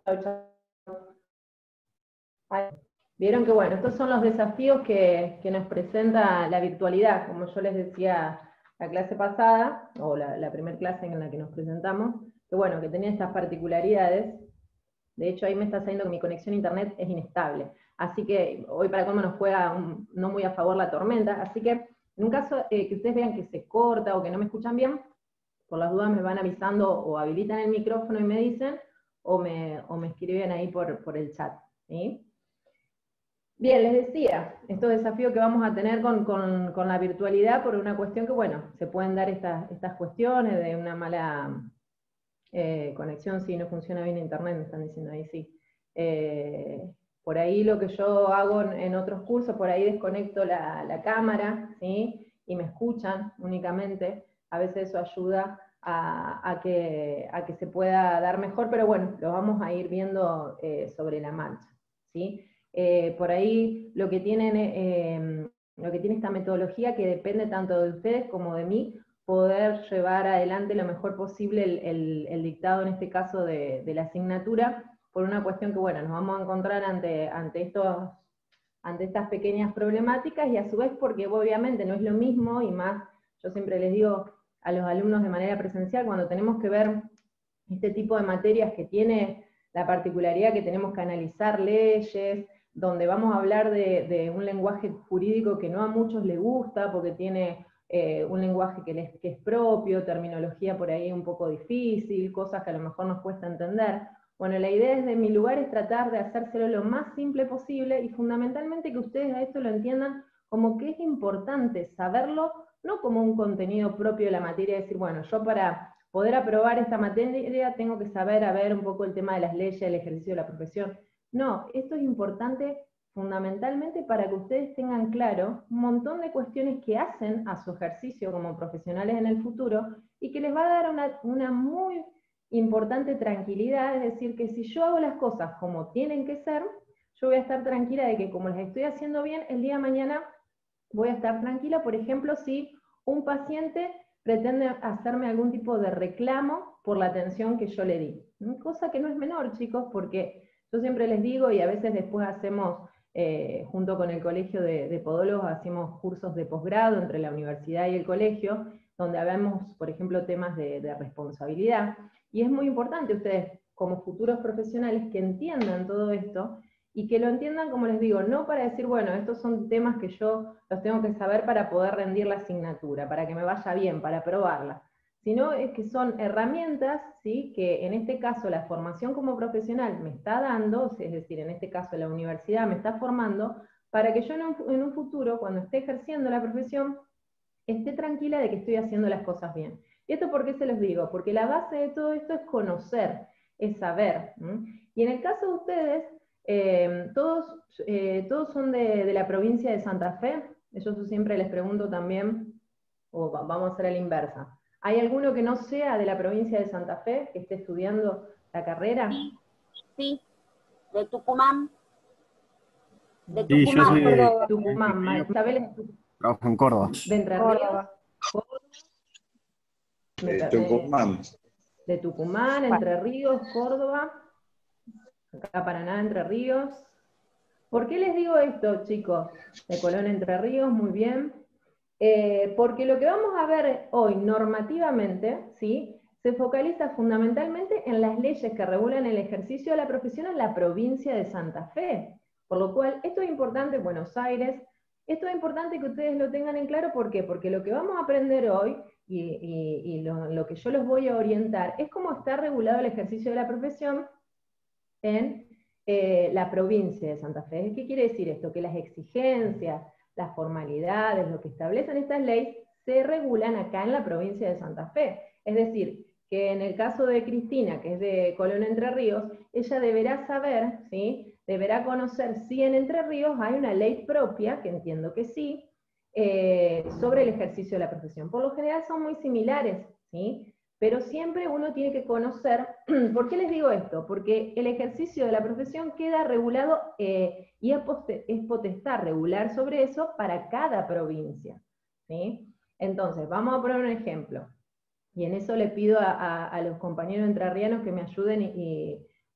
Vieron que bueno, estos son los desafíos que nos presenta la virtualidad, como yo les decía la clase pasada, o la primera clase en la que nos presentamos, que bueno, que tenía estas particularidades. De hecho, ahí me está saliendo que mi conexión a internet es inestable. Así que hoy para cómo nos juega no muy a favor la tormenta. Así que en un caso que ustedes vean que se corta o que no me escuchan bien, por las dudas me van avisando o habilitan el micrófono y me dicen, o me escriben ahí por el chat. ¿Sí? Bien, les decía, estos desafíos que vamos a tener con la virtualidad por una cuestión que, bueno, se pueden dar estas cuestiones de una mala conexión, si no funciona bien internet, me están diciendo ahí, sí. Por ahí lo que yo hago en otros cursos, por ahí desconecto la cámara, ¿sí? Y me escuchan únicamente. A veces eso ayuda a que se pueda dar mejor, pero bueno, lo vamos a ir viendo sobre la marcha, ¿sí? Por ahí lo que tiene esta metodología, que depende tanto de ustedes como de mí, poder llevar adelante lo mejor posible el dictado, en este caso de la asignatura, por una cuestión que, bueno, nos vamos a encontrar ante estas pequeñas problemáticas, y a su vez porque obviamente no es lo mismo, y más, yo siempre les digo a los alumnos de manera presencial, cuando tenemos que ver este tipo de materias que tiene la particularidad que tenemos que analizar leyes, donde vamos a hablar de un lenguaje jurídico que no a muchos les gusta, porque tiene un lenguaje que es propio, terminología por ahí un poco difícil, cosas que a lo mejor nos cuesta entender. Bueno, la idea desde mi lugar es tratar de hacérselo lo más simple posible, y fundamentalmente que ustedes a esto lo entiendan como que es importante saberlo, no como un contenido propio de la materia, decir, bueno, yo para poder aprobar esta materia tengo que saber a ver un poco el tema de las leyes, el ejercicio de la profesión. No, esto es importante fundamentalmente para que ustedes tengan claro un montón de cuestiones que hacen a su ejercicio como profesionales en el futuro, y que les va a dar una muy importante tranquilidad, es decir, que si yo hago las cosas como tienen que ser, yo voy a estar tranquila de que como las estoy haciendo bien, el día de mañana voy a estar tranquila, por ejemplo, si un paciente pretende hacerme algún tipo de reclamo por la atención que yo le di. Cosa que no es menor, chicos, porque yo siempre les digo, y a veces después hacemos, junto con el colegio de podólogos, hacemos cursos de posgrado entre la universidad y el colegio, donde hablamos, por ejemplo, temas de responsabilidad, y es muy importante ustedes, como futuros profesionales, que entiendan todo esto, y que lo entiendan, como les digo, no para decir, bueno, estos son temas que yo los tengo que saber para poder rendir la asignatura, para que me vaya bien, para aprobarla, sino es que son herramientas, ¿sí?, que en este caso la formación como profesional me está dando, es decir, en este caso la universidad me está formando, para que yo en un futuro, cuando esté ejerciendo la profesión, esté tranquila de que estoy haciendo las cosas bien. ¿Y esto por qué se los digo? Porque la base de todo esto es conocer, es saber. Y en el caso de ustedes, todos son de la provincia de Santa Fe. Yo siempre les pregunto también, o vamos a hacer a la inversa. ¿Hay alguno que no sea de la provincia de Santa Fe, que esté estudiando la carrera? Sí, de Tucumán. De Tucumán, sí, yo soy de Tucumán. Isabel, trabajo en Córdoba. ¿De Entre Ríos? De Tucumán. De Tucumán, Entre Ríos, Córdoba, acá Paraná, Entre Ríos. ¿Por qué les digo esto, chicos? De Colón, Entre Ríos, muy bien. Porque lo que vamos a ver hoy normativamente, ¿sí?, se focaliza fundamentalmente en las leyes que regulan el ejercicio de la profesión en la provincia de Santa Fe. Por lo cual, esto es importante en Buenos Aires, esto es importante que ustedes lo tengan en claro. ¿Por qué? Porque lo que vamos a aprender hoy, y lo que yo los voy a orientar, es cómo está regulado el ejercicio de la profesión en la provincia de Santa Fe. ¿Qué quiere decir esto? Que las exigencias, las formalidades, lo que establecen estas leyes, se regulan acá en la provincia de Santa Fe. Es decir, que en el caso de Cristina, que es de Colón, Entre Ríos, ella deberá saber, ¿sí?, deberá conocer si en Entre Ríos hay una ley propia, que entiendo que sí, sobre el ejercicio de la profesión. Por lo general son muy similares, ¿sí?, pero siempre uno tiene que conocer. ¿Por qué les digo esto? Porque el ejercicio de la profesión queda regulado y es potestad regular sobre eso para cada provincia, ¿sí? Entonces, vamos a poner un ejemplo, y en eso le pido a los compañeros entrerrianos que me ayuden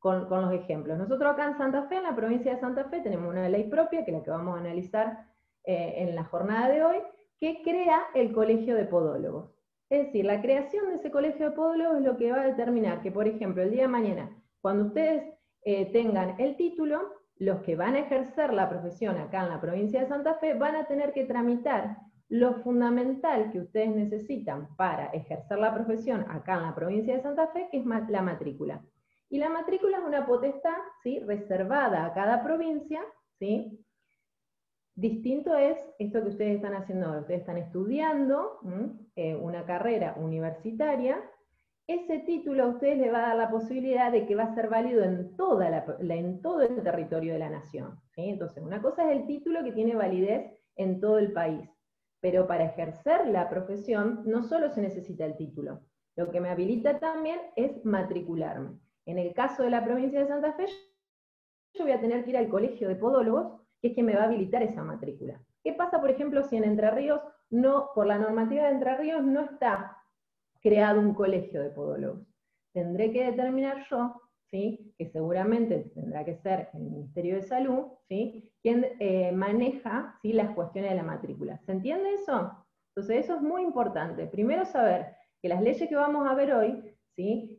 con los ejemplos. Nosotros acá en Santa Fe, en la provincia de Santa Fe, tenemos una ley propia, que es la que vamos a analizar en la jornada de hoy, que crea el Colegio de Podólogos. Es decir, la creación de ese Colegio de Podólogos es lo que va a determinar que, por ejemplo, el día de mañana, cuando ustedes tengan el título, los que van a ejercer la profesión acá en la provincia de Santa Fe van a tener que tramitar lo fundamental que ustedes necesitan para ejercer la profesión acá en la provincia de Santa Fe, que es la matrícula. Y la matrícula es una potestad, ¿sí?, reservada a cada provincia, ¿sí? Distinto es esto que ustedes están haciendo ahora. Ustedes están estudiando una carrera universitaria. Ese título a ustedes les va a dar la posibilidad de que va a ser válido en todo el territorio de la nación, ¿sí? Entonces, una cosa es el título que tiene validez en todo el país, pero para ejercer la profesión no solo se necesita el título, lo que me habilita también es matricularme. En el caso de la provincia de Santa Fe, yo voy a tener que ir al Colegio de Podólogos, que es quien me va a habilitar esa matrícula. ¿Qué pasa, por ejemplo, si en Entre Ríos, por la normativa de Entre Ríos, no está creado un colegio de podólogos? Tendré que determinar yo, ¿sí?, que seguramente tendrá que ser el Ministerio de Salud, ¿sí?, quien maneja, ¿sí?, las cuestiones de la matrícula. ¿Se entiende eso? Entonces eso es muy importante. Primero saber que las leyes que vamos a ver hoy, ¿sí?,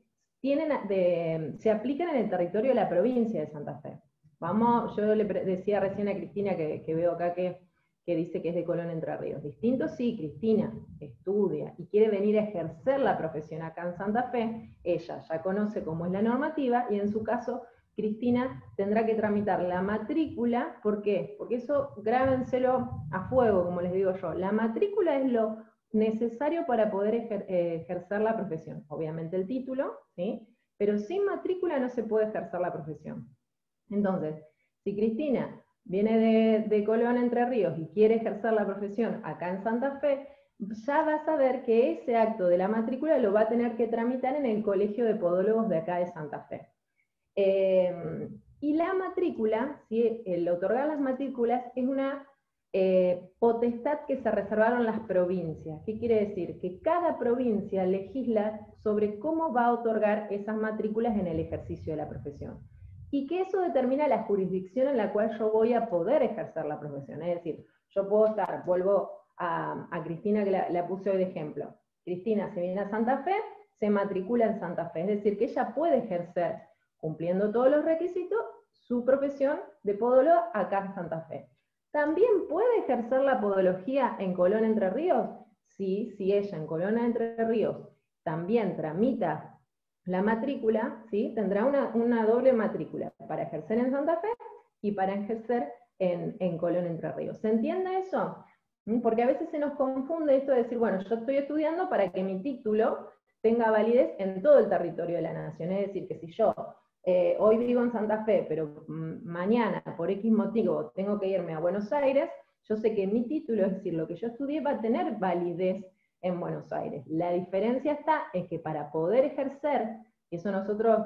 se aplican en el territorio de la provincia de Santa Fe. Yo le decía recién a Cristina, que veo acá que dice que es de Colón, Entre Ríos. Distinto, sí, Cristina estudia y quiere venir a ejercer la profesión acá en Santa Fe, ella ya conoce cómo es la normativa, y en su caso, Cristina tendrá que tramitar la matrícula. ¿Por qué? Porque eso, grábenselo a fuego, como les digo yo. La matrícula es lo necesario para poder ejercer la profesión. Obviamente el título, ¿sí?, pero sin matrícula no se puede ejercer la profesión. Entonces, si Cristina viene de Colón, Entre Ríos, y quiere ejercer la profesión acá en Santa Fe, ya va a saber que ese acto de la matrícula lo va a tener que tramitar en el Colegio de Podólogos de acá de Santa Fe. Y la matrícula, ¿sí?, el otorgar las matrículas es una potestad que se reservaron las provincias. ¿Qué quiere decir? Que cada provincia legisla sobre cómo va a otorgar esas matrículas en el ejercicio de la profesión. Y que eso determina la jurisdicción en la cual yo voy a poder ejercer la profesión. Es decir, yo puedo estar, vuelvo a Cristina, que la puse hoy de ejemplo. Cristina se viene a Santa Fe, se matricula en Santa Fe, es decir, que ella puede ejercer, cumpliendo todos los requisitos, su profesión de podóloga acá en Santa Fe. ¿También puede ejercer la podología en Colón, Entre Ríos? Sí, si ella en Colón, Entre Ríos también tramita la matrícula, ¿sí?, tendrá una doble matrícula, para ejercer en Santa Fe y para ejercer en Colón, Entre Ríos. ¿Se entiende eso? Porque a veces se nos confunde esto de decir, bueno, yo estoy estudiando para que mi título tenga validez en todo el territorio de la nación. Es decir, que si yo hoy vivo en Santa Fe, pero mañana, por X motivo, tengo que irme a Buenos Aires, yo sé que mi título, es decir, lo que yo estudié, va a tener validez en Buenos Aires. La diferencia está en que para poder ejercer, y eso nosotros,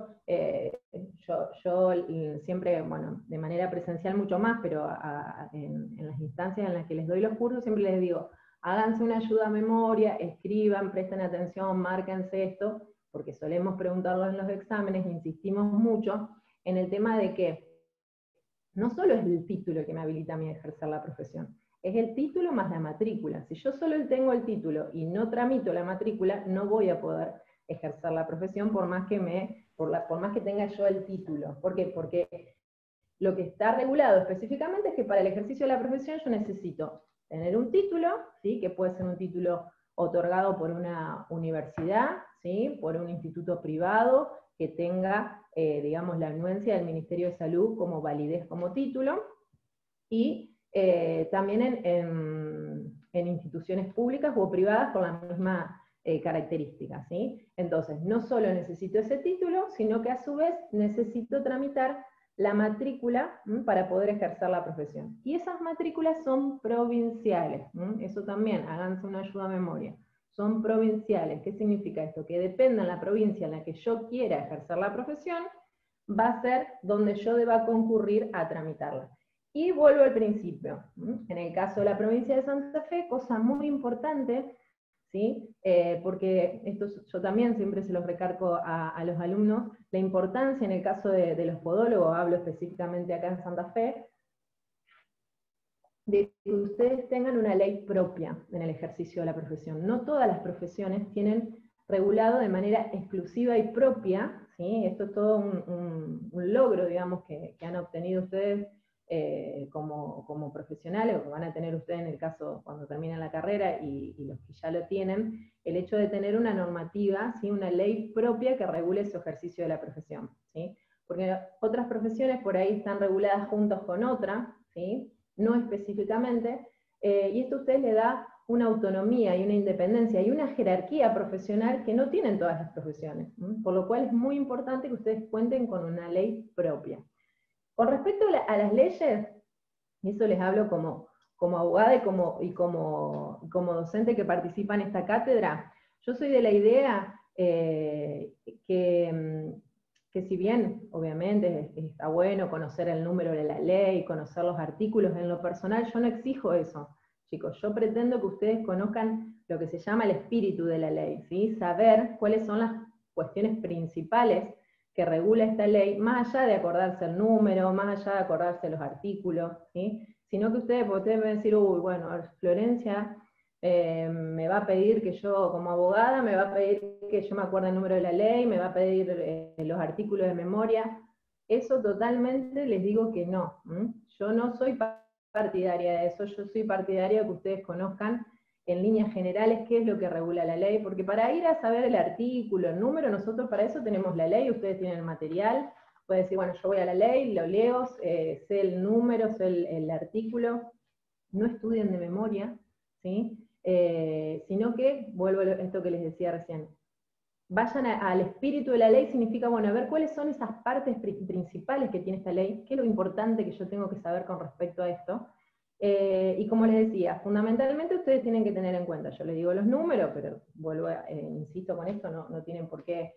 yo siempre, bueno, de manera presencial mucho más, pero en las instancias en las que les doy los cursos, siempre les digo, háganse una ayuda a memoria, escriban, presten atención, márquense esto, porque solemos preguntarlo en los exámenes, insistimos mucho en el tema de que no solo es el título que me habilita a mí a ejercer la profesión, es el título más la matrícula. Si yo solo tengo el título y no tramito la matrícula, no voy a poder ejercer la profesión por más que tenga yo el título. ¿Por qué? Porque lo que está regulado específicamente es que para el ejercicio de la profesión yo necesito tener un título, ¿sí?, que puede ser un título otorgado por una universidad, ¿sí?, por un instituto privado, que tenga, digamos, la anuencia del Ministerio de Salud como validez como título, y también en instituciones públicas o privadas con la misma característica, ¿sí? Entonces, no solo necesito ese título, sino que a su vez necesito tramitar la matrícula para poder ejercer la profesión. Y esas matrículas son provinciales, eso también, háganse una ayuda a memoria. Son provinciales. ¿Qué significa esto? Que dependa de la provincia en la que yo quiera ejercer la profesión, va a ser donde yo deba concurrir a tramitarla. Y vuelvo al principio. En el caso de la provincia de Santa Fe, cosa muy importante, ¿sí? Porque esto yo también siempre se los recargo a los alumnos, la importancia en el caso de los podólogos, hablo específicamente acá en Santa Fe, de que ustedes tengan una ley propia en el ejercicio de la profesión. No todas las profesiones tienen regulado de manera exclusiva y propia, ¿sí? Esto es todo un logro, digamos, que han obtenido ustedes como profesionales, o que van a tener ustedes en el caso cuando terminen la carrera, y los que ya lo tienen, el hecho de tener una normativa, ¿sí? Una ley propia que regule su ejercicio de la profesión, ¿sí? Porque otras profesiones por ahí están reguladas juntos con otras, ¿sí? No específicamente, y esto a ustedes le da una autonomía y una independencia y una jerarquía profesional que no tienen todas las profesiones, por lo cual es muy importante que ustedes cuenten con una ley propia. Con respecto a las leyes, y eso les hablo como abogada y como docente que participa en esta cátedra, yo soy de la idea que si bien, obviamente, está bueno conocer el número de la ley, conocer los artículos, en lo personal yo no exijo eso, chicos. Yo pretendo que ustedes conozcan lo que se llama el espíritu de la ley, ¿sí? Saber cuáles son las cuestiones principales que regula esta ley, más allá de acordarse el número, más allá de acordarse los artículos, ¿sí? Sino que ustedes pueden decir, uy, bueno, Florencia me va a pedir que yo, como abogada, me va a pedir que yo me acuerde el número de la ley, me va a pedir los artículos de memoria. Eso totalmente les digo que no. Yo no soy partidaria de eso, yo soy partidaria de que ustedes conozcan en líneas generales qué es lo que regula la ley, porque para ir a saber el artículo, el número, nosotros para eso tenemos la ley, ustedes tienen el material, pueden decir, bueno, yo voy a la ley, lo leo, sé el número, sé el artículo, no estudien de memoria, ¿sí? Sino que, vuelvo a esto que les decía recién, vayan al espíritu de la ley, significa, bueno, a ver cuáles son esas partes principales que tiene esta ley, qué es lo importante que yo tengo que saber con respecto a esto, y como les decía, fundamentalmente ustedes tienen que tener en cuenta, yo les digo los números, pero vuelvo, insisto con esto, no tienen por qué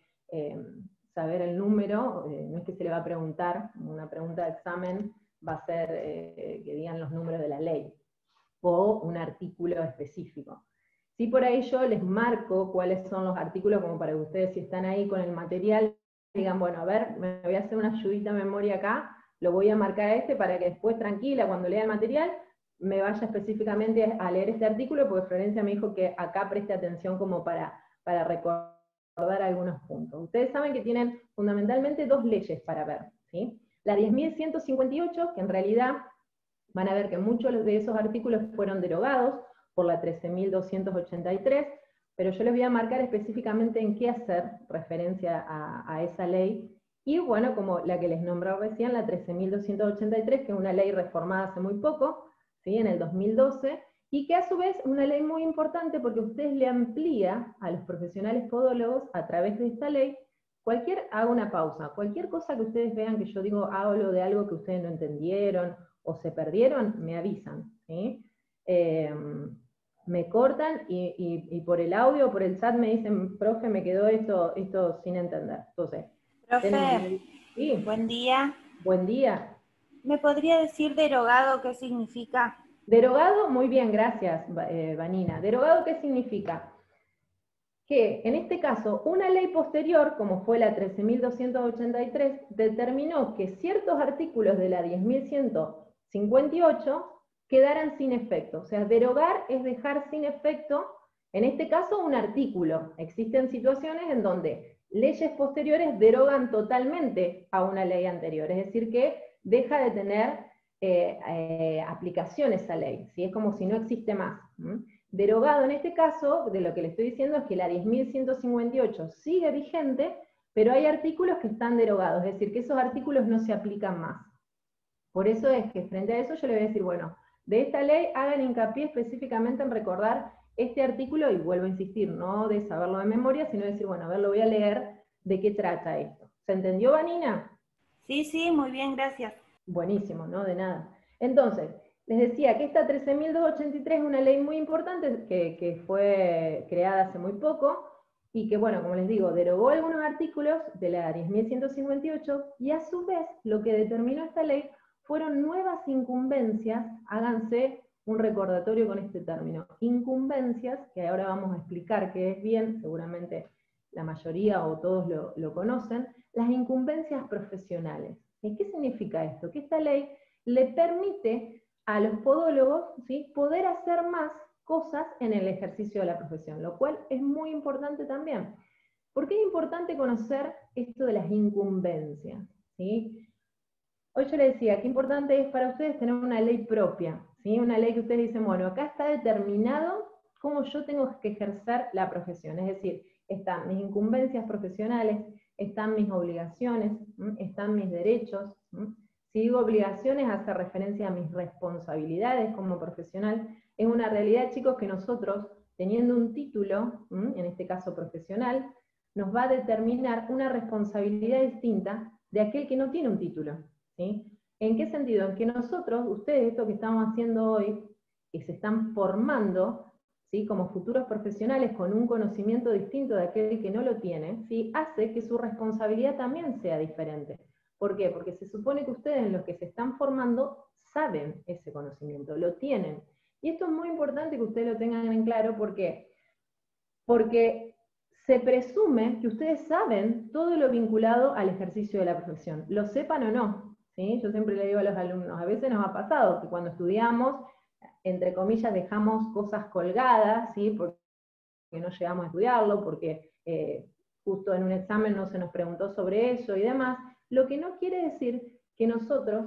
saber el número, no es que se le va a preguntar, una pregunta de examen va a ser que digan los números de la ley, o un artículo específico. Sí, por ahí yo les marco cuáles son los artículos, como para que ustedes, si están ahí con el material, digan, bueno, a ver, me voy a hacer una ayudita de memoria acá, lo voy a marcar a este para que después, tranquila, cuando lea el material, me vaya específicamente a leer este artículo, porque Florencia me dijo que acá preste atención como para recordar algunos puntos. Ustedes saben que tienen fundamentalmente dos leyes para ver, ¿sí? La 10.158, que en realidad van a ver que muchos de esos artículos fueron derogados por la 13.283, pero yo les voy a marcar específicamente en qué hacer referencia a esa ley, y bueno, como la que les nombré recién, la 13.283, que es una ley reformada hace muy poco, ¿sí? En el 2012, y que a su vez es una ley muy importante porque ustedes le amplía a los profesionales podólogos, a través de esta ley, hago una pausa, cualquier cosa que ustedes vean que yo digo, hablo de algo que ustedes no entendieron, o se perdieron, me avisan, ¿sí? Me cortan y por el audio o por el chat me dicen, profe, me quedó esto sin entender. Entonces, Profe, sí, buen día. buen día. ¿Me podría decir derogado qué significa? Derogado, muy bien, gracias, Vanina. Derogado, ¿qué significa? Que en este caso una ley posterior, como fue la 13.283, determinó que ciertos artículos de la 10.158 quedaran sin efecto. O sea, derogar es dejar sin efecto, en este caso, un artículo. Existen situaciones en donde leyes posteriores derogan totalmente a una ley anterior, es decir, que deja de tener aplicación esa ley, ¿sí? Es como si no existe más. Derogado en este caso, de lo que le estoy diciendo es que la 10.158 sigue vigente, pero hay artículos que están derogados, es decir, que esos artículos no se aplican más. Por eso es que frente a eso yo le voy a decir, bueno, de esta ley hagan hincapié específicamente en recordar este artículo, y vuelvo a insistir, no de saberlo de memoria, sino decir, bueno, a ver, lo voy a leer, de qué trata esto. ¿Se entendió, Vanina? Sí, sí, muy bien, gracias. Buenísimo, no de nada. Entonces, les decía que esta 13.283 es una ley muy importante que fue creada hace muy poco, y que, bueno, como les digo, derogó algunos artículos de la 10.158, y a su vez lo que determinó esta ley fueron nuevas incumbencias, háganse un recordatorio con este término. Incumbencias, que ahora vamos a explicar qué es bien, seguramente la mayoría o todos lo conocen, las incumbencias profesionales. ¿Y qué significa esto? Que esta ley le permite a los podólogos, ¿sí?, poder hacer más cosas en el ejercicio de la profesión, lo cual es muy importante también. ¿Por qué es importante conocer esto de las incumbencias? ¿Sí? Hoy yo les decía, qué importante es para ustedes tener una ley propia, ¿sí? Una ley que ustedes dicen, bueno, acá está determinado cómo yo tengo que ejercer la profesión, es decir, están mis incumbencias profesionales, están mis obligaciones, están mis derechos. Si digo obligaciones, hace referencia a mis responsabilidades como profesional. Es una realidad, chicos, que nosotros, teniendo un título, en este caso profesional, nos va a determinar una responsabilidad distinta de aquel que no tiene un título. ¿Sí? ¿En qué sentido? En que nosotros, ustedes, esto que estamos haciendo hoy, que se están formando, ¿sí?, como futuros profesionales con un conocimiento distinto de aquel que no lo tiene, ¿sí?, hace que su responsabilidad también sea diferente. ¿Por qué? Porque se supone que ustedes, en los que se están formando, saben ese conocimiento, lo tienen. Y esto es muy importante que ustedes lo tengan en claro, porque se presume que ustedes saben todo lo vinculado al ejercicio de la profesión, lo sepan o no. ¿Sí? Yo siempre le digo a los alumnos, a veces nos ha pasado que cuando estudiamos, entre comillas, dejamos cosas colgadas, ¿sí?, porque no llegamos a estudiarlo, porque justo en un examen no se nos preguntó sobre eso y demás, lo que no quiere decir que nosotros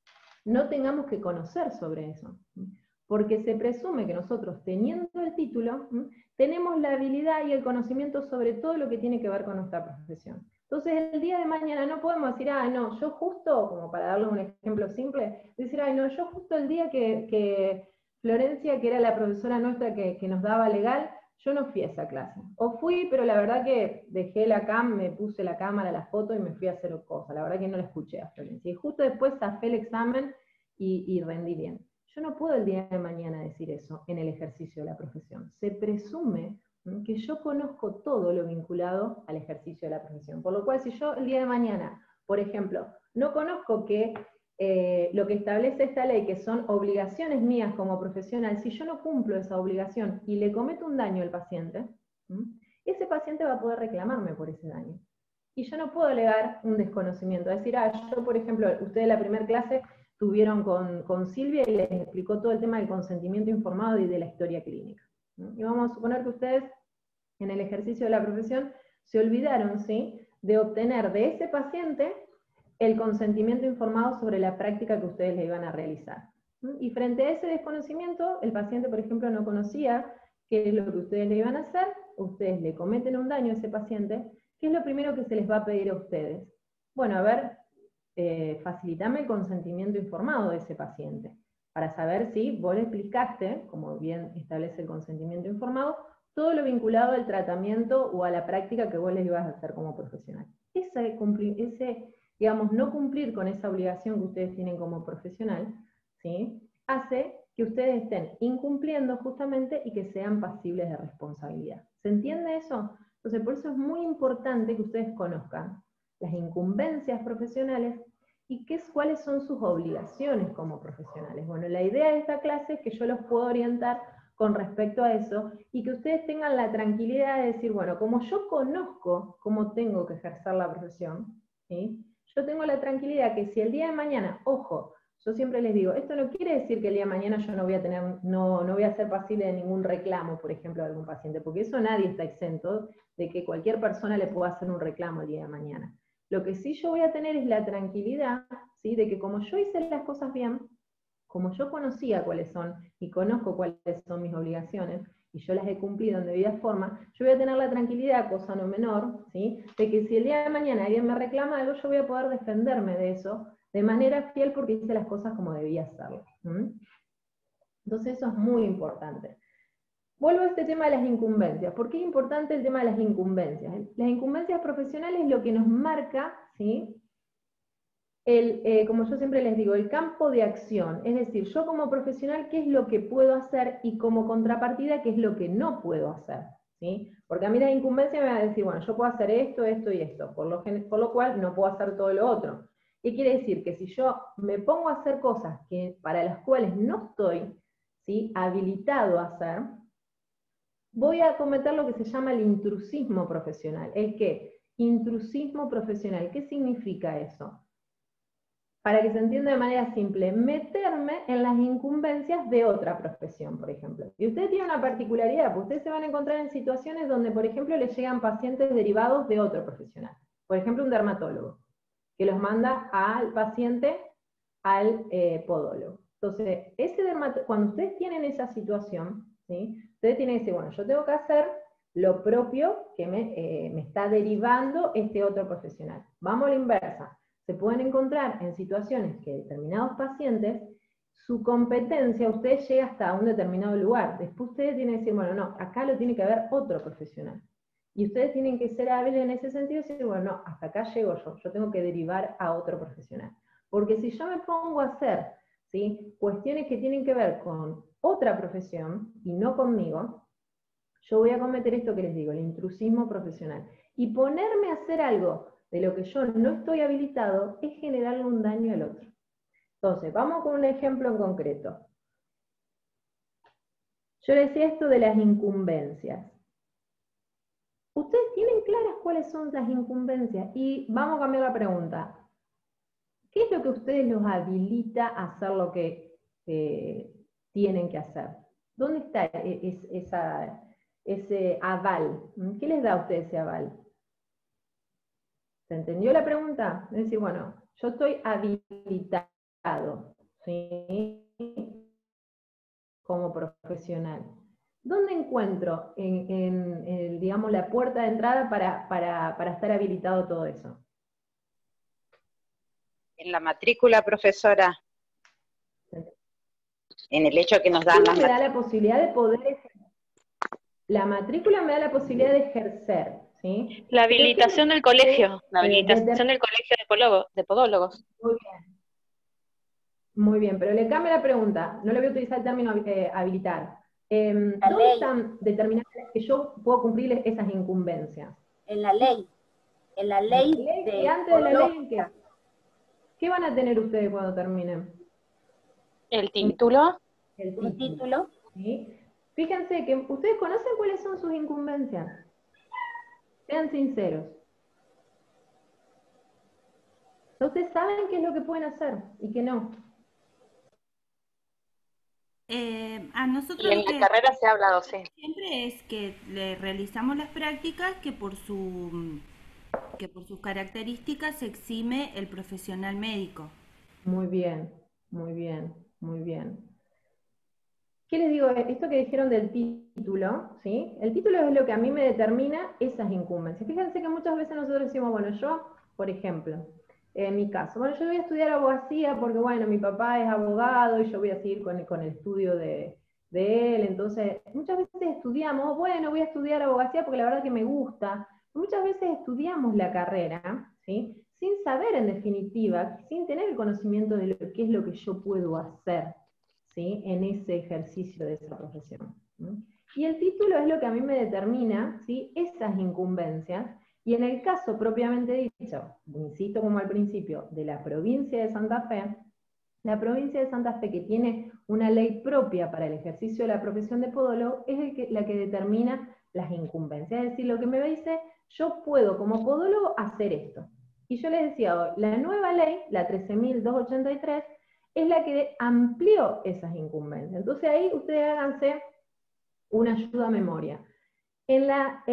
no tengamos que conocer sobre eso. Porque se presume que nosotros, teniendo el título, tenemos la habilidad y el conocimiento sobre todo lo que tiene que ver con nuestra profesión. Entonces, el día de mañana no podemos decir, ah, no, yo justo, como para darles un ejemplo simple, decir, ay, no, yo justo el día que Florencia, que era la profesora nuestra que nos daba legal, yo no fui a esa clase. O fui, pero la verdad que dejé la cam, me puse la cámara, la foto y me fui a hacer cosas. La verdad que no la escuché a Florencia. Y justo después zafé el examen y rendí bien. Yo no puedo el día de mañana decir eso en el ejercicio de la profesión. Se presume que yo conozco todo lo vinculado al ejercicio de la profesión. Por lo cual, si yo el día de mañana, por ejemplo, no conozco que lo que establece esta ley, que son obligaciones mías como profesional, si yo no cumplo esa obligación y le cometo un daño al paciente, ese paciente va a poder reclamarme por ese daño. Y yo no puedo alegar un desconocimiento, decir, yo, por ejemplo, ustedes en la primera clase tuvieron con Silvia y les explicó todo el tema del consentimiento informado y de la historia clínica. Y vamos a suponer que ustedes, en el ejercicio de la profesión, se olvidaron, ¿sí?, de obtener de ese paciente el consentimiento informado sobre la práctica que ustedes le iban a realizar. Y frente a ese desconocimiento, el paciente, por ejemplo, no conocía qué es lo que ustedes le iban a hacer, ustedes le cometen un daño a ese paciente, ¿qué es lo primero que se les va a pedir a ustedes? Bueno, a ver, facilitame el consentimiento informado de ese paciente, para saber si vos le explicaste, como bien establece el consentimiento informado, todo lo vinculado al tratamiento o a la práctica que vos les ibas a hacer como profesional. Digamos, no cumplir con esa obligación que ustedes tienen como profesional, ¿sí?, hace que ustedes estén incumpliendo justamente y que sean pasibles de responsabilidad. ¿Se entiende eso? Entonces, por eso es muy importante que ustedes conozcan las incumbencias profesionales y cuáles son sus obligaciones como profesionales. Bueno, la idea de esta clase es que yo los puedo orientar con respecto a eso, y que ustedes tengan la tranquilidad de decir, bueno, como yo conozco cómo tengo que ejercer la profesión, ¿sí?, yo tengo la tranquilidad que si el día de mañana, ojo, yo siempre les digo, esto no quiere decir que el día de mañana yo no voy a ser pasible de ningún reclamo, por ejemplo, de algún paciente, porque eso nadie está exento de que cualquier persona le pueda hacer un reclamo el día de mañana. Lo que sí yo voy a tener es la tranquilidad, ¿sí?, de que como yo hice las cosas bien, como yo conocía cuáles son y conozco cuáles son mis obligaciones, y yo las he cumplido en debida forma, yo voy a tener la tranquilidad, cosa no menor, ¿sí?, de que si el día de mañana alguien me reclama algo, yo voy a poder defenderme de eso de manera fiel porque hice las cosas como debía hacerlo. Entonces eso es muy importante. Vuelvo a este tema de las incumbencias. ¿Por qué es importante el tema de las incumbencias? Las incumbencias profesionales es lo que nos marca, ¿sí?, como yo siempre les digo, el campo de acción, es decir, yo como profesional, qué es lo que puedo hacer, y como contrapartida, qué es lo que no puedo hacer, ¿sí? Porque a mí la incumbencia me va a decir, bueno, yo puedo hacer esto, esto y esto, por lo cual no puedo hacer todo lo otro. ¿Qué quiere decir? Que si yo me pongo a hacer cosas para las cuales no estoy ¿sí?, habilitado a hacer, voy a cometer lo que se llama el intrusismo profesional. ¿El qué? Intrusismo profesional. ¿Qué significa eso? Para que se entienda de manera simple, meterme en las incumbencias de otra profesión, por ejemplo. Y usted tiene una particularidad, porque ustedes se van a encontrar en situaciones donde, por ejemplo, les llegan pacientes derivados de otro profesional. Por ejemplo, un dermatólogo, que los manda al paciente al podólogo. Entonces, cuando ustedes tienen esa situación, ¿sí?, ustedes tienen que decir, bueno, yo tengo que hacer lo propio que me está derivando este otro profesional. Vamos a la inversa. Se pueden encontrar en situaciones que determinados pacientes, su competencia, usted llega hasta un determinado lugar. Después ustedes tienen que decir, bueno, no, acá lo tiene que haber otro profesional. Y ustedes tienen que ser hábiles en ese sentido y decir, bueno, no, hasta acá llego yo tengo que derivar a otro profesional. Porque si yo me pongo a hacer, ¿sí?, cuestiones que tienen que ver con otra profesión y no conmigo, yo voy a cometer esto que les digo, el intrusismo profesional. Y ponerme a hacer algo de lo que yo no estoy habilitado es generarle un daño al otro. Entonces, vamos con un ejemplo en concreto. Yo decía esto de las incumbencias. ¿Ustedes tienen claras cuáles son las incumbencias? Y vamos a cambiar la pregunta. ¿Qué es lo que a ustedes los habilita a hacer lo que tienen que hacer? ¿Dónde está ese aval? ¿Qué les da a ustedes ese aval? ¿Se entendió la pregunta? Es decir, bueno, yo estoy habilitado, ¿sí?, como profesional. ¿Dónde encuentro digamos, la puerta de entrada para estar habilitado todo eso? En la matrícula, profesora. En el hecho que nos dan las me da la posibilidad de poder ejercer. La matrícula me da la posibilidad de ejercer, ¿sí? La habilitación del colegio, la habilitación del colegio de podólogos. Muy bien. Muy bien, pero le cambio la pregunta, no le voy a utilizar el término habilitar. ¿Dónde están determinadas que yo puedo cumplir esas incumbencias? En la ley. En la ley ¿Y antes de la ley en qué? ¿Qué van a tener ustedes cuando terminen? ¿El título? El título. ¿Sí? Fíjense que ustedes conocen cuáles son sus incumbencias. Sean sinceros. Ustedes saben qué es lo que pueden hacer y qué no. A nosotros Y en la carrera se ha hablado, sí. siempre es que le realizamos las prácticas que por sus características se exime el profesional médico. Muy bien, muy bien, muy bien. ¿Qué les digo? Esto que dijeron del título, ¿sí? El título es lo que a mí me determina esas incumbencias. Fíjense que muchas veces nosotros decimos, bueno, yo, por ejemplo, en mi caso, bueno, yo voy a estudiar abogacía porque, bueno, mi papá es abogado y yo voy a seguir con el estudio de él. Entonces, muchas veces estudiamos, bueno, voy a estudiar abogacía porque la verdad que me gusta. Muchas veces estudiamos la carrera, ¿sí?, sin saber en definitiva, sin tener el conocimiento de qué es lo que yo puedo hacer, ¿sí?, en ese ejercicio de esa profesión. Y el título es lo que a mí me determina, ¿sí?, esas incumbencias, y en el caso propiamente dicho, insisto como al principio, de la provincia de Santa Fe, la provincia de Santa Fe, que tiene una ley propia para el ejercicio de la profesión de podólogo, es la que determina las incumbencias. Es decir, lo que me dice, yo puedo como podólogo hacer esto. Y yo les decía hoy, la nueva ley, la 13.283, es la que amplió esas incumbencias. Entonces ahí ustedes háganse una ayuda a memoria. En la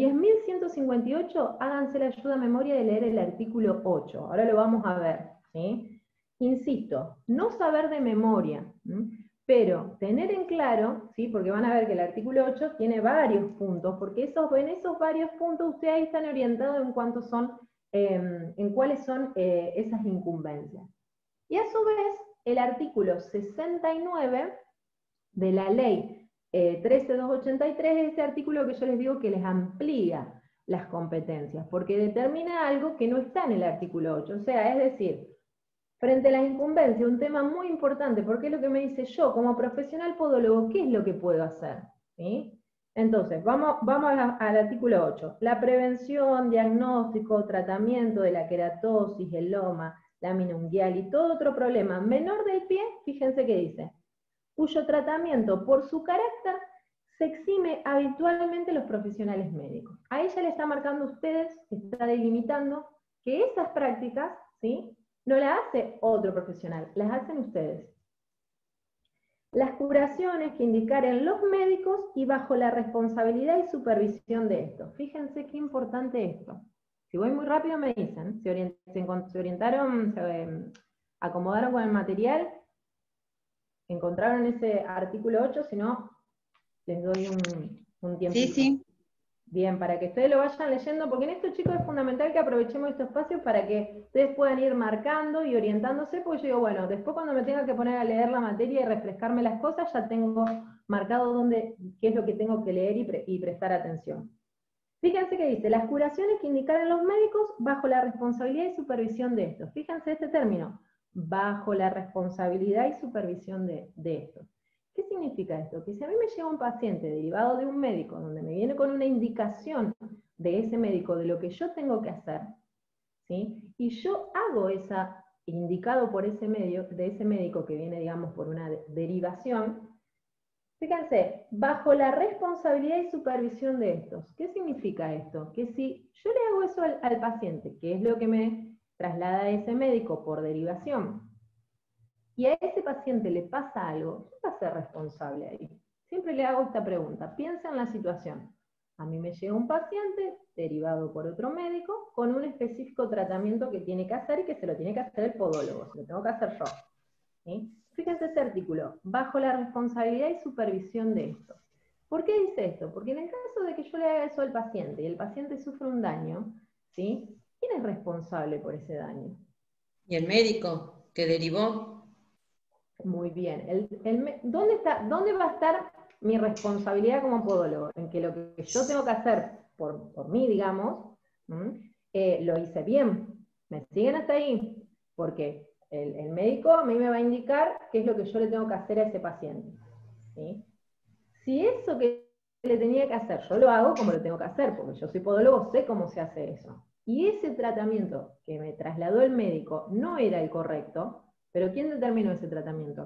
10.158, háganse la ayuda a memoria de leer el artículo 8. Ahora lo vamos a ver, ¿sí? Insisto, no saber de memoria, pero tener en claro, ¿sí?, porque van a ver que el artículo 8 tiene varios puntos, porque en esos varios puntos ustedes ahí están orientados en cuántos son, en cuáles son esas incumbencias. Y a su vez, el artículo 69 de la ley 13.283 es ese artículo que yo les digo que les amplía las competencias, porque determina algo que no está en el artículo 8. O sea, es decir, frente a las incumbencias, un tema muy importante, porque es lo que me dice yo, como profesional podólogo, ¿qué es lo que puedo hacer? ¿Sí? Entonces, vamos al artículo 8. La prevención, diagnóstico, tratamiento de la queratosis, el loma, lámina unguial y todo otro problema menor del pie, fíjense qué dice. cuyo tratamiento por su carácter se exime habitualmente los profesionales médicos. Ahí ya le está marcando a ustedes, está delimitando que esas prácticas, ¿sí?, no las hace otro profesional, las hacen ustedes. Las curaciones que indicaren los médicos y bajo la responsabilidad y supervisión de estos. Fíjense qué importante esto. Si voy muy rápido me dicen, se orientaron, se acomodaron con el material, encontraron ese artículo 8, si no, les doy un tiempo. Sí, sí. Bien, para que ustedes lo vayan leyendo, porque en esto, chicos, es fundamental que aprovechemos estos espacios para que ustedes puedan ir marcando y orientándose, porque yo digo, bueno, después cuando me tenga que poner a leer la materia y refrescarme las cosas, ya tengo marcado qué es lo que tengo que leer y prestar atención. Fíjense que dice, las curaciones que indicaran los médicos bajo la responsabilidad y supervisión de estos. Fíjense este término, bajo la responsabilidad y supervisión de estos. ¿Qué significa esto? Que si a mí me llega un paciente derivado de un médico, donde me viene con una indicación de ese médico de lo que yo tengo que hacer, ¿sí?, y yo hago esa, indicado por ese médico que viene, digamos, por una derivación, fíjense, bajo la responsabilidad y supervisión de estos. ¿Qué significa esto? Que si yo le hago eso al paciente, que es lo que me traslada a ese médico por derivación, y a ese paciente le pasa algo, ¿quién va a ser responsable ahí? Siempre le hago esta pregunta, piensa en la situación. A mí me llega un paciente, derivado por otro médico, con un específico tratamiento que tiene que hacer y que se lo tiene que hacer el podólogo, se lo tengo que hacer yo. ¿Sí? Fíjense este artículo, bajo la responsabilidad y supervisión de esto. ¿Por qué dice esto? Porque en el caso de que yo le haga eso al paciente y el paciente sufre un daño, ¿sí?, ¿quién es responsable por ese daño? ¿Y el médico que derivó? Muy bien. ¿Dónde va a estar mi responsabilidad como podólogo? En que lo que yo tengo que hacer por mí, digamos, lo hice bien. ¿Me siguen hasta ahí? Porque el médico a mí me va a indicar qué es lo que yo le tengo que hacer a ese paciente. ¿Sí? Si eso que le tenía que hacer, yo lo hago como lo tengo que hacer, porque yo soy podólogo, sé cómo se hace eso. Y ese tratamiento que me trasladó el médico no era el correcto, pero ¿quién determinó ese tratamiento?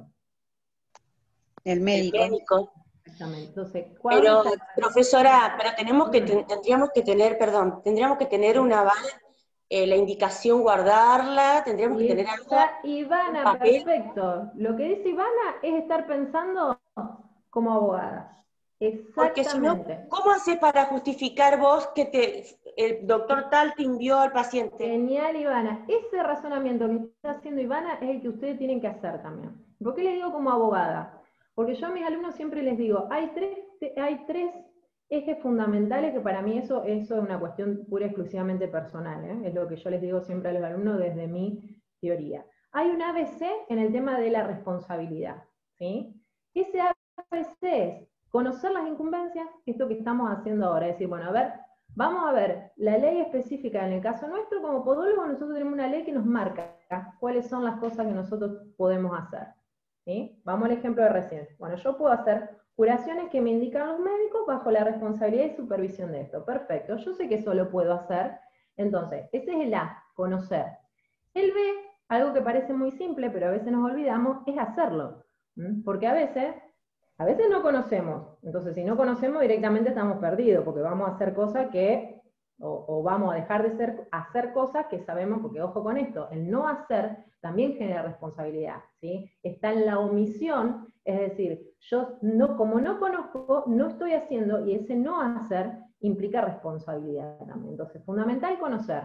El médico. El médico. Exactamente. Entonces, Pero, profesora, pero tendríamos que tener un aval, la indicación guardarla, tendríamos que tener algo. Ivana, papel. perfecto. Lo que dice Ivana es estar pensando como abogada. Porque si no, Exactamente. ¿cómo haces para justificar vos que el doctor tal te envió al paciente? Genial, Ivana. Ese razonamiento que está haciendo Ivana es el que ustedes tienen que hacer también. ¿Por qué les digo como abogada? Porque yo a mis alumnos siempre les digo, hay tres ejes fundamentales que para mí eso es una cuestión pura y exclusivamente personal, ¿eh? Es lo que yo les digo siempre a los alumnos desde mi teoría. Hay un ABC en el tema de la responsabilidad, ¿sí? Ese ABC es conocer las incumbencias, esto que estamos haciendo ahora, es decir, bueno, a ver, vamos a ver la ley específica. En el caso nuestro, como podólogo, nosotros tenemos una ley que nos marca cuáles son las cosas que nosotros podemos hacer. ¿Sí? Vamos al ejemplo de recién. Bueno, yo puedo hacer curaciones que me indican los médicos bajo la responsabilidad y supervisión de esto. Perfecto, yo sé que eso lo puedo hacer. Entonces, ese es el A, conocer. El B, algo que parece muy simple, pero a veces nos olvidamos, es hacerlo. Porque a veces no conocemos. Entonces, si no conocemos, directamente estamos perdidos, porque vamos a hacer cosas que, o vamos a dejar de hacer cosas que sabemos, porque ojo con esto, el no hacer también genera responsabilidad, ¿sí? Está en la omisión, es decir, yo como no conozco, no estoy haciendo, y ese no hacer implica responsabilidad también. Entonces, fundamental conocer.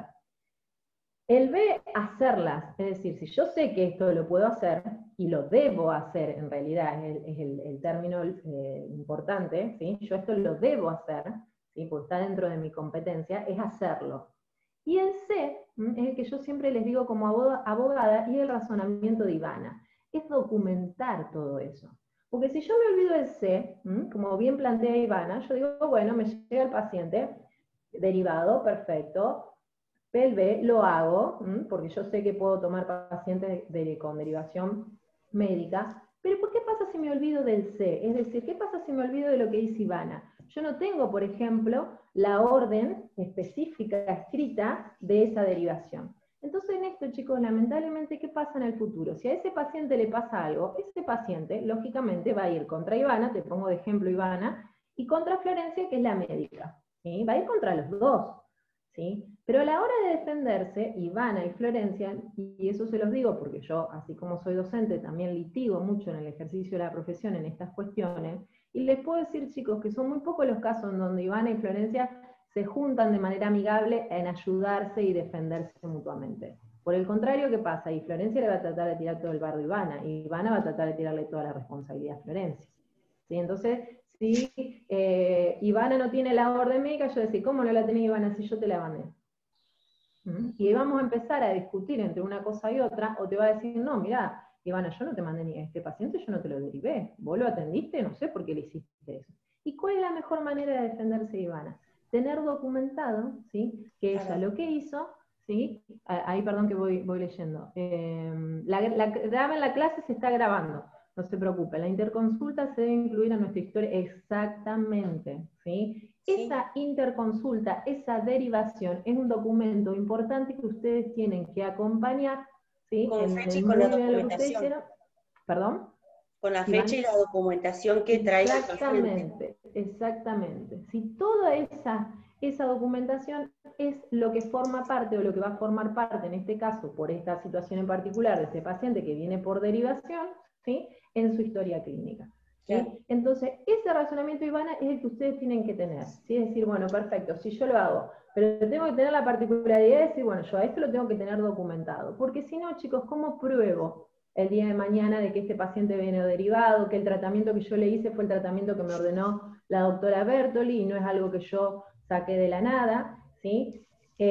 El B, hacerlas, es decir, si yo sé que esto lo puedo hacer, y lo debo hacer en realidad, es el término importante, ¿sí? Yo esto lo debo hacer, ¿sí? Porque está dentro de mi competencia, es hacerlo. Y el C, es el que yo siempre les digo como abogada, y el razonamiento de Ivana, es documentar todo eso. Porque si yo me olvido del C, como bien plantea Ivana, yo digo, bueno, me llega el paciente, derivado, perfecto, el B lo hago, porque yo sé que puedo tomar pacientes con derivación médica, pero ¿qué pasa si me olvido del C? Es decir, ¿qué pasa si me olvido de lo que dice Ivana? Yo no tengo, por ejemplo, la orden específica escrita de esa derivación. Entonces en esto, chicos, lamentablemente, ¿qué pasa en el futuro? Si a ese paciente le pasa algo, ese paciente, lógicamente, va a ir contra Ivana, te pongo de ejemplo Ivana, y contra Florencia, que es la médica, ¿sí? Va a ir contra los dos, ¿sí? Pero a la hora de defenderse, Ivana y Florencia, y eso se los digo porque yo, así como soy docente, también litigo mucho en el ejercicio de la profesión en estas cuestiones, y les puedo decir, chicos, que son muy pocos los casos en donde Ivana y Florencia se juntan de manera amigable en ayudarse y defenderse mutuamente. Por el contrario, ¿qué pasa? Y Florencia le va a tratar de tirar todo el bardo a Ivana, y Ivana va a tratar de tirarle toda la responsabilidad a Florencia. ¿Sí? Entonces, si Ivana no tiene la orden médica, yo decir, ¿cómo no la tenés, Ivana, si yo te la mandé? Y ahí vamos a empezar a discutir entre una cosa y otra, o te va a decir, no, mirá, Ivana, yo no te mandé ni a este paciente, yo no te lo derivé, vos lo atendiste, no sé por qué le hiciste eso. ¿Y cuál es la mejor manera de defenderse, Ivana? Tener documentado, ¿sí? Que ella lo que hizo, ¿sí? Ahí, perdón que voy leyendo. La clase se está grabando, no se preocupe, la interconsulta se debe incluir en nuestra historia, exactamente, ¿sí? Sí. Esa interconsulta, esa derivación, es un documento importante que ustedes tienen que acompañar, ¿sí? Con fecha y con la documentación. ¿Perdón? Con la fecha y la documentación que traiga el paciente. Exactamente. Si toda esa documentación es lo que forma parte, o lo que va a formar parte, en este caso, por esta situación en particular de este paciente que viene por derivación, ¿sí? En su historia clínica. ¿Sí? Claro. Entonces, ese razonamiento, Ivana, es el que ustedes tienen que tener, ¿sí? Es decir, bueno, perfecto, si yo lo hago, pero tengo que tener la particularidad de decir, bueno, yo a esto lo tengo que tener documentado, porque si no, chicos, ¿cómo pruebo el día de mañana de que este paciente viene derivado, que el tratamiento que yo le hice fue el tratamiento que me ordenó la doctora Bertoli, y no es algo que yo saqué de la nada, ¿sí?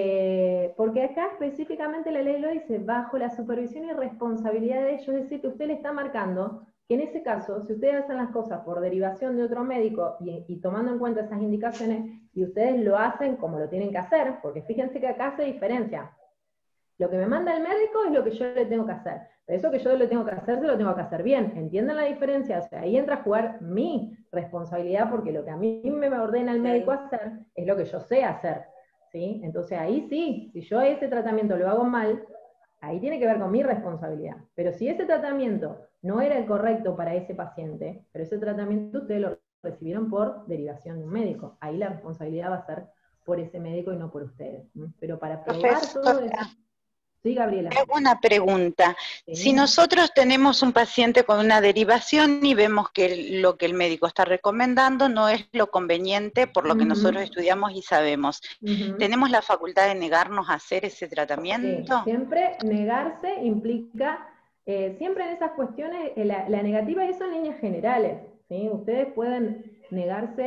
Porque acá específicamente la ley lo dice, bajo la supervisión y responsabilidad de ellos, es decir, que usted le está marcando que en ese caso, si ustedes hacen las cosas por derivación de otro médico y tomando en cuenta esas indicaciones, y ustedes lo hacen como lo tienen que hacer, porque fíjense que acá se diferencia. Lo que me manda el médico es lo que yo le tengo que hacer. Pero eso que yo le tengo que hacer, se lo tengo que hacer bien. ¿Entienden la diferencia? O sea, ahí entra a jugar mi responsabilidad, porque lo que a mí me ordena el médico hacer es lo que yo sé hacer, ¿sí? Entonces ahí sí, si yo ese tratamiento lo hago mal, ahí tiene que ver con mi responsabilidad. Pero si ese tratamiento no era el correcto para ese paciente, pero ese tratamiento ustedes lo recibieron por derivación de un médico, ahí la responsabilidad va a ser por ese médico y no por ustedes. Pero para probar todo eso... Sí, Gabriela. Hago una pregunta. Sí. Si nosotros tenemos un paciente con una derivación y vemos que lo que el médico está recomendando no es lo conveniente por lo que nosotros estudiamos y sabemos, ¿tenemos la facultad de negarnos a hacer ese tratamiento? Sí, siempre negarse implica, siempre en esas cuestiones, la negativa, y eso en líneas generales, ¿sí? Ustedes pueden negarse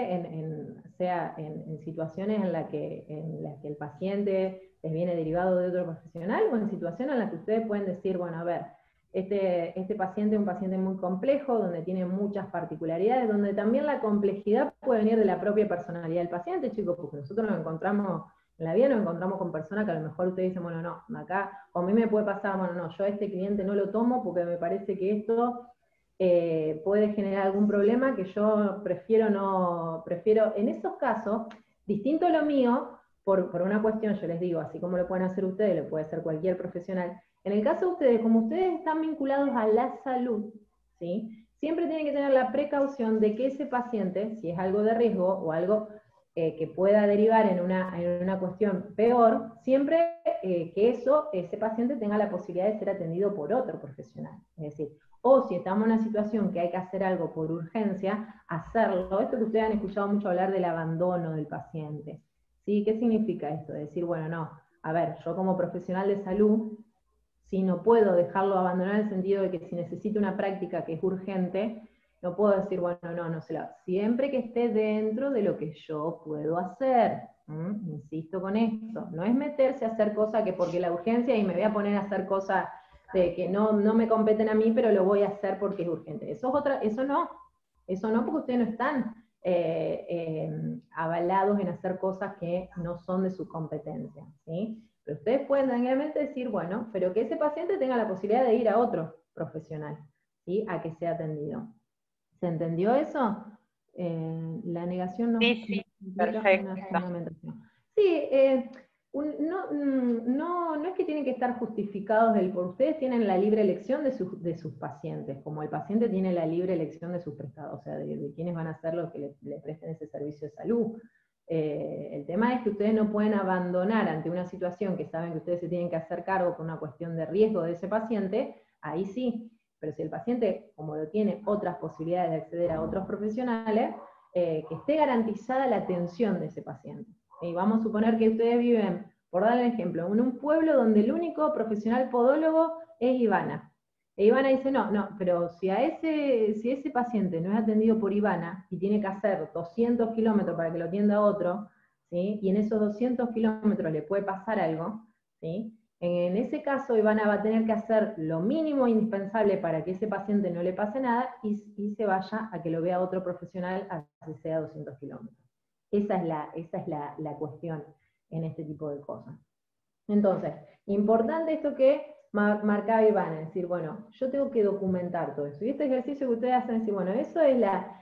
en situaciones en las que el paciente les viene derivado de otro profesional, o en situaciones en las que ustedes pueden decir, bueno, a ver, este paciente es un paciente muy complejo, donde tiene muchas particularidades, donde también la complejidad puede venir de la propia personalidad del paciente, chicos, porque nosotros nos encontramos, en la vida nos encontramos con personas que a lo mejor ustedes dicen, bueno, no, acá, o a mí me puede pasar, bueno, no, yo a este cliente no lo tomo porque me parece que esto puede generar algún problema que yo prefiero, en esos casos, distinto a lo mío, por una cuestión, yo les digo, así como lo pueden hacer ustedes, lo puede hacer cualquier profesional. En el caso de ustedes, como ustedes están vinculados a la salud, ¿sí? Siempre tienen que tener la precaución de que ese paciente, si es algo de riesgo o algo que pueda derivar en una cuestión peor, siempre que ese paciente tenga la posibilidad de ser atendido por otro profesional. Es decir, o si estamos en una situación que hay que hacer algo por urgencia, hacerlo. Esto que ustedes han escuchado mucho hablar del abandono del paciente. ¿Sí? ¿Qué significa esto? Decir, bueno, no, a ver, yo como profesional de salud, si no puedo dejarlo abandonar en el sentido de que si necesito una práctica que es urgente, no puedo decir, bueno, no se la... Siempre que esté dentro de lo que yo puedo hacer. Insisto con esto. No es meterse a hacer cosas que porque la urgencia y me voy a poner a hacer cosas que no me competen a mí, pero lo voy a hacer porque es urgente. Eso no, porque ustedes no están avalados en hacer cosas que no son de su competencia, ¿sí? Pero ustedes pueden tranquilamente decir, bueno, pero que ese paciente tenga la posibilidad de ir a otro profesional, ¿sí? A que sea atendido. ¿Se entendió eso? La negación no Sí, perfecto. una fundamentación. Sí, No es que tienen que estar justificados por ustedes, tienen la libre elección de sus pacientes, como el paciente tiene la libre elección de sus prestados, o sea, de quiénes van a ser los que le presten ese servicio de salud. El tema es que ustedes no pueden abandonar ante una situación que saben que ustedes se tienen que hacer cargo por una cuestión de riesgo de ese paciente, ahí sí, pero si el paciente, como lo tiene otras posibilidades de acceder a otros profesionales, que esté garantizada la atención de ese paciente. Y vamos a suponer que ustedes viven, por darle un ejemplo, en un pueblo donde el único profesional podólogo es Ivana. E Ivana dice, no, pero si ese paciente no es atendido por Ivana y tiene que hacer 200 kilómetros para que lo atienda otro, ¿sí? Y en esos 200 kilómetros le puede pasar algo, ¿sí? En ese caso Ivana va a tener que hacer lo mínimo indispensable para que ese paciente no le pase nada y se vaya a que lo vea otro profesional así sea 200 kilómetros. Esa es la cuestión en este tipo de cosas. Entonces, importante esto que marcaba Ivana, es decir, bueno, yo tengo que documentar todo eso. Y este ejercicio que ustedes hacen, decir, bueno, eso es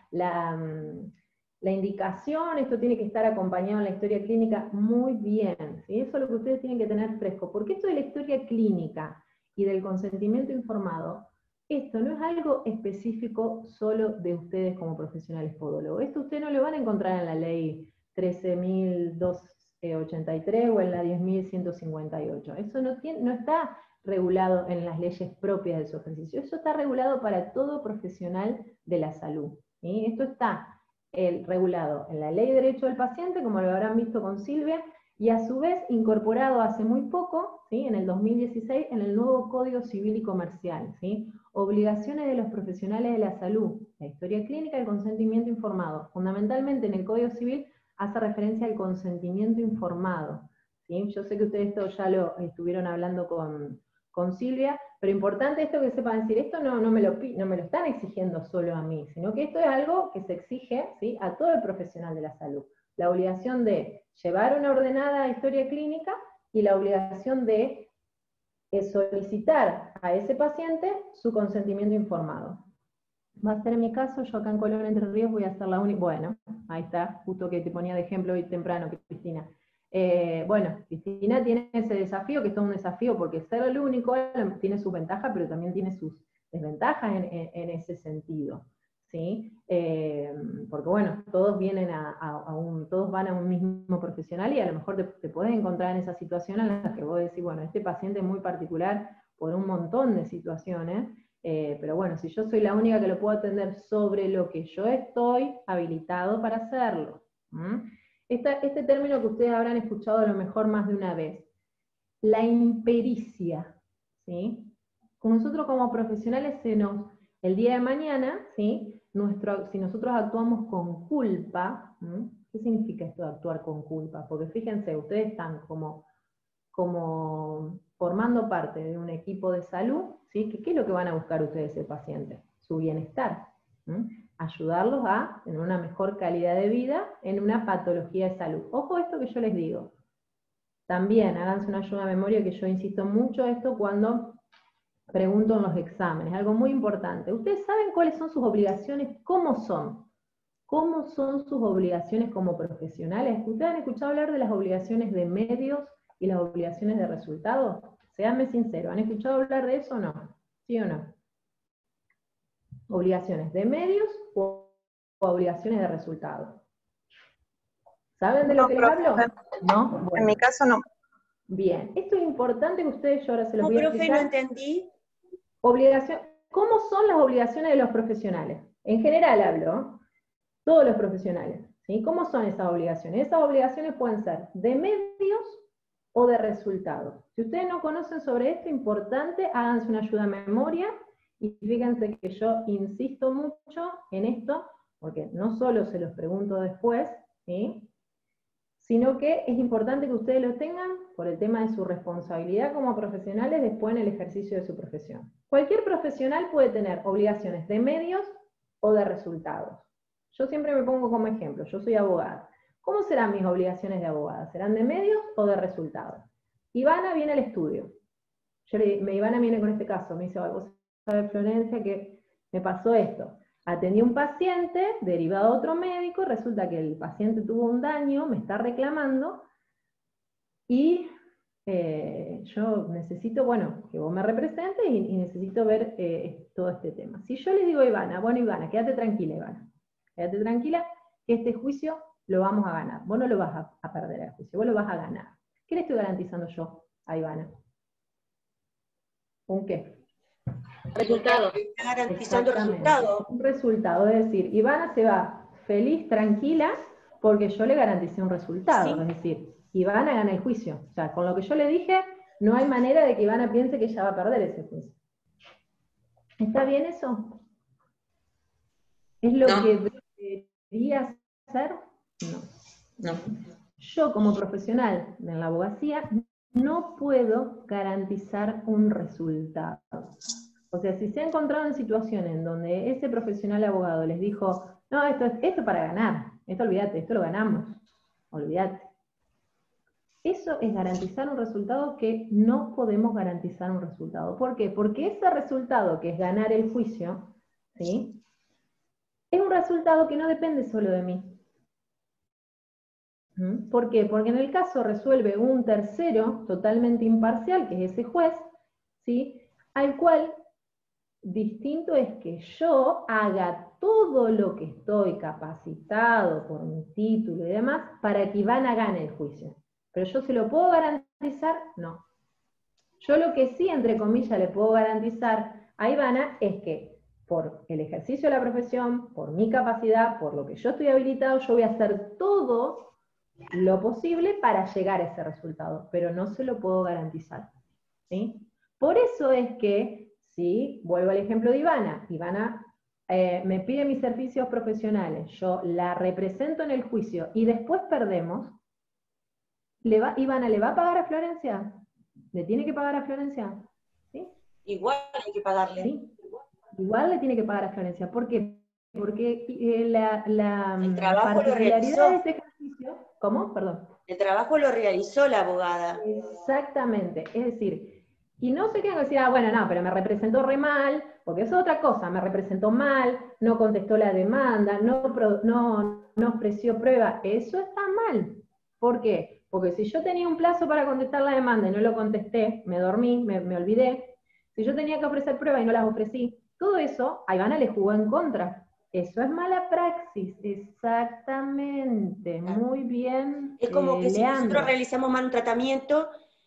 la indicación, esto tiene que estar acompañado en la historia clínica muy bien, ¿sí? Eso es lo que ustedes tienen que tener fresco, porque esto de la historia clínica y del consentimiento informado, esto no es algo específico solo de ustedes como profesionales podólogos. Esto ustedes no lo van a encontrar en la ley 13.283 o en la 10.158. Eso no está regulado en las leyes propias de su ejercicio. Eso está regulado para todo profesional de la salud, ¿sí? Esto está regulado en la Ley de Derecho del Paciente, como lo habrán visto con Silvia, y a su vez incorporado hace muy poco, ¿sí? En el 2016, en el nuevo Código Civil y Comercial, ¿sí? Obligaciones de los profesionales de la salud, la historia clínica y el consentimiento informado. Fundamentalmente en el Código Civil hace referencia al consentimiento informado, ¿sí? Yo sé que ustedes esto ya lo estuvieron hablando con Silvia, pero importante esto que sepan decir, esto no me lo están exigiendo solo a mí, sino que esto es algo que se exige, ¿sí? A todo el profesional de la salud. La obligación de llevar una ordenada historia clínica y la obligación de solicitar a ese paciente su consentimiento informado. Va a ser en mi caso, yo acá en Colón, Entre Ríos, voy a ser la única, bueno, ahí está, justo que te ponía de ejemplo hoy temprano, Cristina. Bueno, Cristina tiene ese desafío, que es todo un desafío, porque ser el único tiene sus ventajas, pero también tiene sus desventajas en ese sentido, ¿sí? Porque bueno, todos vienen todos van a un mismo profesional y a lo mejor te podés encontrar en esa situación en la que vos decís, bueno, este paciente es muy particular por un montón de situaciones, pero bueno, si yo soy la única que lo puedo atender sobre lo que yo estoy habilitado para hacerlo. Este término que ustedes habrán escuchado a lo mejor más de una vez, la impericia, ¿sí? Nosotros como profesionales el día de mañana, ¿sí? Si nosotros actuamos con culpa, ¿qué significa esto de actuar con culpa? Porque fíjense, ustedes están como formando parte de un equipo de salud, ¿sí? ¿Qué es lo que van a buscar ustedes el paciente? Su bienestar. Ayudarlos a tener una mejor calidad de vida en una patología de salud. Ojo esto que yo les digo. También háganse una ayuda de memoria, que yo insisto mucho esto cuando pregunto en los exámenes, algo muy importante. ¿Ustedes saben cuáles son sus obligaciones? ¿Cómo son? ¿Cómo son sus obligaciones como profesionales? ¿Ustedes han escuchado hablar de las obligaciones de medios y las obligaciones de resultados? Seanme sinceros, ¿han escuchado hablar de eso o no? ¿Sí o no? ¿Obligaciones de medios o obligaciones de resultados? ¿Saben de lo que les hablo? ¿No? Bueno. En mi caso no. Bien, esto es importante que ustedes, yo ahora se los voy a profe, explicar. no entendí. ¿Cómo son las obligaciones de los profesionales? En general hablo, todos los profesionales, ¿sí? ¿Cómo son esas obligaciones? Esas obligaciones pueden ser de medios o de resultados. Si ustedes no conocen sobre esto, importante, háganse una ayuda a memoria, y fíjense que yo insisto mucho en esto, porque no solo se los pregunto después, ¿sí? Sino que es importante que ustedes lo tengan por el tema de su responsabilidad como profesionales después en el ejercicio de su profesión. Cualquier profesional puede tener obligaciones de medios o de resultados. Yo siempre me pongo como ejemplo, yo soy abogada. ¿Cómo serán mis obligaciones de abogada? ¿Serán de medios o de resultados? Ivana viene al estudio. Ivana viene con este caso, me dice, vos sabés, Florencia, que me pasó esto. Atendí a un paciente, derivado a otro médico, resulta que el paciente tuvo un daño, me está reclamando, Y yo necesito, bueno, que vos me representes y necesito ver todo este tema. Si yo le digo a Ivana, bueno Ivana, quédate tranquila Ivana, quédate tranquila que este juicio lo vamos a ganar, vos no lo vas a perder el juicio, vos lo vas a ganar. ¿Qué le estoy garantizando yo a Ivana? ¿Un qué? Resultado. Está garantizando resultado. Un resultado, es decir, Ivana se va feliz, tranquila, porque yo le garanticé un resultado, sí. Es decir, Ivana gana el juicio. O sea, con lo que yo le dije, no hay manera de que Ivana piense que ella va a perder ese juicio. ¿Está bien eso? ¿Es lo que debería hacer? No. Yo, como profesional en la abogacía, no puedo garantizar un resultado. O sea, si se ha encontrado en situaciones en donde ese profesional abogado les dijo, no, esto para ganar, esto olvídate, esto lo ganamos, olvídate. Eso es garantizar un resultado que no podemos garantizar un resultado. ¿Por qué? Porque ese resultado, que es ganar el juicio, ¿sí?, es un resultado que no depende solo de mí. ¿Por qué? Porque en el caso resuelve un tercero totalmente imparcial, que es ese juez, ¿sí?, al cual distinto es que yo haga todo lo que estoy capacitado por mi título y demás para que Ivana gane el juicio. Pero yo se lo puedo garantizar, no. Yo lo que sí, entre comillas, le puedo garantizar a Ivana es que por el ejercicio de la profesión, por mi capacidad, por lo que yo estoy habilitado, yo voy a hacer todo lo posible para llegar a ese resultado, pero no se lo puedo garantizar, ¿sí? Por eso es que, si vuelvo al ejemplo de Ivana, Ivana me pide mis servicios profesionales, yo la represento en el juicio y después perdemos, Ivana le va a pagar a Florencia, le tiene que pagar a Florencia, ¿sí? Igual hay que pagarle. ¿Sí? Igual le tiene que pagar a Florencia. ¿Por qué? Porque el trabajo particularidad lo realizó. de ese ejercicio... ¿Cómo? Perdón. El trabajo lo realizó la abogada. Exactamente. Es decir, y no se quedan a decir, bueno, no, pero me representó re mal, porque eso es otra cosa, me representó mal, no contestó la demanda, no ofreció prueba. Eso está mal. ¿Por qué? Porque si yo tenía un plazo para contestar la demanda y no lo contesté, me dormí, me olvidé, si yo tenía que ofrecer pruebas y no las ofrecí, todo eso a Ivana le jugó en contra. Eso es mala praxis, exactamente, muy bien. Es como que si Leandro, nosotros realizamos mal un tratamiento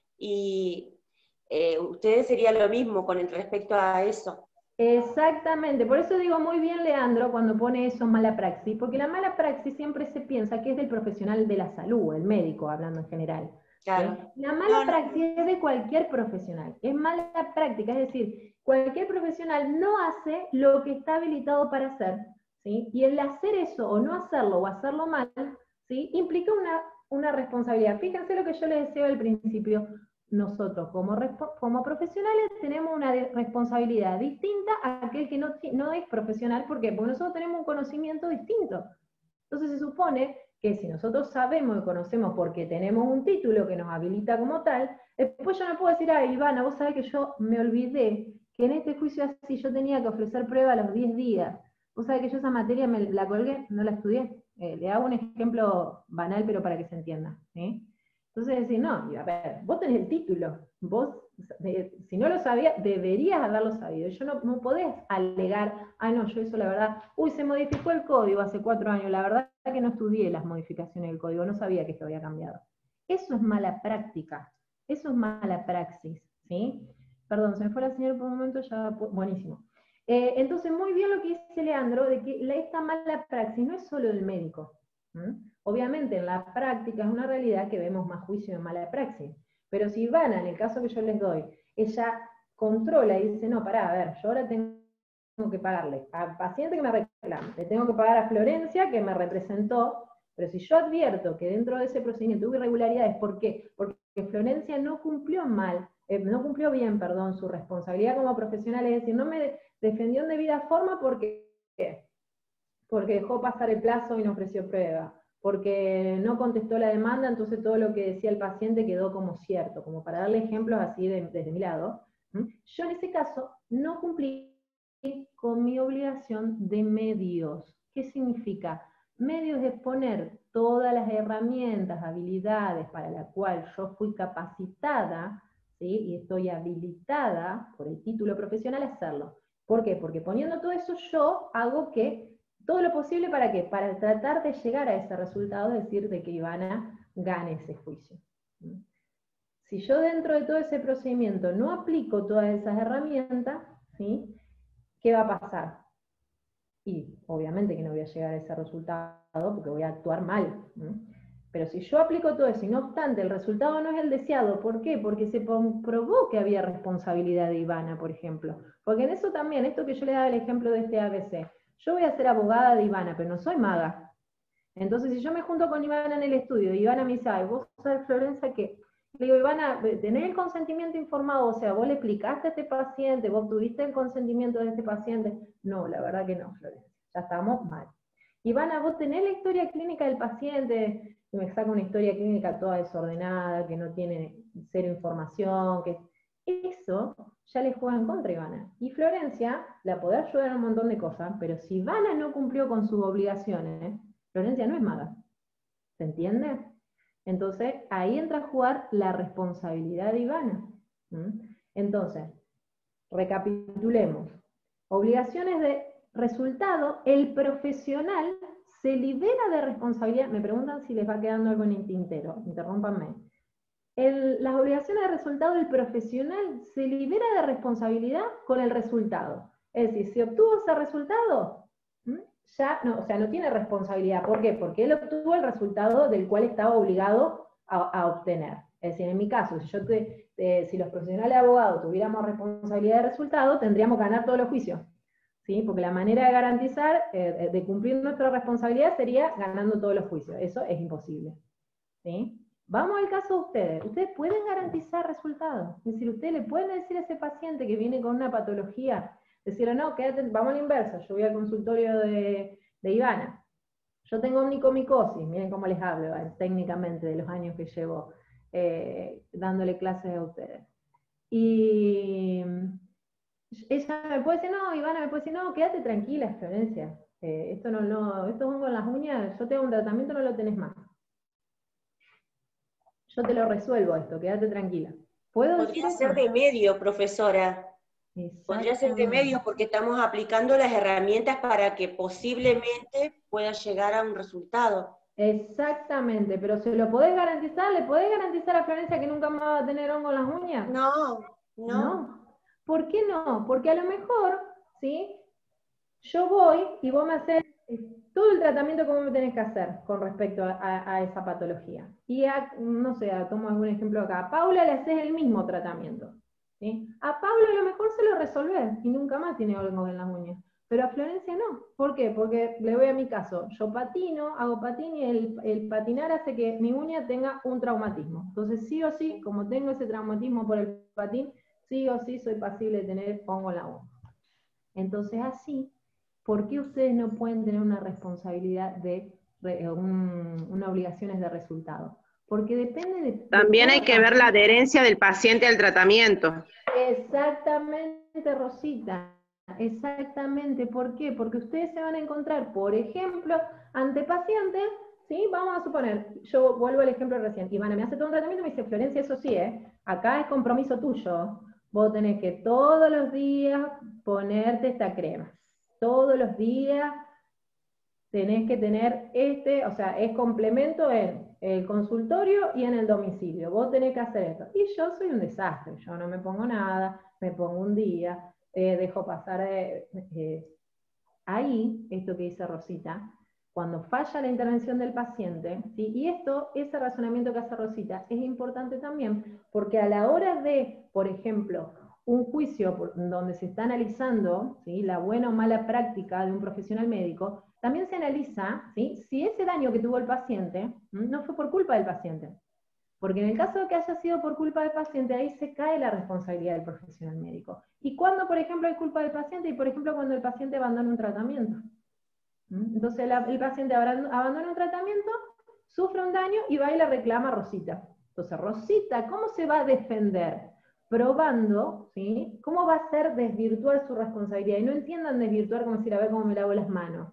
y ustedes sería lo mismo con respecto a eso. Exactamente, por eso digo muy bien Leandro cuando pone eso mala praxis, porque la mala praxis siempre se piensa que es del profesional de la salud, el médico hablando en general. Claro. La mala praxis es de cualquier profesional, es mala práctica, es decir, cualquier profesional no hace lo que está habilitado para hacer, ¿sí? Y el hacer eso o no hacerlo o hacerlo mal, ¿sí?, implica una responsabilidad. Fíjense lo que yo les decía al principio, nosotros como profesionales tenemos una responsabilidad distinta a aquel que no es profesional. ¿Por qué? Porque nosotros tenemos un conocimiento distinto. Entonces se supone que si nosotros sabemos y conocemos porque tenemos un título que nos habilita como tal, después yo no puedo decir, Ivana, vos sabés que yo me olvidé que en este juicio así yo tenía que ofrecer prueba a los 10 días. Vos sabés que yo esa materia me la colgué, no la estudié. Le hago un ejemplo banal, pero para que se entienda, ¿sí? Entonces decir, no, a ver, vos tenés el título, vos, si no lo sabías, deberías haberlo sabido. Yo no podés alegar, no, yo eso la verdad, se modificó el código hace 4 años, la verdad que no estudié las modificaciones del código, no sabía que esto había cambiado. Eso es mala práctica, eso es mala praxis, ¿sí? Perdón, se me fue la señal por un momento, ya, buenísimo. Entonces, muy bien lo que dice Leandro, de que esta mala praxis no es solo del médico. Obviamente en la práctica es una realidad que vemos más juicio de mala praxis, pero si Ivana, en el caso que yo les doy, ella controla y dice, no, pará, a ver, yo ahora tengo que pagarle al paciente que me reclama, le tengo que pagar a Florencia que me representó, pero si yo advierto que dentro de ese procedimiento hubo irregularidades, ¿por qué? Porque Florencia no cumplió bien, su responsabilidad como profesional, es decir, no me defendió en debida forma porque dejó pasar el plazo y no ofreció prueba, porque no contestó la demanda, entonces todo lo que decía el paciente quedó como cierto, como para darle ejemplos así desde mi lado. Yo en ese caso no cumplí con mi obligación de medios. ¿Qué significa? Medios es poner todas las herramientas, habilidades para las cuales yo fui capacitada, ¿sí? Y estoy habilitada por el título profesional a hacerlo. ¿Por qué? Porque poniendo todo eso yo hago que todo lo posible ¿para qué? Para tratar de llegar a ese resultado, es decir, de que Ivana gane ese juicio. Si yo dentro de todo ese procedimiento no aplico todas esas herramientas, ¿sí? ¿Qué va a pasar? Y obviamente que no voy a llegar a ese resultado porque voy a actuar mal. Pero si yo aplico todo eso y no obstante el resultado no es el deseado, ¿por qué? Porque se comprobó que había responsabilidad de Ivana, por ejemplo. Porque en eso también, esto que yo le daba el ejemplo de este ABC, yo voy a ser abogada de Ivana, pero no soy maga. Entonces, si yo me junto con Ivana en el estudio, y Ivana me dice, ay, vos sabés, Florencia, que... Le digo, Ivana, ¿tenés el consentimiento informado? O sea, ¿vos le explicaste a este paciente? ¿Vos tuviste el consentimiento de este paciente? No, la verdad que no, Florencia. Ya estamos mal. Ivana, ¿vos tenés la historia clínica del paciente? Y me saca una historia clínica toda desordenada, que no tiene cero información, que... Eso ya le juega en contra a Ivana. Y Florencia la podrá ayudar en un montón de cosas, pero si Ivana no cumplió con sus obligaciones, Florencia no es maga. ¿Se entiende? Entonces, ahí entra a jugar la responsabilidad de Ivana. Entonces, recapitulemos. Obligaciones de resultado, el profesional se libera de responsabilidad. Me preguntan si les va quedando algo en el tintero, interrúmpanme. Las obligaciones de resultado, el profesional se libera de responsabilidad con el resultado. Es decir, si obtuvo ese resultado, ya no, o sea, no tiene responsabilidad. ¿Por qué? Porque él obtuvo el resultado del cual estaba obligado a obtener. Es decir, en mi caso, si los profesionales de abogados tuviéramos responsabilidad de resultado, tendríamos que ganar todos los juicios. ¿Sí? Porque la manera de garantizar, de cumplir nuestra responsabilidad sería ganando todos los juicios. Eso es imposible. ¿Sí? Vamos al caso de ustedes. Ustedes pueden garantizar resultados. Es decir, ustedes le pueden decir a ese paciente que viene con una patología, decirle, no, quédate, vamos a la inversa, yo voy al consultorio de Ivana. Yo tengo omnicomicosis, miren cómo les hablo técnicamente de los años que llevo dándole clases a ustedes. Y ella me puede decir, no, Ivana me puede decir, no, quédate tranquila, Florencia. Esto esto hongo en las uñas, yo tengo un tratamiento, no lo tenés más. Yo te lo resuelvo esto, quédate tranquila. Podría ser de medio, profesora. Podría ser de medio porque estamos aplicando las herramientas para que posiblemente pueda llegar a un resultado. Exactamente, pero ¿se lo podés garantizar? ¿Le podés garantizar a Florencia que nunca más va a tener hongo en las uñas? No. ¿Por qué no? Porque a lo mejor, ¿sí? Yo voy y vos me haces todo el tratamiento que vos me tenés que hacer con respecto a esa patología. Y no sé, tomo algún ejemplo acá. A Paula le haces el mismo tratamiento. ¿Sí? A Paula a lo mejor se lo resolvés y nunca más tiene hongo en las uñas. Pero a Florencia no. ¿Por qué? Porque le voy a mi caso. Yo patino, hago patín y el patinar hace que mi uña tenga un traumatismo. Entonces sí o sí, como tengo ese traumatismo por el patín, sí o sí soy pasible de tener hongo en la uña. Entonces así, ¿por qué ustedes no pueden tener una responsabilidad de una obligaciones de resultado? Porque depende de... También hay que ver la adherencia del paciente al tratamiento. Exactamente, Rosita. Exactamente. ¿Por qué? Porque ustedes se van a encontrar, por ejemplo, ante pacientes, ¿sí? Vamos a suponer, yo vuelvo al ejemplo recién, Ivana me hace todo un tratamiento y me dice, Florencia, eso sí, acá es compromiso tuyo. Vos tenés que todos los días ponerte esta crema. Todos los días tenés que tener o sea, es complemento en el consultorio y en el domicilio. Vos tenés que hacer esto. Y yo soy un desastre. Yo no me pongo nada, me pongo un día, dejo pasar... ahí, esto que dice Rosita, cuando falla la intervención del paciente, ¿sí? Y ese razonamiento que hace Rosita es importante también, porque a la hora de, por ejemplo, un juicio donde se está analizando, ¿sí?, la buena o mala práctica de un profesional médico, también se analiza, ¿sí?, si ese daño que tuvo el paciente no fue por culpa del paciente. Porque en el caso de que haya sido por culpa del paciente, ahí se cae la responsabilidad del profesional médico. ¿Y cuando, por ejemplo, hay culpa del paciente? Y, por ejemplo, cuando el paciente abandona un tratamiento. Entonces el paciente abandona un tratamiento, sufre un daño y va y le reclama a Rosita. Entonces, Rosita, ¿cómo se va a defender? Probando, ¿sí?, cómo va a ser desvirtuar su responsabilidad. Y no entiendan desvirtuar como decir, a ver cómo me lavo las manos,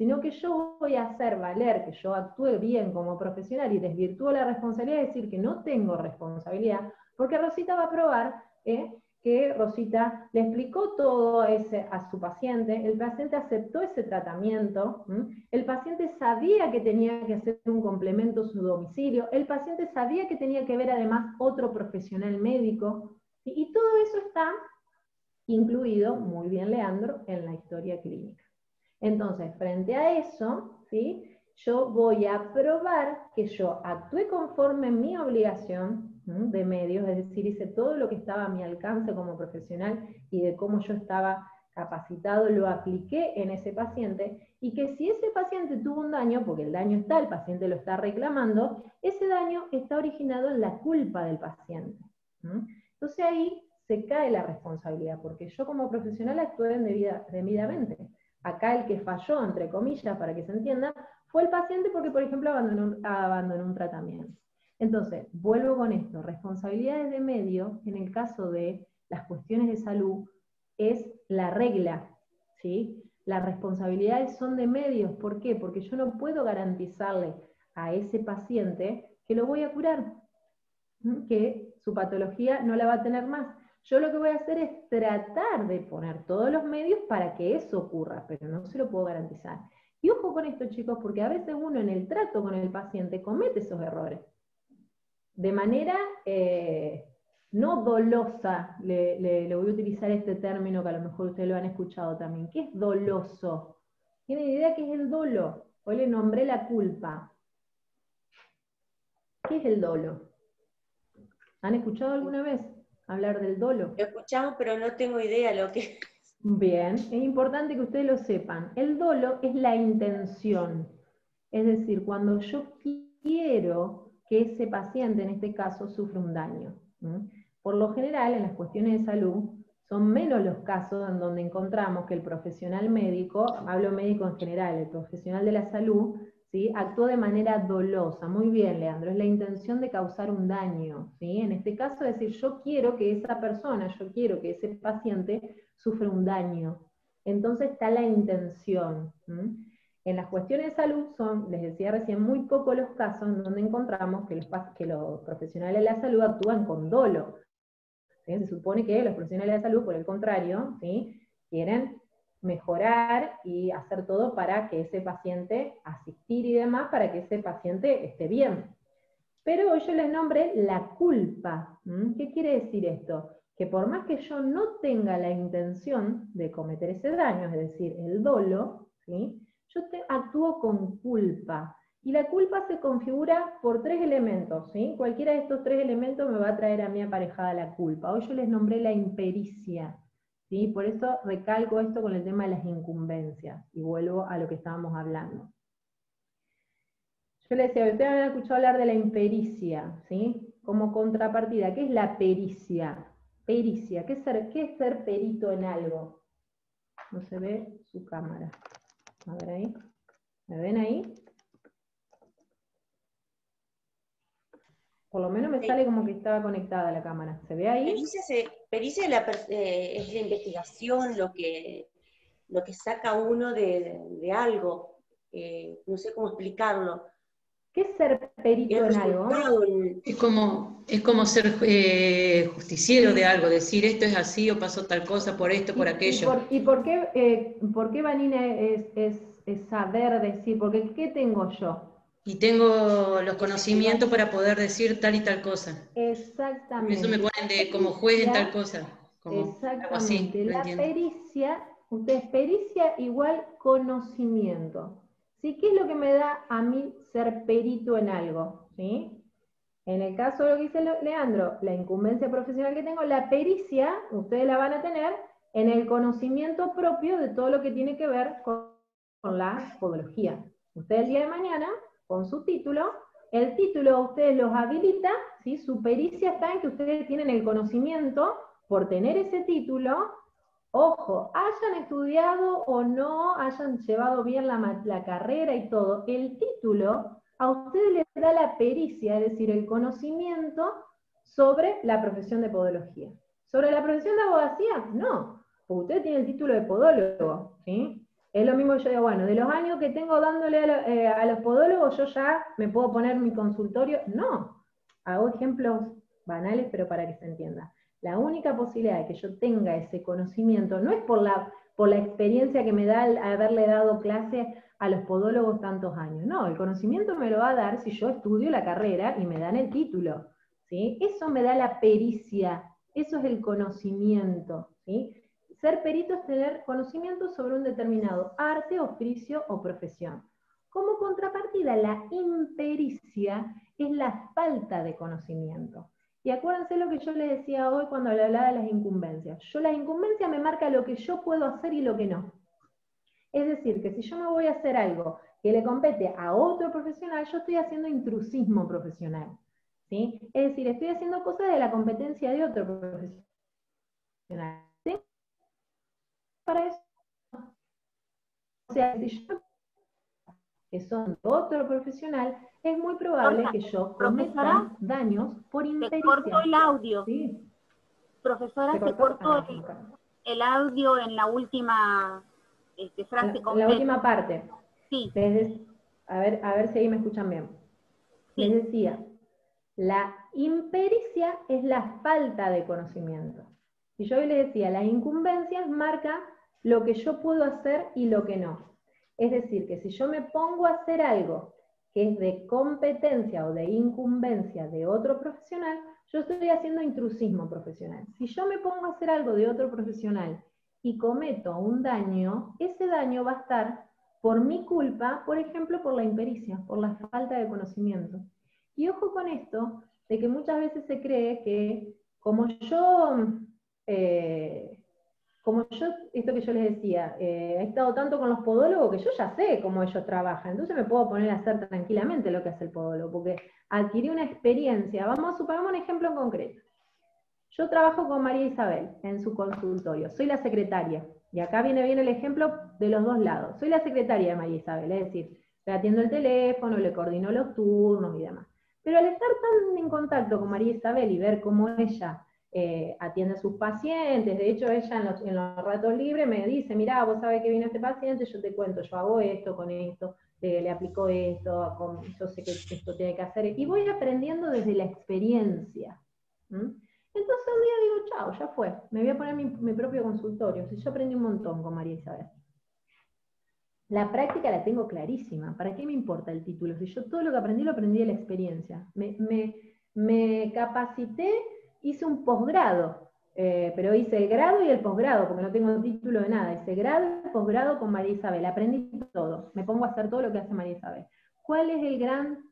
sino que yo voy a hacer valer que yo actúe bien como profesional y desvirtúo la responsabilidad, es decir, que no tengo responsabilidad, porque Rosita va a probar que Rosita le explicó todo a su paciente, el paciente aceptó ese tratamiento, el paciente sabía que tenía que hacer un complemento a su domicilio, el paciente sabía que tenía que ver además otro profesional médico, y todo eso está incluido, muy bien Leandro, en la historia clínica. Entonces, frente a eso, ¿sí?, yo voy a probar que yo actué conforme a mi obligación de medios, es decir, hice todo lo que estaba a mi alcance como profesional y de cómo yo estaba capacitado, lo apliqué en ese paciente, y que si ese paciente tuvo un daño, porque el daño está, el paciente lo está reclamando, ese daño está originado en la culpa del paciente. Entonces ahí se cae la responsabilidad, porque yo como profesional actué debidamente. Acá el que falló, entre comillas, para que se entienda, fue el paciente porque, por ejemplo, abandonó un tratamiento. Entonces, vuelvo con esto, responsabilidades de medio, en el caso de las cuestiones de salud, es la regla, ¿sí? Las responsabilidades son de medios, ¿por qué? Porque yo no puedo garantizarle a ese paciente que lo voy a curar, que su patología no la va a tener más. Yo lo que voy a hacer es tratar de poner todos los medios para que eso ocurra, pero no se lo puedo garantizar. Y ojo con esto, chicos, porque a veces uno en el trato con el paciente comete esos errores. De manera no dolosa, le voy a utilizar este término que a lo mejor ustedes lo han escuchado también. ¿Qué es doloso? ¿Tienen idea qué es el dolo? Hoy le nombré la culpa. ¿Qué es el dolo? ¿Han escuchado alguna vez hablar del dolo? Lo escuchamos, pero no tengo idea lo que es. Bien, es importante que ustedes lo sepan. El dolo es la intención. Es decir, cuando yo quiero que ese paciente, en este caso, sufra un daño. Por lo general, en las cuestiones de salud, son menos los casos en donde encontramos que el profesional médico, hablo médico en general, el profesional de la salud, ¿sí?, actuó de manera dolosa. Muy bien, Leandro, es la intención de causar un daño, ¿sí? En este caso, es decir, yo quiero que esa persona, yo quiero que ese paciente sufra un daño. Entonces está la intención. En las cuestiones de salud son, les decía recién, muy pocos los casos en donde encontramos que los profesionales de la salud actúan con dolo. ¿Sí? Se supone que los profesionales de la salud, por el contrario, ¿sí?, quieren mejorar y hacer todo para que ese paciente, asistir y demás, para que ese paciente esté bien. Pero hoy yo les nombré la culpa. ¿Qué quiere decir esto? Que por más que yo no tenga la intención de cometer ese daño, es decir, el dolo, ¿sí?, yo actúo con culpa. Y la culpa se configura por 3 elementos, ¿sí? Cualquiera de estos 3 elementos me va a traer a mí aparejada la culpa. Hoy yo les nombré la impericia, ¿sí? Por eso recalco esto con el tema de las incumbencias, y vuelvo a lo que estábamos hablando. Yo les decía, ustedes han escuchado hablar de la impericia, ¿sí? Como contrapartida, ¿qué es la pericia? Pericia, ¿qué es ser perito en algo? No se ve su cámara. A ver ahí. ¿Me ven ahí? Por lo menos me sale como que estaba conectada la cámara. ¿Se ve ahí? Pericia es la investigación, lo que saca uno de algo. No sé cómo explicarlo. ¿Qué es ser perito en algo? Es como ser justiciero de algo, decir esto es así o pasó tal cosa por esto, por aquello. ¿Y por qué Vanina es saber decir? Porque ¿qué tengo yo? Y tengo los conocimientos para poder decir tal y tal cosa. Exactamente. Eso me ponen como juez en tal cosa. Como algo así, la pericia, ustedes, pericia igual conocimiento. ¿Sí? ¿Qué es lo que me da a mí ser perito en algo? ¿Sí? En el caso de lo que dice Leandro, la incumbencia profesional que tengo, la pericia, ustedes la van a tener en el conocimiento propio de todo lo que tiene que ver con la podología. Ustedes el día de mañana, con su título, el título a ustedes los habilita, ¿sí? Su pericia está en que ustedes tienen el conocimiento por tener ese título. Ojo, hayan estudiado o no, hayan llevado bien la carrera y todo, el título a ustedes les da la pericia, es decir, el conocimiento sobre la profesión de podología. ¿Sobre la profesión de abogacía? No, porque ustedes tienen el título de podólogo, ¿sí? Es lo mismo que yo digo, bueno, de los años que tengo dándole a los podólogos, yo ya me puedo poner mi consultorio. No, hago ejemplos banales, pero para que se entienda. La única posibilidad de que yo tenga ese conocimiento no es por la experiencia que me da al haberle dado clase a los podólogos tantos años. No, el conocimiento me lo va a dar si yo estudio la carrera y me dan el título, ¿sí? Eso me da la pericia, eso es el conocimiento, ¿sí? Ser perito es tener conocimiento sobre un determinado arte, oficio o profesión. Como contrapartida, la impericia es la falta de conocimiento. Y acuérdense lo que yo les decía hoy cuando le hablaba de las incumbencias. Las incumbencias me marcan lo que yo puedo hacer y lo que no. Es decir, que si yo me voy a hacer algo que le compete a otro profesional, yo estoy haciendo intrusismo profesional, ¿sí? Es decir, estoy haciendo cosas de la competencia de otro profesional. Para eso, o sea, si yo que son de otro profesional, es muy probable que yo cometa daños por impericia. Se cortó el audio. ¿Sí? Profesora, se cortó el audio en la última frase completa. En la última parte. Sí. A ver si ahí me escuchan bien. Sí. Les decía, la impericia es la falta de conocimiento. Y yo hoy les decía, las incumbencias marcan lo que yo puedo hacer y lo que no. Es decir, que si yo me pongo a hacer algo que es de competencia o de incumbencia de otro profesional, yo estoy haciendo intrusismo profesional. Si yo me pongo a hacer algo de otro profesional y cometo un daño, ese daño va a estar por mi culpa, por ejemplo, por la impericia, por la falta de conocimiento. Y ojo con esto, de que muchas veces se cree que como yo, esto que yo les decía, he estado tanto con los podólogos que yo ya sé cómo ellos trabajan, entonces me puedo poner a hacer tranquilamente lo que hace el podólogo, porque adquirí una experiencia. Vamos a suponer un ejemplo en concreto. Yo trabajo con María Isabel en su consultorio, soy la secretaria, y acá viene bien el ejemplo de los dos lados. Soy la secretaria de María Isabel, es decir, le atiendo el teléfono, le coordino los turnos y demás. Pero al estar tan en contacto con María Isabel y ver cómo ella atiende a sus pacientes, de hecho ella en los ratos libres me dice, mirá, vos sabés que viene este paciente, yo te cuento, yo hago esto con esto, le aplico esto, yo sé que esto tiene que hacer, y voy aprendiendo desde la experiencia. Entonces un día digo, chao, ya fue, me voy a poner mi propio consultorio. Si yo aprendí un montón con María Isabel. La práctica la tengo clarísima. ¿Para qué me importa el título? Si yo todo lo que aprendí, lo aprendí de la experiencia. Me capacité, hice un posgrado, pero hice el grado y el posgrado, porque no tengo título de nada. Hice grado y posgrado con María Isabel. Aprendí todo. Me pongo a hacer todo lo que hace María Isabel. ¿Cuál es el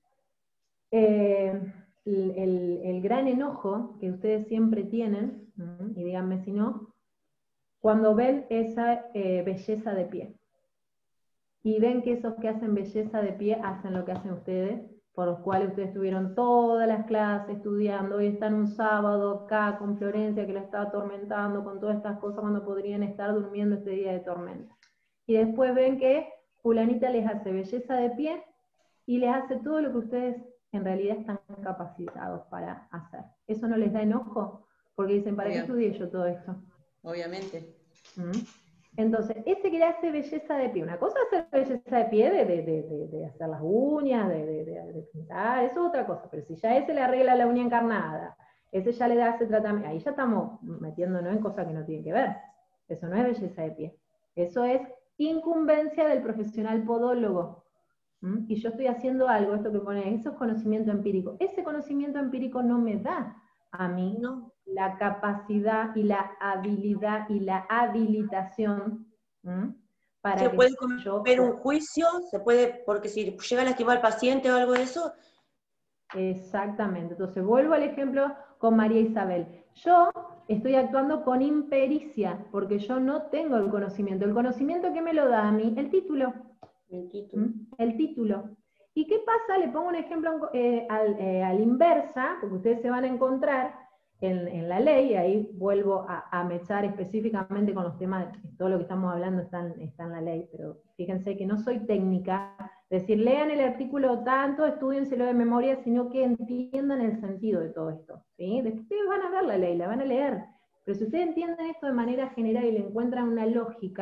gran enojo que ustedes siempre tienen, y díganme si no, cuando ven esa belleza de pie? Y ven que esos que hacen belleza de pie hacen lo que hacen ustedes, por los cuales ustedes tuvieron todas las clases estudiando, hoy están un sábado acá con Florencia que la está atormentando con todas estas cosas cuando podrían estar durmiendo este día de tormenta. Y después ven que fulanita les hace belleza de pie y les hace todo lo que ustedes en realidad están capacitados para hacer. ¿Eso no les da enojo? Porque dicen, ¿para qué estudié yo todo esto? Obviamente. Entonces, ese que le hace belleza de pie, una cosa es hacer belleza de pie, de hacer las uñas, de pintar, eso es otra cosa, pero si ya ese le arregla la uña encarnada, ese ya le da ese tratamiento, ahí ya estamos metiéndonos en cosas que no tienen que ver. Eso no es belleza de pie, eso es incumbencia del profesional podólogo. Y yo estoy haciendo algo, esto que pone, eso es conocimiento empírico. Ese conocimiento empírico no me da a mí la capacidad y la habilidad y la habilitación para ¿Se que puede yo ver un juicio? ¿Se puede, porque si llega a lastimar al paciente o algo de eso? Exactamente. Entonces vuelvo al ejemplo con María Isabel. Yo estoy actuando con impericia, porque yo no tengo el conocimiento. ¿El conocimiento que me lo da a mí? El título. El título. ¿Y qué pasa? Le pongo un ejemplo al inversa, porque ustedes se van a encontrar en la ley, y ahí vuelvo a mechar específicamente con los temas, todo lo que estamos hablando está en la ley, pero fíjense que no soy técnica, es decir, lean el artículo tanto, estudienselo de memoria, sino que entiendan el sentido de todo esto, ¿sí? Después ustedes van a ver la ley, la van a leer, pero si ustedes entienden esto de manera general y le encuentran una lógica,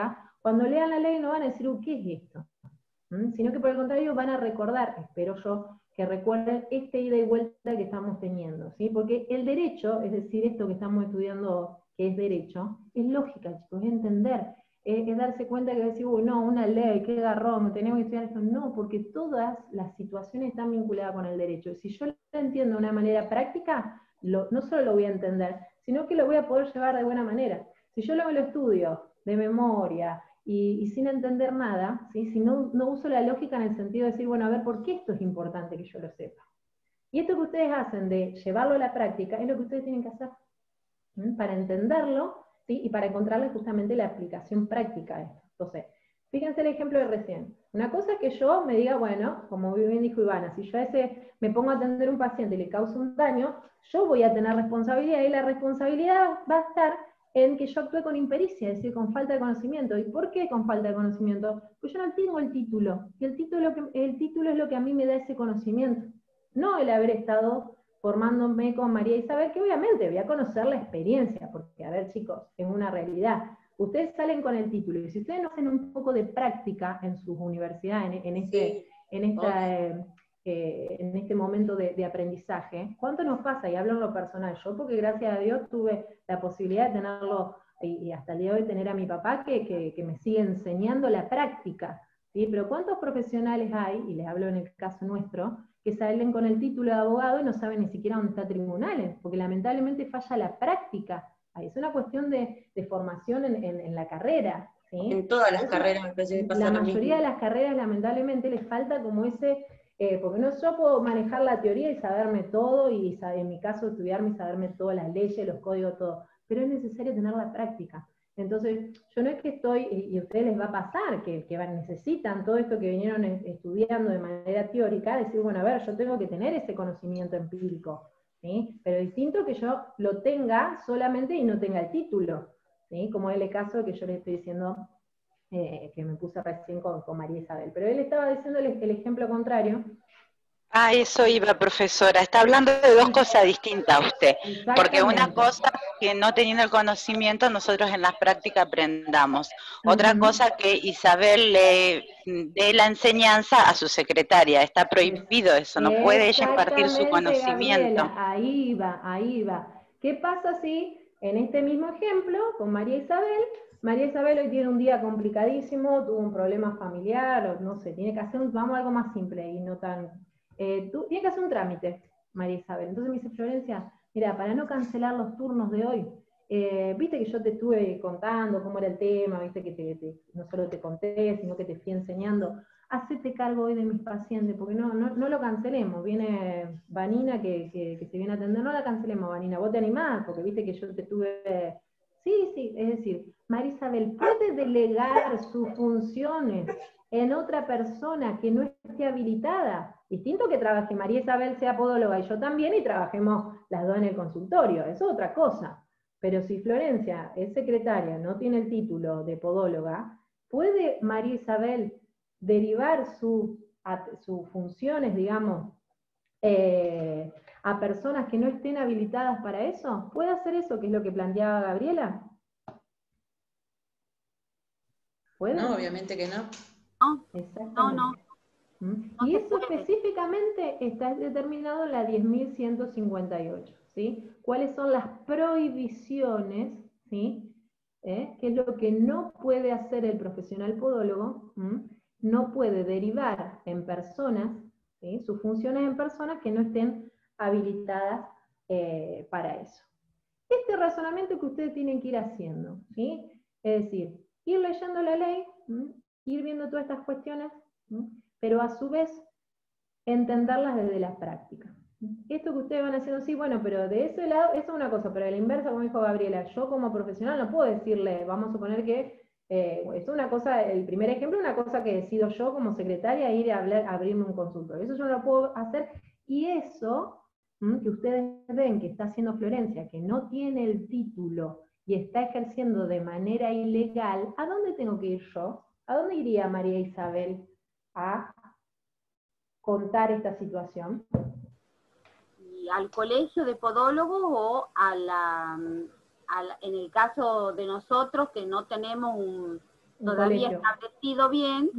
cuando lean la ley no van a decir, ¿qué es esto? Sino que por el contrario van a recordar, espero yo, que recuerden esta ida y vuelta que estamos teniendo, ¿sí? Porque el derecho, es decir, esto que estamos estudiando que es derecho, es lógica, chicos, es entender, es darse cuenta que decir, uy, no, una ley, qué garrón, tenemos que estudiar esto. No, porque todas las situaciones están vinculadas con el derecho. Si yo lo entiendo de una manera práctica, no solo lo voy a entender, sino que lo voy a poder llevar de buena manera. Si yo lo estudio de memoria, y sin entender nada, ¿sí? Si no uso la lógica en el sentido de decir, bueno, a ver, ¿por qué esto es importante que yo lo sepa? Y esto que ustedes hacen de llevarlo a la práctica es lo que ustedes tienen que hacer, para entenderlo, ¿sí? Y para encontrarle justamente la aplicación práctica a esto. Entonces, fíjense el ejemplo de recién. Una cosa es que yo me diga, bueno, como bien dijo Ivana, si yo me pongo a atender a un paciente y le causo un daño, yo voy a tener responsabilidad, y la responsabilidad va a estar en que yo actúe con impericia, es decir, con falta de conocimiento. ¿Y por qué con falta de conocimiento? Pues yo no tengo el título, y el título es lo que a mí me da ese conocimiento, no el haber estado formándome con María Isabel, que obviamente voy a conocer la experiencia, porque, a ver, chicos, es una realidad. Ustedes salen con el título, y si ustedes no hacen un poco de práctica en sus universidades, en este momento de aprendizaje, ¿cuánto nos pasa? Y hablo en lo personal, yo porque gracias a Dios tuve la posibilidad de tenerlo, y hasta el día de hoy tener a mi papá que me sigue enseñando la práctica, ¿sí? Pero ¿cuántos profesionales hay, y les hablo en el caso nuestro, que salen con el título de abogado y no saben ni siquiera dónde está tribunales? Porque lamentablemente falla la práctica. Es una cuestión de formación en la carrera, ¿sí? En todas las carreras me parece que pasa la mayoría de las carreras lamentablemente les falta como ese, porque no yo puedo manejar la teoría y saberme todo, y en mi caso estudiarme y saberme todas las leyes, los códigos, todo, pero es necesario tener la práctica. Entonces, yo no es que estoy, y a ustedes les va a pasar, que necesitan todo esto que vinieron estudiando de manera teórica, decir, bueno, a ver, yo tengo que tener ese conocimiento empírico, ¿sí? Pero distinto que yo lo tenga solamente y no tenga el título, ¿sí? Como es el caso que yo les estoy diciendo, que me puse recién con María Isabel. Pero él estaba diciendo el ejemplo contrario. Ah, eso iba, profesora. Está hablando de dos cosas distintas usted. Porque una cosa que no teniendo el conocimiento nosotros en la práctica aprendamos. Otra cosa que Isabel le dé la enseñanza a su secretaria. Está prohibido eso, no puede ella impartir su conocimiento. Gabriela, ahí va. ¿Qué pasa si en este mismo ejemplo, con María Isabel hoy tiene un día complicadísimo, tuvo un problema familiar, o no sé, tiene que hacer algo más simple y no tan... tiene que hacer un trámite, María Isabel. Entonces me dice, Florencia, mira, para no cancelar los turnos de hoy, viste que yo te estuve contando cómo era el tema, viste que no solo te conté, sino que te fui enseñando, hacete cargo hoy de mis pacientes, porque no lo cancelemos. Viene Vanina que se viene a atender, no la cancelemos, Vanina, vos te animás, porque viste que yo te tuve... Sí, es decir, María Isabel puede delegar sus funciones en otra persona que no esté habilitada. Distinto que trabaje María Isabel sea podóloga y yo también, y trabajemos las dos en el consultorio, eso es otra cosa. Pero si Florencia es secretaria, no tiene el título de podóloga, ¿puede María Isabel derivar sus funciones, digamos, a personas que no estén habilitadas para eso? ¿Puede hacer eso, que es lo que planteaba Gabriela? ¿Puede? No, obviamente que no. No. Y eso específicamente está determinado en la 10.158, ¿sí? ¿Cuáles son las prohibiciones, ¿sí? ¿Qué es lo que no puede hacer el profesional podólogo? No puede derivar en personas, ¿sí? Sus funciones en personas que no estén habilitadas para eso. Este razonamiento que ustedes tienen que ir haciendo, ¿sí? Es decir, ir leyendo la ley, ir viendo todas estas cuestiones, pero a su vez entenderlas desde la práctica. Esto que ustedes van haciendo, sí, bueno, pero de ese lado, eso es una cosa, pero de la inversa, como dijo Gabriela, yo como profesional no puedo decirle, vamos a suponer que, esto es una cosa, el primer ejemplo, una cosa que decido yo como secretaria, ir a abrirme un consultorio. Eso yo no lo puedo hacer, y eso que ustedes ven que está haciendo Florencia, que no tiene el título y está ejerciendo de manera ilegal, ¿a dónde tengo que ir yo? ¿A dónde iría María Isabel a contar esta situación? Y al colegio de podólogos o en el caso de nosotros que no tenemos todavía establecido bien,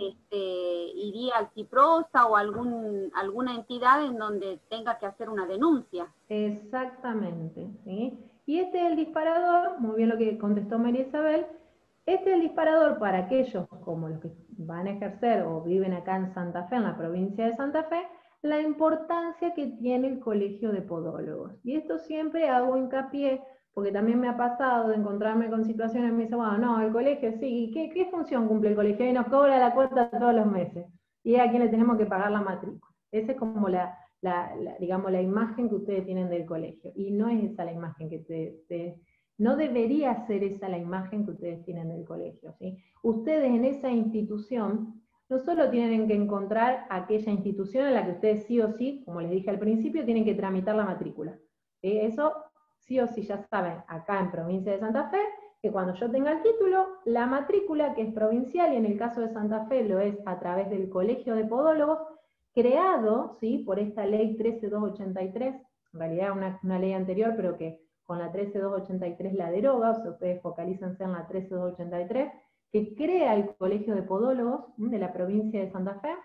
iría al CIPROSA o alguna entidad en donde tenga que hacer una denuncia. Exactamente, ¿sí? Y este es el disparador, muy bien lo que contestó María Isabel, este es el disparador para aquellos como los que van a ejercer o viven acá en Santa Fe, en la provincia de Santa Fe, la importancia que tiene el colegio de podólogos. Y esto siempre hago hincapié, porque también me ha pasado de encontrarme con situaciones, me dice, bueno, no, el colegio sí, ¿qué función cumple el colegio? Y nos cobra la cuota todos los meses, y es a quien le tenemos que pagar la matrícula. Esa es como digamos, la imagen que ustedes tienen del colegio, y no es esa la imagen que no debería ser esa la imagen que ustedes tienen del colegio, ¿sí? Ustedes en esa institución no solo tienen que encontrar aquella institución en la que ustedes sí o sí, como les dije al principio, tienen que tramitar la matrícula. Eso sí o sí ya saben, acá en Provincia de Santa Fe, que cuando yo tenga el título, la matrícula, que es provincial, y en el caso de Santa Fe lo es a través del Colegio de Podólogos, creado, ¿sí?, por esta ley 13283, en realidad una ley anterior, pero que con la 13283 la deroga, o sea, ustedes focalícense en la 13283, que crea el Colegio de Podólogos de la provincia de Santa Fe,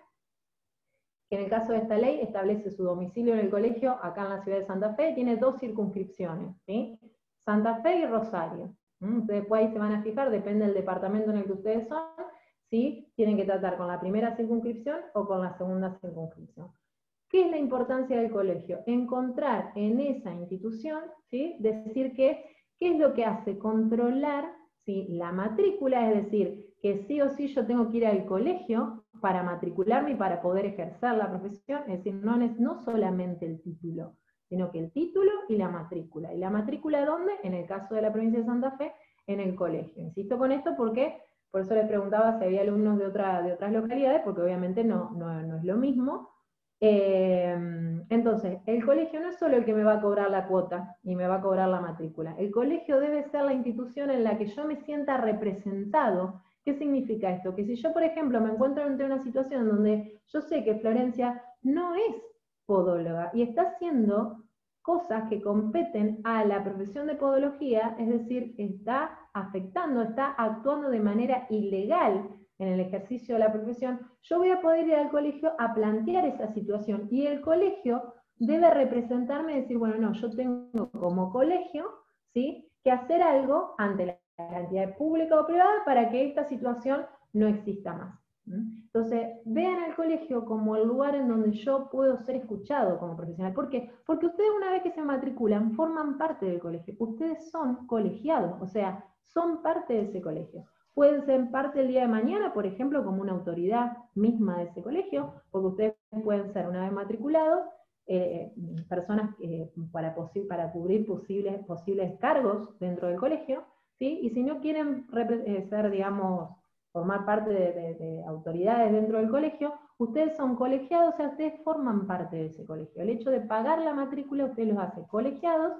que en el caso de esta ley establece su domicilio en el colegio acá en la ciudad de Santa Fe, y tiene 2 circunscripciones, ¿sí? Santa Fe y Rosario. Ustedes después ahí se van a fijar, depende del departamento en el que ustedes son, ¿sí? Tienen que tratar con la primera circunscripción o con la segunda circunscripción. ¿Qué es la importancia del colegio? Encontrar en esa institución, ¿sí?, decir qué es lo que hace controlar, ¿sí?, la matrícula, es decir, que sí o sí yo tengo que ir al colegio para matricularme y para poder ejercer la profesión, es decir, no solamente el título, sino que el título y la matrícula. ¿Y la matrícula dónde? En el caso de la provincia de Santa Fe, en el colegio. Insisto con esto porque, por eso les preguntaba si había alumnos de otras localidades, porque obviamente no es lo mismo. Entonces, el colegio no es solo el que me va a cobrar la cuota y me va a cobrar la matrícula. El colegio debe ser la institución en la que yo me sienta representado. ¿Qué significa esto? Que si yo, por ejemplo, me encuentro ante una situación donde yo sé que Florencia no es podóloga y está haciendo cosas que competen a la profesión de podología, es decir, está afectando, está actuando de manera ilegal en el ejercicio de la profesión, yo voy a poder ir al colegio a plantear esa situación, y el colegio debe representarme y decir, bueno, no, yo tengo como colegio, ¿sí?, que hacer algo ante la entidad pública o privada para que esta situación no exista más. Entonces, vean al colegio como el lugar en donde yo puedo ser escuchado como profesional. ¿Por qué? Porque ustedes, una vez que se matriculan, forman parte del colegio. Ustedes son colegiados, o sea, son parte de ese colegio. Pueden ser parte el día de mañana, por ejemplo, como una autoridad misma de ese colegio, porque ustedes pueden ser, una vez matriculados, personas para cubrir posibles cargos dentro del colegio, ¿sí? Y si no quieren ser, digamos, formar parte de autoridades dentro del colegio, ustedes son colegiados, o sea, ustedes forman parte de ese colegio. El hecho de pagar la matrícula, ustedes los hace colegiados,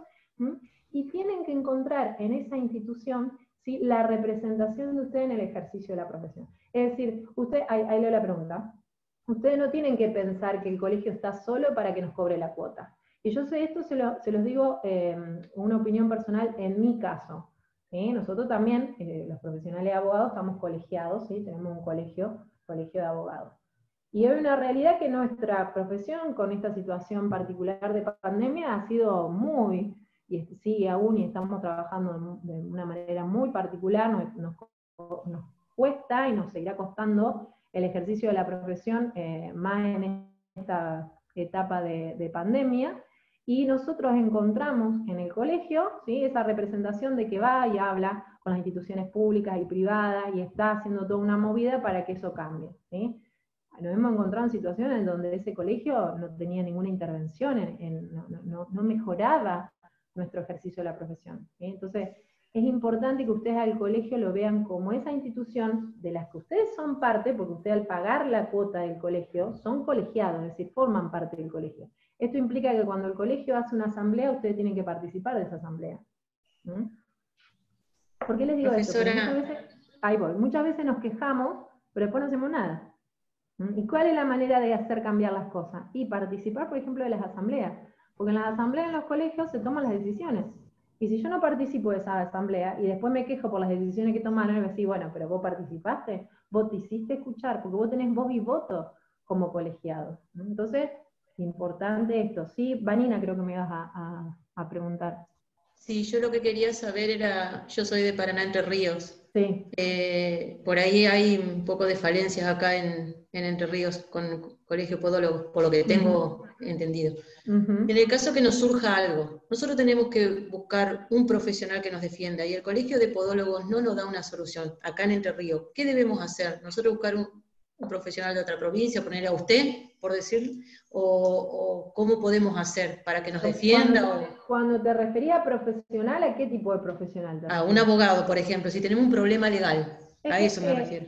y tienen que encontrar en esa institución, ¿sí?, la representación de ustedes en el ejercicio de la profesión. Es decir, ahí leo la pregunta, ustedes no tienen que pensar que el colegio está solo para que nos cobre la cuota. Y yo sé esto, se los digo una opinión personal en mi caso. ¿Sí? Nosotros también, los profesionales de abogados, estamos colegiados, ¿sí? Tenemos un colegio de abogados. Y hay una realidad que nuestra profesión, con esta situación particular de pandemia, ha sido muy, y sigue aún, y estamos trabajando de una manera muy particular, nos cuesta y nos seguirá costando el ejercicio de la profesión, más en esta etapa de pandemia. Y nosotros encontramos en el colegio, ¿sí?, esa representación de que va y habla con las instituciones públicas y privadas y está haciendo toda una movida para que eso cambie, ¿sí? Nos hemos encontrado en situaciones donde ese colegio no tenía ninguna intervención, no mejoraba nuestro ejercicio de la profesión, ¿sí? Entonces, es importante que ustedes al colegio lo vean como esa institución de las que ustedes son parte, porque ustedes al pagar la cuota del colegio son colegiados, es decir, forman parte del colegio. Esto implica que cuando el colegio hace una asamblea, ustedes tienen que participar de esa asamblea. ¿Por qué les digo Profesora, esto? Muchas veces nos quejamos, pero después no hacemos nada. ¿Y cuál es la manera de hacer cambiar las cosas? Y participar, por ejemplo, de las asambleas. Porque en las asambleas en los colegios se toman las decisiones. Y si yo no participo de esa asamblea, y después me quejo por las decisiones que tomaron, y me decís, bueno, pero vos participaste, vos te hiciste escuchar, porque vos tenés voz y voto como colegiado, ¿no? Entonces, importante esto. Sí, Vanina, creo que me ibas a preguntar. Sí, yo lo que quería saber era, yo soy de Paraná, Entre Ríos. Sí. Por ahí hay un poco de falencias acá en Entre Ríos con el Colegio Podólogo, por lo que tengo entendido. En el caso que nos surja algo, nosotros tenemos que buscar un profesional que nos defienda, y el Colegio de Podólogos no nos da una solución acá en Entre Ríos. ¿Qué debemos hacer? ¿Nosotros buscar un profesional de otra provincia, poner a usted, por decir, o cómo podemos hacer para que nos defienda? Cuando te referías a profesional, ¿a qué tipo de profesional te referías? A un abogado, por ejemplo, si tenemos un problema legal, a eso me refiero.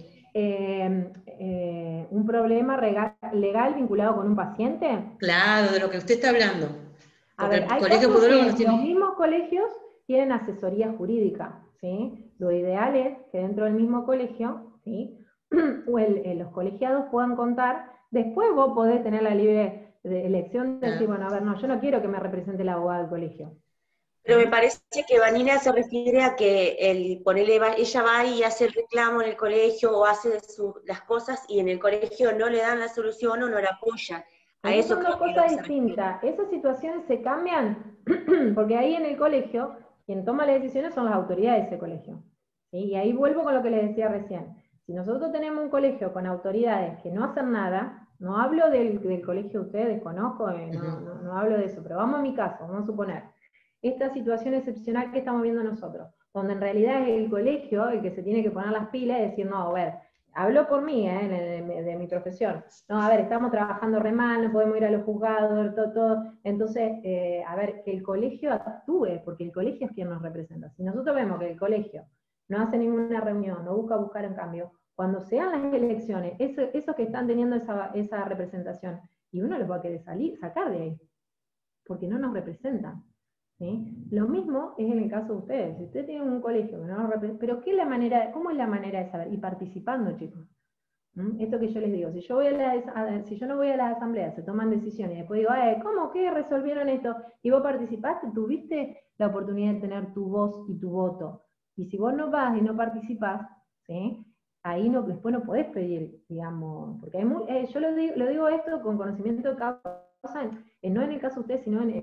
¿Un problema legal vinculado con un paciente? Claro, de lo que usted está hablando. A ver, hay Colegio Podólogo los mismos colegios tienen asesoría jurídica, ¿sí? Lo ideal es que dentro del mismo colegio, ¿sí? Los colegiados puedan contar, después vos podés tener la libre elección de decir, bueno, a ver, no, yo no quiero que me represente el abogado del colegio. Pero me parece que Vanina se refiere a que ella va y hace el reclamo en el colegio o hace las cosas y en el colegio no le dan la solución o no la apoyan. A eso son dos cosas distintas. Esas situaciones se cambian porque ahí en el colegio quien toma las decisiones son las autoridades de ese colegio. ¿Sí? Y ahí vuelvo con lo que les decía recién. Si nosotros tenemos un colegio con autoridades que no hacen nada, no hablo del colegio de ustedes, desconozco, no hablo de eso, pero vamos a mi caso, vamos a suponer. Esta situación excepcional que estamos viendo nosotros, donde en realidad es el colegio el que se tiene que poner las pilas y decir, no, a ver, hablo por mí, de mi profesión, no, a ver, estamos trabajando re mal, no podemos ir a los juzgados, todo. Entonces, a ver, que el colegio actúe, porque el colegio es quien nos representa. Si nosotros vemos que el colegio no hace ninguna reunión, no buscar un cambio, cuando sean las elecciones, esos que están teniendo esa representación, y uno los va a querer sacar de ahí, porque no nos representan. ¿Sí? Lo mismo es en el caso de ustedes. Si ustedes tienen un colegio que no nos representa, pero ¿cómo es la manera de saber? Y participando, chicos. Esto que yo les digo, si yo no voy a las asambleas, se toman decisiones, y después digo, ¿cómo? ¿Qué resolvieron esto? Y vos participaste, tuviste la oportunidad de tener tu voz y tu voto. Y si vos no vas y no participás, ¿sí? Ahí después no podés pedir, digamos, porque yo lo digo esto con conocimiento de causa, no en el caso de ustedes, sino en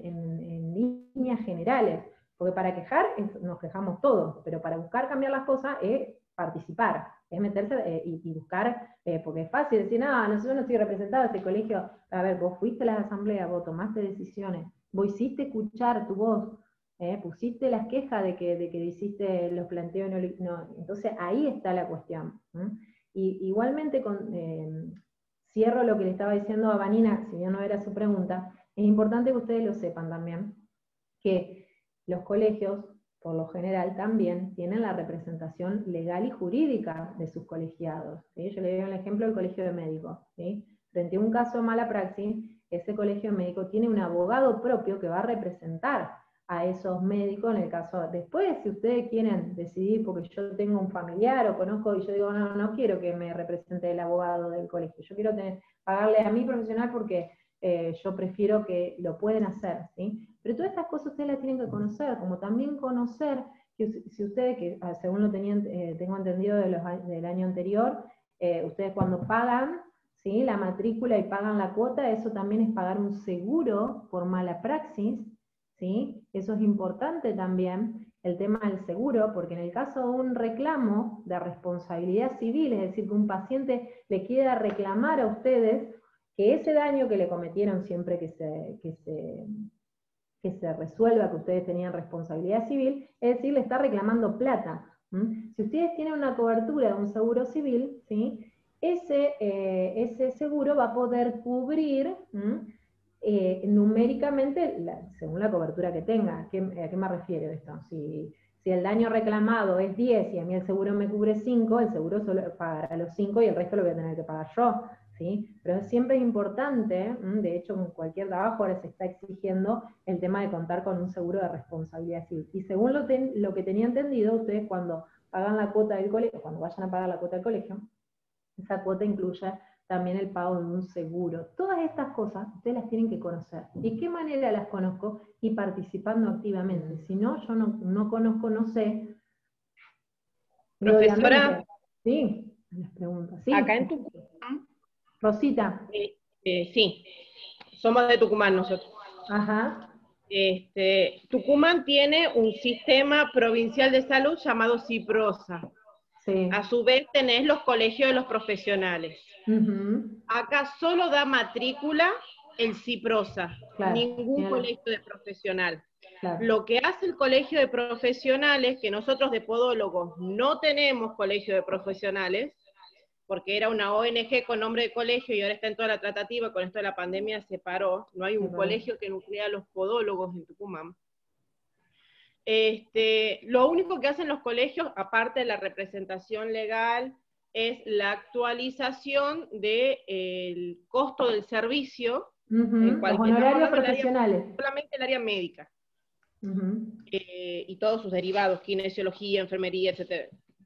líneas generales, porque para quejar nos quejamos todos, pero para buscar cambiar las cosas es participar, es meterse y buscar, porque es fácil decir, no, yo no estoy representado en este colegio. A ver, vos fuiste a las asambleas, vos tomaste decisiones, vos hiciste escuchar tu voz, pusiste las quejas de que hiciste los planteos, entonces ahí está la cuestión. Y igualmente cierro lo que le estaba diciendo a Vanina, si bien no era su pregunta, es importante que ustedes lo sepan también, que los colegios, por lo general, también tienen la representación legal y jurídica de sus colegiados. ¿Sí? Yo le doy un ejemplo del colegio de médicos. ¿Sí? Frente a un caso de mala praxis, ese colegio médico tiene un abogado propio que va a representar a esos médicos en el caso. Después, si ustedes quieren decidir, porque yo tengo un familiar o conozco, y yo digo, no quiero que me represente el abogado del colegio, yo quiero pagarle a mi profesional porque yo prefiero que lo pueden hacer, ¿sí? Pero todas estas cosas ustedes las tienen que conocer, como también conocer que si ustedes, que según lo tengo entendido del año anterior, ustedes cuando pagan, ¿sí? La matrícula y pagan la cuota, eso también es pagar un seguro por mala praxis, ¿sí? Eso es importante también, el tema del seguro, porque en el caso de un reclamo de responsabilidad civil, es decir, que un paciente le quiera reclamar a ustedes que ese daño que le cometieron siempre que se resuelva que ustedes tenían responsabilidad civil, es decir, le está reclamando plata. Si ustedes tienen una cobertura de un seguro civil, ¿sí? Ese seguro va a poder cubrir numéricamente, según la cobertura que tenga. ¿A qué me refiero esto? Si el daño reclamado es 10 y a mí el seguro me cubre 5, el seguro solo pagará los 5 y el resto lo voy a tener que pagar yo. ¿Sí? Pero siempre es importante, de hecho en cualquier trabajo ahora se está exigiendo el tema de contar con un seguro de responsabilidad civil. Y según lo que tenía entendido, ustedes cuando pagan la cuota del colegio, cuando vayan a pagar la cuota del colegio, esa cuota incluye también el pago de un seguro. Todas estas cosas ustedes las tienen que conocer. ¿Y qué manera las conozco? Y participando activamente. Si no, yo no conozco, no sé. Profesora, sí, las preguntas. Sí. acá en Tucumán. Rosita. Sí, somos de Tucumán nosotros. Ajá. Tucumán tiene un sistema provincial de salud llamado CIPROSA. Sí. A su vez tenés los colegios de los profesionales. Acá solo da matrícula el CIPROSA, claro, ningún colegio de profesional. Claro. Lo que hace el colegio de profesionales, que nosotros de podólogos no tenemos colegio de profesionales, porque era una ONG con nombre de colegio y ahora está en toda la tratativa, con esto de la pandemia se paró, no hay un colegio que nuclea a los podólogos en Tucumán. Lo único que hacen los colegios, aparte de la representación legal, es la actualización del costo del servicio, en cualquier, los honorarios profesionales. Solamente el área médica. Y todos sus derivados, kinesiología, enfermería, etc.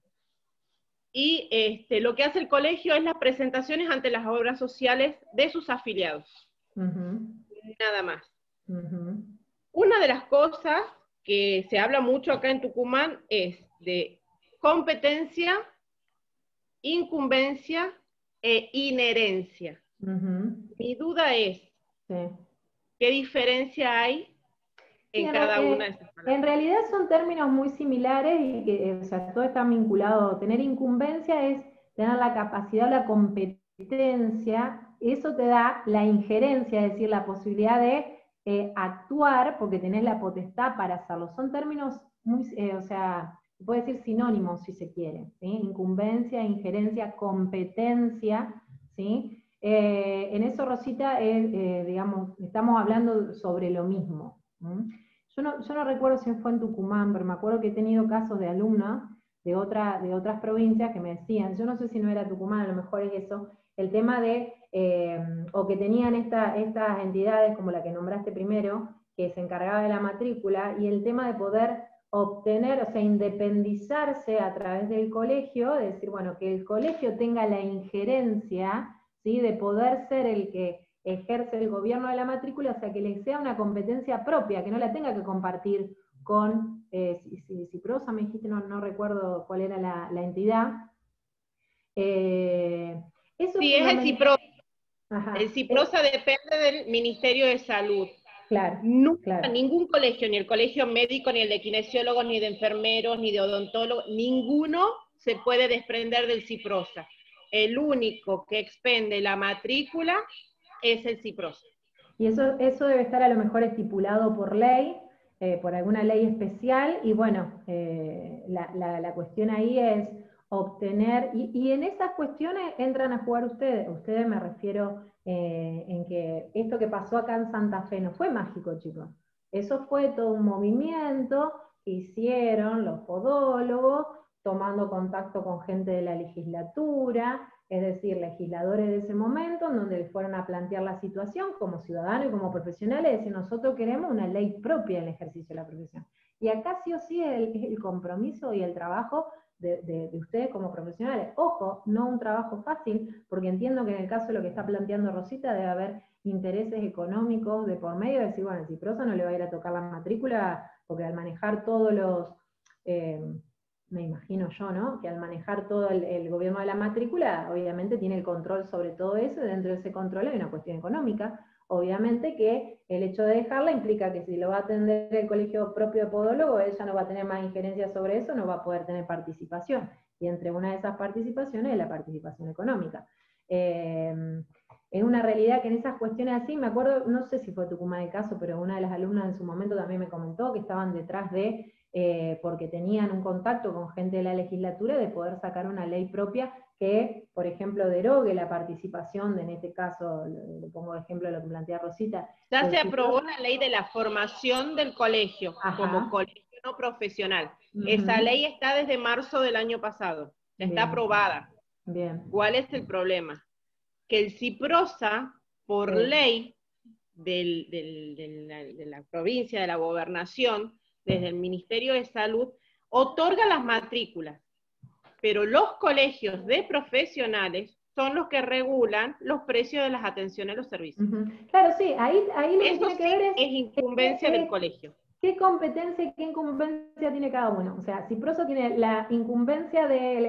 Y lo que hace el colegio es las presentaciones ante las obras sociales de sus afiliados. Nada más. Una de las cosas que se habla mucho acá en Tucumán es de competencia, incumbencia e inherencia. Mi duda es, ¿qué diferencia hay en cada una de esas palabras? En realidad son términos muy similares y que, o sea, todo está vinculado. Tener incumbencia es tener la capacidad o la competencia, eso te da la injerencia, es decir, la posibilidad de actuar, porque tenés la potestad para hacerlo. Son términos muy, o sea, se puede decir sinónimos si se quiere, ¿sí? Incumbencia, injerencia, competencia, ¿sí? En eso, Rosita, digamos, estamos hablando sobre lo mismo. Yo no recuerdo si fue en Tucumán, pero me acuerdo que he tenido casos de alumnos de otras provincias que me decían, yo no sé si no era Tucumán, a lo mejor es eso, el tema de, o que tenían estas entidades como la que nombraste primero, que se encargaba de la matrícula, y el tema de poder obtener, o sea, independizarse a través del colegio, de decir, bueno, que el colegio tenga la injerencia, ¿sí?, de poder ser el que ejerce el gobierno de la matrícula, o sea, que le sea una competencia propia, que no la tenga que compartir con, si Prosa me dijiste, no recuerdo cuál era la entidad. Eso sí, es el CIPROSA. El CIPROSA depende del Ministerio de Salud. Claro, Nunca, ningún colegio, ni el colegio médico, ni el de kinesiólogos, ni de enfermeros, ni de odontólogos, ninguno se puede desprender del CIPROSA. El único que expende la matrícula es el CIPROSA. Y eso debe estar a lo mejor estipulado por ley, por alguna ley especial, y bueno, la cuestión ahí es obtener, y en esas cuestiones entran a jugar ustedes me refiero en que esto que pasó acá en Santa Fe no fue mágico, chicos, eso fue todo un movimiento que hicieron los podólogos, tomando contacto con gente de la legislatura, es decir, legisladores de ese momento, en donde les fueron a plantear la situación como ciudadanos y como profesionales, es decir, nosotros queremos una ley propia en el ejercicio de la profesión. Y acá sí o sí es el compromiso y el trabajo de ustedes como profesionales. Ojo, no un trabajo fácil, porque entiendo que en el caso de lo que está planteando Rosita debe haber intereses económicos de por medio, de decir, bueno, si Prosa no le va a ir a tocar la matrícula, porque al manejar todos los... me imagino yo, ¿no?, que al manejar todo el gobierno de la matrícula, obviamente tiene el control sobre todo eso, y dentro de ese control hay una cuestión económica, obviamente que el hecho de dejarla implica que si lo va a atender el colegio propio de podólogo, ella no va a tener más injerencia sobre eso, no va a poder tener participación, y entre una de esas participaciones es la participación económica. Es una realidad que en esas cuestiones así, me acuerdo, no sé si fue Tucumán el caso, pero una de las alumnas en su momento también me comentó que estaban detrás de, porque tenían un contacto con gente de la legislatura, de poder sacar una ley propia que, por ejemplo, derogue la participación, en este caso, le pongo de ejemplo lo que plantea Rosita. Ya se aprobó la ley de la formación del colegio, como colegio no profesional. Esa ley está desde marzo del año pasado, ya está aprobada. Bien. ¿Cuál es el problema? Que el CIPROSA, por ley de la provincia, de la gobernación, desde el Ministerio de Salud, otorga las matrículas, pero los colegios de profesionales son los que regulan los precios de las atenciones a los servicios. Claro, sí, ahí lo que Eso tiene que sí ver es incumbencia del colegio. ¿Qué competencia y qué incumbencia tiene cada uno? O sea, si Proso tiene la incumbencia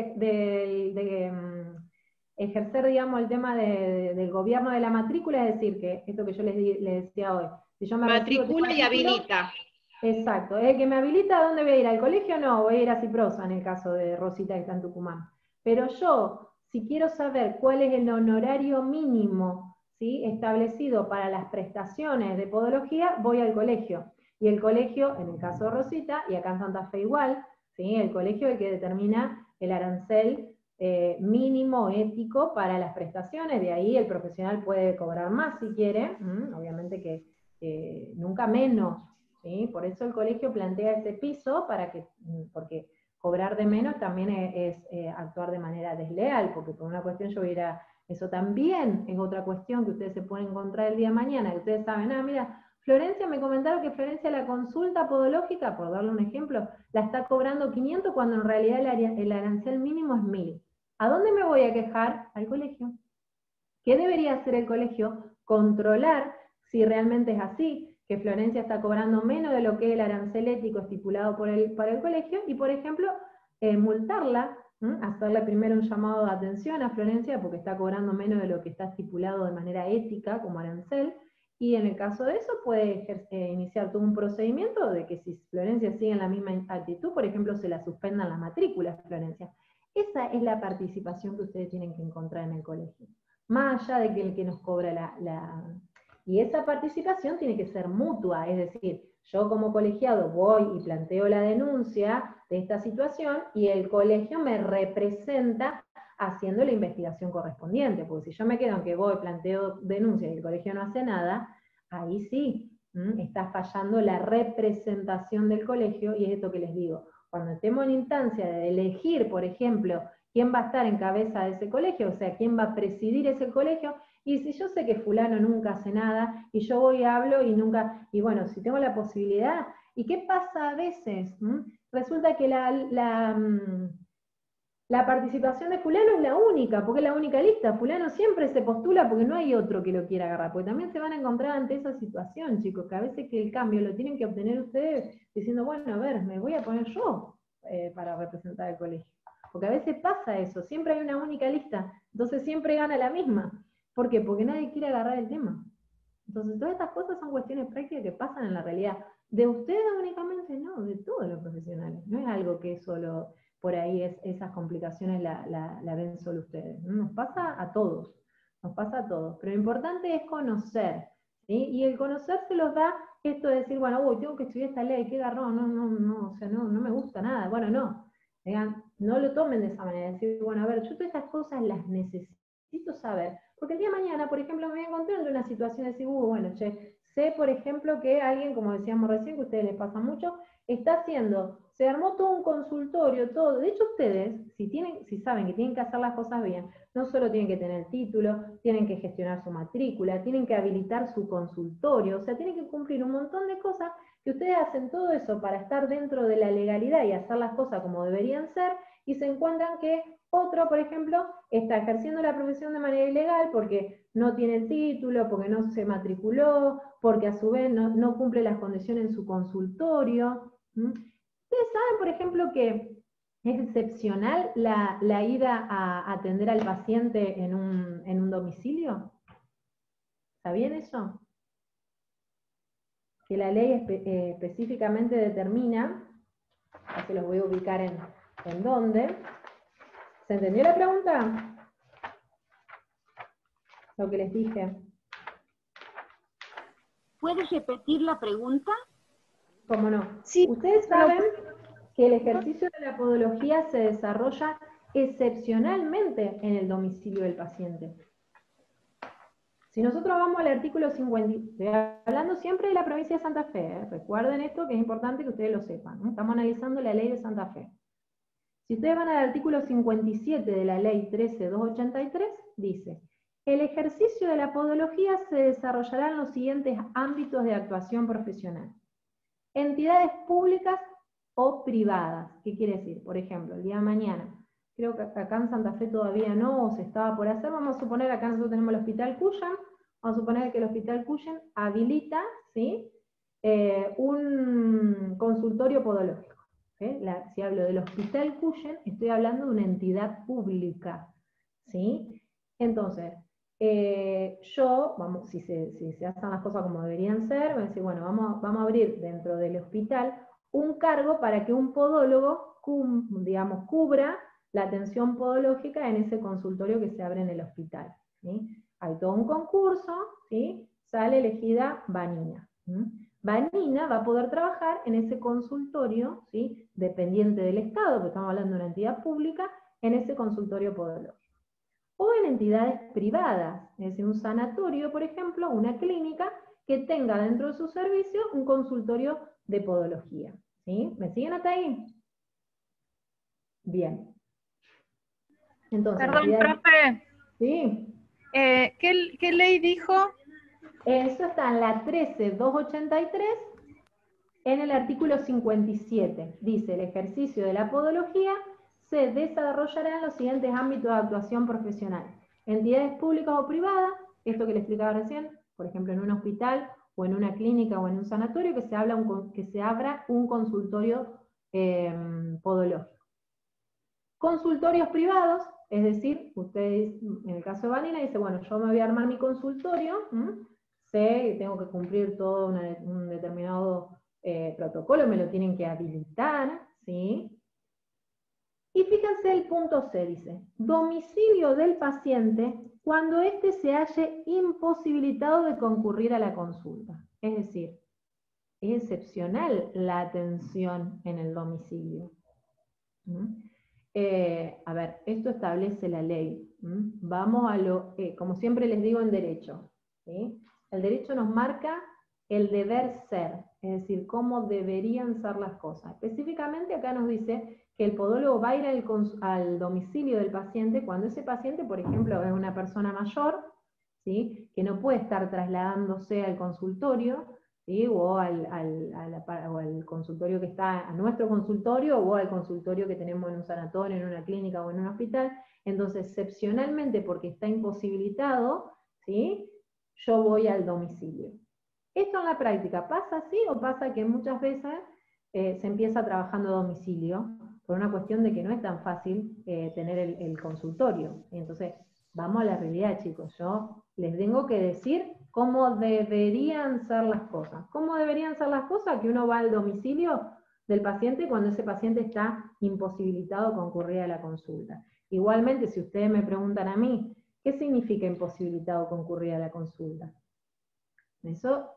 de ejercer, digamos, el tema del gobierno de la matrícula, es decir, que esto que yo les decía hoy, si yo me matricula y habilita. Exacto, es el que me habilita. ¿A dónde voy a ir? ¿Al colegio? No, voy a ir a Ciprosa, en el caso de Rosita que está en Tucumán. Pero yo, si quiero saber cuál es el honorario mínimo, ¿sí?, establecido para las prestaciones de podología, voy al colegio. Y el colegio, en el caso de Rosita, y acá en Santa Fe igual, ¿sí?, el colegio es el que determina el arancel mínimo ético para las prestaciones. De ahí el profesional puede cobrar más si quiere, obviamente que nunca menos, ¿sí? Por eso el colegio plantea ese piso, porque cobrar de menos también es actuar de manera desleal, porque por una cuestión yo voy a ir a... Eso también es otra cuestión que ustedes se pueden encontrar el día de mañana, que ustedes saben, mira, Florencia, me comentaron que Florencia la consulta podológica, por darle un ejemplo, la está cobrando 500 cuando en realidad el arancel mínimo es 1000. ¿A dónde me voy a quejar? Al colegio. ¿Qué debería hacer el colegio? Controlar si realmente es así, que Florencia está cobrando menos de lo que es el arancel ético estipulado para el colegio, y por ejemplo, multarla, hacerle primero un llamado de atención a Florencia porque está cobrando menos de lo que está estipulado de manera ética como arancel, y en el caso de eso puede iniciar todo un procedimiento de que si Florencia sigue en la misma actitud, por ejemplo, se la suspendan las matrículas a Florencia. Esa es la participación que ustedes tienen que encontrar en el colegio. Más allá de que el que nos cobra Y esa participación tiene que ser mutua, es decir, yo como colegiado voy y planteo la denuncia de esta situación y el colegio me representa haciendo la investigación correspondiente, porque si yo me quedo en que voy, planteo denuncia y el colegio no hace nada, ahí sí, está fallando la representación del colegio, y es esto que les digo. Cuando estemos en instancia de elegir, por ejemplo, quién va a estar en cabeza de ese colegio, o sea, quién va a presidir ese colegio, y si yo sé que fulano nunca hace nada, y yo voy y hablo y nunca, y bueno, si tengo la posibilidad, ¿y qué pasa a veces? Resulta que la participación de fulano es la única, porque es la única lista. Fulano siempre se postula porque no hay otro que lo quiera agarrar, porque también se van a encontrar ante esa situación, chicos, que a veces que el cambio lo tienen que obtener ustedes diciendo, bueno, a ver, me voy a poner yo para representar el colegio. Porque a veces pasa eso, siempre hay una única lista, entonces siempre gana la misma. ¿Por qué? Porque nadie quiere agarrar el tema. Entonces todas estas cosas son cuestiones prácticas que pasan en la realidad. De ustedes únicamente, no, de todos los profesionales. No es algo que solo por ahí esas complicaciones la ven solo ustedes. Nos pasa a todos, nos pasa a todos. Pero lo importante es conocer, ¿sí? Y el conocer se los da esto de decir, bueno, uy, tengo que estudiar esta ley, qué garrón, no, o sea, no me gusta nada. Bueno, no. Digan, no lo tomen de esa manera, decir, bueno, a ver, yo todas estas cosas las necesito saber, porque el día de mañana, por ejemplo, me voy a encontrar en una situación de decir, bueno, che, sé, por ejemplo, que alguien, como decíamos recién, que a ustedes les pasa mucho, está haciendo, se armó todo un consultorio, todo. De hecho, ustedes, si saben que tienen que hacer las cosas bien, no solo tienen que tener el título, tienen que gestionar su matrícula, tienen que habilitar su consultorio, o sea, tienen que cumplir un montón de cosas, que ustedes hacen todo eso para estar dentro de la legalidad y hacer las cosas como deberían ser, y se encuentran que otro, por ejemplo, está ejerciendo la profesión de manera ilegal porque no tiene el título, porque no se matriculó, porque a su vez no cumple las condiciones en su consultorio. Ustedes saben, por ejemplo, que es excepcional la ida a atender al paciente en un domicilio. ¿Sabían eso? Que la ley específicamente determina, así los voy a ubicar en dónde. ¿Se entendió la pregunta? Lo que les dije. ¿Puedes repetir la pregunta? ¿Cómo no? Sí. Ustedes saben que el ejercicio de la podología se desarrolla excepcionalmente en el domicilio del paciente. Si nosotros vamos al artículo 50, estoy hablando siempre de la provincia de Santa Fe, recuerden esto que es importante que ustedes lo sepan, ¿no? Estamos analizando la ley de Santa Fe. Si ustedes van al artículo 57 de la ley 13283, dice, el ejercicio de la podología se desarrollará en los siguientes ámbitos de actuación profesional. Entidades públicas o privadas. ¿Qué quiere decir? Por ejemplo, el día de mañana, creo que acá en Santa Fe todavía no, o se estaba por hacer. Vamos a suponer, acá nosotros tenemos el Hospital Cuyen, vamos a suponer que el Hospital Cuyen habilita, ¿sí?, un consultorio podológico. Si hablo del Hospital Cuyen, estoy hablando de una entidad pública, ¿sí? Entonces, si se hacen las cosas como deberían ser, voy a decir, bueno, vamos a abrir dentro del hospital un cargo para que un podólogo, cubra la atención podológica en ese consultorio que se abre en el hospital, ¿sí? Hay todo un concurso, ¿sí? Sale elegida Vanina. Vanina va a poder trabajar en ese consultorio, ¿sí?, dependiente del Estado, porque estamos hablando de una entidad pública, en ese consultorio podológico. O en entidades privadas, es decir, un sanatorio, por ejemplo, una clínica que tenga dentro de su servicio un consultorio de podología. ¿Sí? ¿Me siguen hasta ahí? Bien. Entonces, perdón, profe. ¿Sí? ¿Qué ley dijo? Eso está en la 13283, en el artículo 57. Dice, el ejercicio de la podología se desarrollará en los siguientes ámbitos de actuación profesional. Entidades públicas o privadas, esto que le explicaba recién, por ejemplo en un hospital, o en una clínica, o en un sanatorio, que se abra un consultorio podológico. Consultorios privados, es decir, ustedes, en el caso de Vanina, dice, bueno, yo me voy a armar mi consultorio, sé que tengo que cumplir todo un determinado protocolo, me lo tienen que habilitar, ¿sí? Y fíjense el punto C, dice, domicilio del paciente cuando éste se halle imposibilitado de concurrir a la consulta. Es decir, es excepcional la atención en el domicilio. A ver, esto establece la ley. Vamos a como siempre les digo en derecho, ¿sí? El derecho nos marca el deber ser, es decir, cómo deberían ser las cosas. Específicamente acá nos dice que el podólogo va a ir al domicilio del paciente cuando ese paciente, por ejemplo, es una persona mayor, ¿sí?, que no puede estar trasladándose al consultorio, ¿sí?, o al consultorio que está, a nuestro consultorio, o al consultorio que tenemos en un sanatorio, en una clínica o en un hospital. Entonces, excepcionalmente, porque está imposibilitado, ¿sí?, yo voy al domicilio. Esto en la práctica, ¿pasa así o pasa que muchas veces se empieza trabajando a domicilio por una cuestión de que no es tan fácil tener el consultorio? Entonces, vamos a la realidad, chicos. Yo les tengo que decir cómo deberían ser las cosas. ¿Cómo deberían ser las cosas? Que uno va al domicilio del paciente cuando ese paciente está imposibilitado de concurrir a la consulta. Igualmente, si ustedes me preguntan a mí, ¿qué significa imposibilitado de concurrir a la consulta? Eso,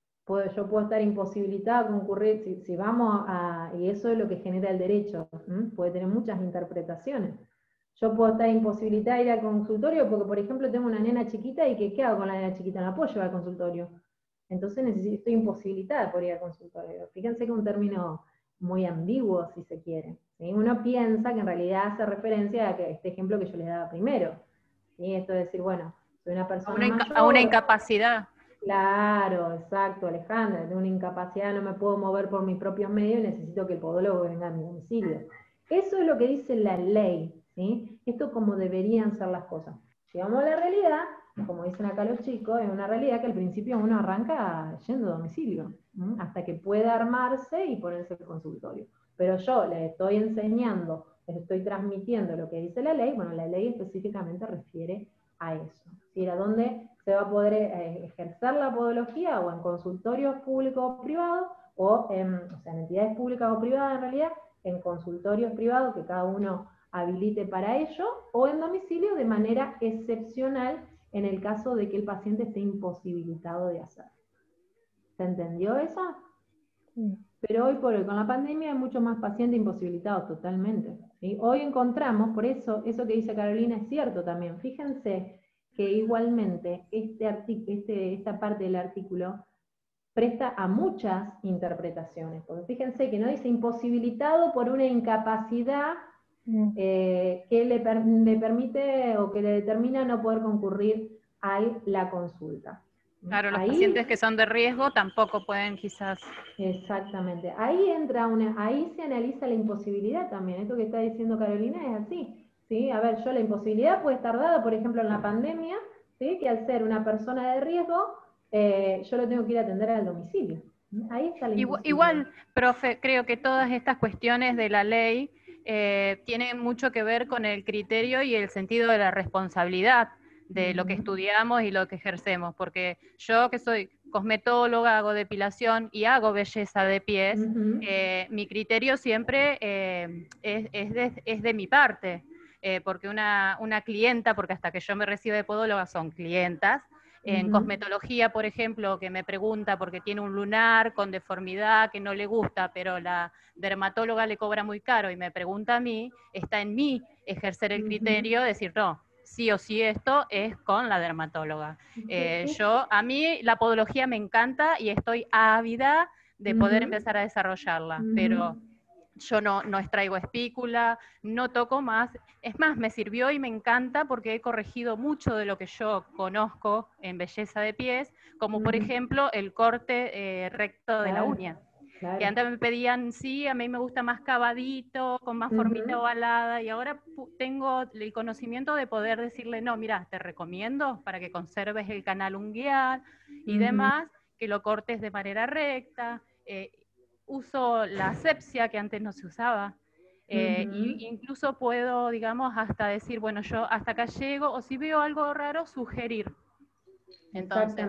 yo puedo estar imposibilitada de concurrir, si vamos y eso es lo que genera el derecho, puede tener muchas interpretaciones. Yo puedo estar imposibilitada de ir al consultorio porque, por ejemplo, tengo una nena chiquita y ¿qué hago con la nena chiquita? No la puedo llevar al consultorio. Entonces estoy imposibilitada por ir al consultorio. Fíjense que es un término muy ambiguo, si se quiere, ¿sí? Uno piensa que en realidad hace referencia a este ejemplo que yo les daba primero, ¿sí? Esto de decir, bueno, soy una persona mayor. A una incapacidad. Claro, exacto, Alejandra, tengo una incapacidad, no me puedo mover por mis propios medios y necesito que el podólogo venga a mi domicilio. Eso es lo que dice la ley, ¿sí? Esto es como deberían ser las cosas. Llegamos a la realidad, como dicen acá los chicos, es una realidad que al principio uno arranca yendo a domicilio, hasta que pueda armarse y ponerse el consultorio. Pero yo les estoy enseñando, les estoy transmitiendo lo que dice la ley, bueno, la ley específicamente refiere a eso, ¿sí? A dónde se va a poder ejercer la podología, o en consultorios públicos o privados, o en entidades públicas o privadas en realidad, en consultorios privados que cada uno habilite para ello, o en domicilio de manera excepcional en el caso de que el paciente esté imposibilitado de hacerlo. ¿Se entendió eso? Sí. Pero hoy por hoy, con la pandemia, hay muchos más pacientes imposibilitados totalmente, ¿sí? Hoy encontramos, por eso, eso que dice Carolina es cierto también. Fíjense que igualmente esta parte del artículo presta a muchas interpretaciones, porque fíjense que no dice imposibilitado por una incapacidad que le permite o que le determina no poder concurrir a la consulta. Claro, los pacientes que son de riesgo tampoco pueden quizás. Exactamente. Ahí se analiza la imposibilidad también. Esto que está diciendo Carolina es así. ¿sí? A ver, la imposibilidad puede estar dada, por ejemplo, en la pandemia, ¿sí? Que al ser una persona de riesgo, yo lo tengo que ir a atender al domicilio. Ahí está la imposibilidad. Igual, profe, creo que todas estas cuestiones de la ley tienen mucho que ver con el criterio y el sentido de la responsabilidad de lo que estudiamos y lo que ejercemos, porque yo que soy cosmetóloga, hago depilación y hago belleza de pies, mi criterio siempre es de mi parte, porque una clienta, porque hasta que yo me recibo de podóloga son clientas, en cosmetología, por ejemplo, que me pregunta porque tiene un lunar con deformidad que no le gusta, pero la dermatóloga le cobra muy caro y me pregunta a mí, está en mí ejercer el criterio, decir, no, sí o sí esto es con la dermatóloga. A mí la podología me encanta y estoy ávida de poder empezar a desarrollarla, pero yo no extraigo espícula, no toco más. Es más, me sirvió y me encanta porque he corregido mucho de lo que yo conozco en belleza de pies, como por ejemplo el corte recto de la uña. Que antes me pedían, sí, a mí me gusta más cavadito, con más formita ovalada, y ahora tengo el conocimiento de poder decirle, no, mira, te recomiendo para que conserves el canal unguial y demás, que lo cortes de manera recta. Uso la asepsia que antes no se usaba, y incluso puedo, digamos, hasta decir, bueno, yo hasta acá llego, o si veo algo raro, sugerir. Entonces,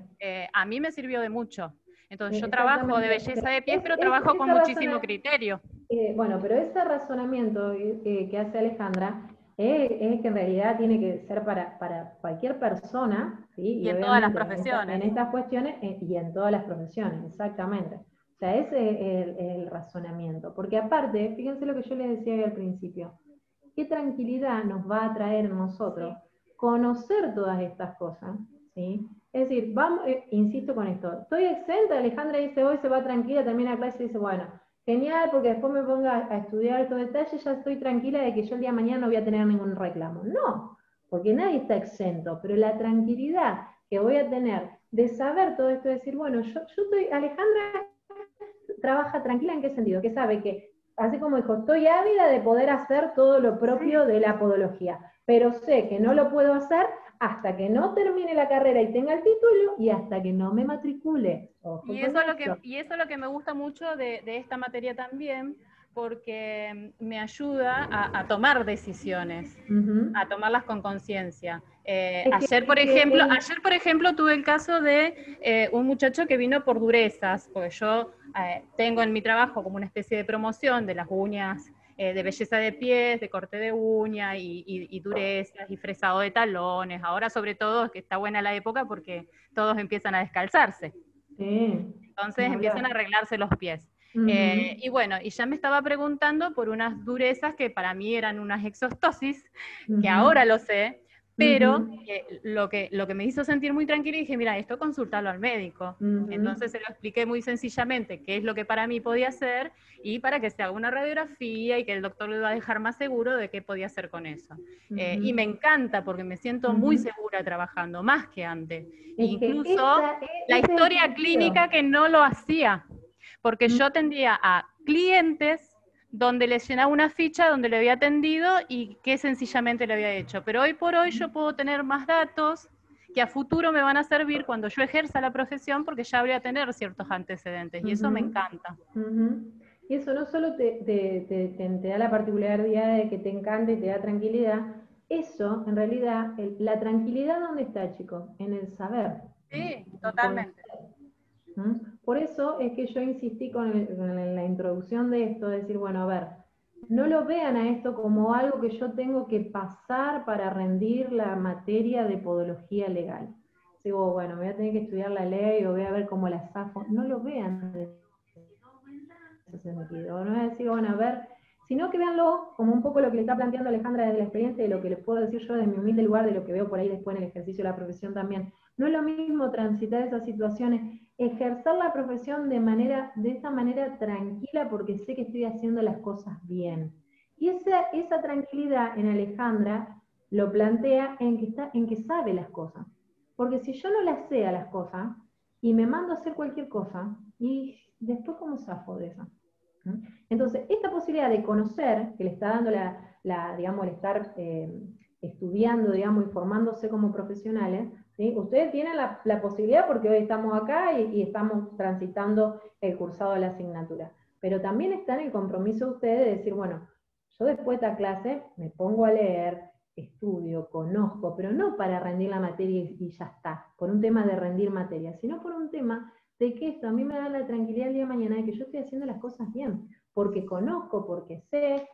a mí me sirvió de mucho. Entonces yo trabajo de belleza de pies, pero trabajo con muchísimo criterio. Bueno, pero ese razonamiento que hace Alejandra es que en realidad tiene que ser para cualquier persona, ¿sí? Y en todas las profesiones. En estas cuestiones y en todas las profesiones, exactamente. O sea, ese es el razonamiento. Porque aparte, fíjense lo que yo les decía al principio, qué tranquilidad nos va a traer a nosotros conocer todas estas cosas, ¿sí? Es decir, vamos, insisto con esto, estoy exenta, Alejandra dice hoy se va tranquila, termina la clase y dice, bueno, genial, porque después me ponga a estudiar estos detalles, ya estoy tranquila de que yo el día de mañana no voy a tener ningún reclamo. No, porque nadie está exento, pero la tranquilidad que voy a tener de saber todo esto, de decir, bueno, yo estoy, Alejandra trabaja tranquila, ¿en qué sentido? Que sabe que, así como dijo, estoy ávida de poder hacer todo lo propio de la podología, pero sé que no lo puedo hacer hasta que no termine la carrera y tenga el título y hasta que no me matricule. Y eso es lo que me gusta mucho de esta materia también, porque me ayuda a tomar decisiones, a tomarlas con conciencia. Ayer, por ejemplo, tuve el caso de un muchacho que vino por durezas, porque yo tengo en mi trabajo como una especie de promoción de las uñas, de belleza de pies, de corte de uña y durezas y fresado de talones. Ahora sobre todo es que está buena la época porque todos empiezan a descalzarse. Entonces empiezan a arreglarse los pies. Y bueno, y ya me estaba preguntando por unas durezas que para mí eran unas exostosis, que ahora lo sé, pero lo que me hizo sentir muy tranquila, y dije, mira, esto consultarlo al médico. Entonces se lo expliqué muy sencillamente qué es lo que para mí podía hacer, y para que se haga una radiografía y que el doctor le va a dejar más seguro de qué podía hacer con eso. Y me encanta porque me siento muy segura trabajando, más que antes. Incluso la historia clínica que no lo hacía, porque yo atendía a clientes donde les llenaba una ficha donde le había atendido y qué sencillamente le había hecho. Pero hoy por hoy yo puedo tener más datos que a futuro me van a servir cuando yo ejerza la profesión, porque ya voy a tener ciertos antecedentes, y eso me encanta. Y eso no solo te da la particularidad de que te encanta y te da tranquilidad, eso, en realidad, la tranquilidad, ¿dónde está, chicos? En el saber. Sí, totalmente. Por eso es que yo insistí con la introducción de esto, de decir, bueno, a ver, no lo vean a esto como algo que yo tengo que pasar para rendir la materia de podología legal. Digo, bueno, voy a tener que estudiar la ley o voy a ver cómo la zafo. No lo vean de ese sentido. No es decir, bueno, a ver, sino que véanlo como un poco lo que le está planteando Alejandra desde la experiencia y lo que les puedo decir yo desde mi humilde lugar, de lo que veo por ahí después en el ejercicio de la profesión también. No es lo mismo transitar esas situaciones, ejercer la profesión de esa manera tranquila, porque sé que estoy haciendo las cosas bien. Y esa tranquilidad en Alejandra lo plantea en que sabe las cosas. Porque si yo no las sé a las cosas, y me mando a hacer cualquier cosa, y después ¿cómo zafo de eso? Entonces, esta posibilidad de conocer, que le está dando digamos, el estar estudiando, digamos, y formándose como profesionales, ¿sí? Ustedes tienen la posibilidad porque hoy estamos acá y estamos transitando el cursado de la asignatura, pero también está en el compromiso de ustedes de decir, bueno, yo después de esta clase me pongo a leer, estudio, conozco, pero no para rendir la materia y ya está, por un tema de rendir materia, sino por un tema de que esto a mí me da la tranquilidad el día de mañana de que yo estoy haciendo las cosas bien, porque conozco, porque sé,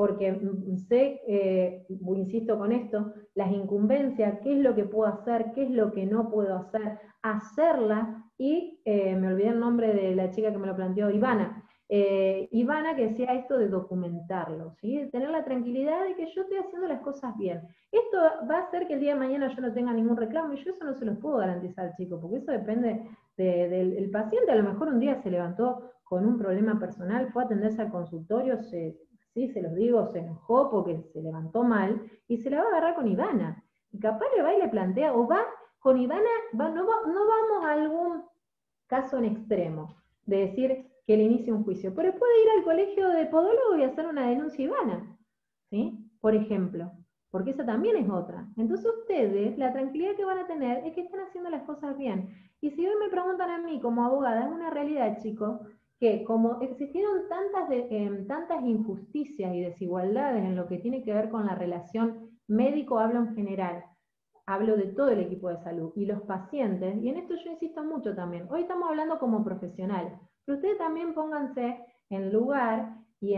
insisto con esto, las incumbencias, qué es lo que puedo hacer, qué es lo que no puedo hacer, hacerla, y me olvidé el nombre de la chica que me lo planteó, Ivana, que decía esto de documentarlo, ¿sí? De tener la tranquilidad de que yo estoy haciendo las cosas bien. Esto va a hacer que el día de mañana yo no tenga ningún reclamo, y yo eso no se los puedo garantizar al chico, porque eso depende del paciente. A lo mejor un día se levantó con un problema personal, fue a atenderse al consultorio, sí, se los digo, se enojó porque se levantó mal, y se la va a agarrar con Ivana. Y capaz le va y le plantea, o va con Ivana, no vamos a algún caso en extremo, de decir que le inicie un juicio, pero puede ir al colegio de podólogo y hacer una denuncia a Ivana, ¿sí? Por ejemplo, porque esa también es otra. Entonces ustedes, la tranquilidad que van a tener es que están haciendo las cosas bien. Y si hoy me preguntan a mí como abogada, es una realidad, chicos, que como existieron tantas injusticias y desigualdades en lo que tiene que ver con la relación médico, hablo en general, hablo de todo el equipo de salud, y los pacientes, y en esto yo insisto mucho también, hoy estamos hablando como profesionales, pero ustedes también pónganse en lugar y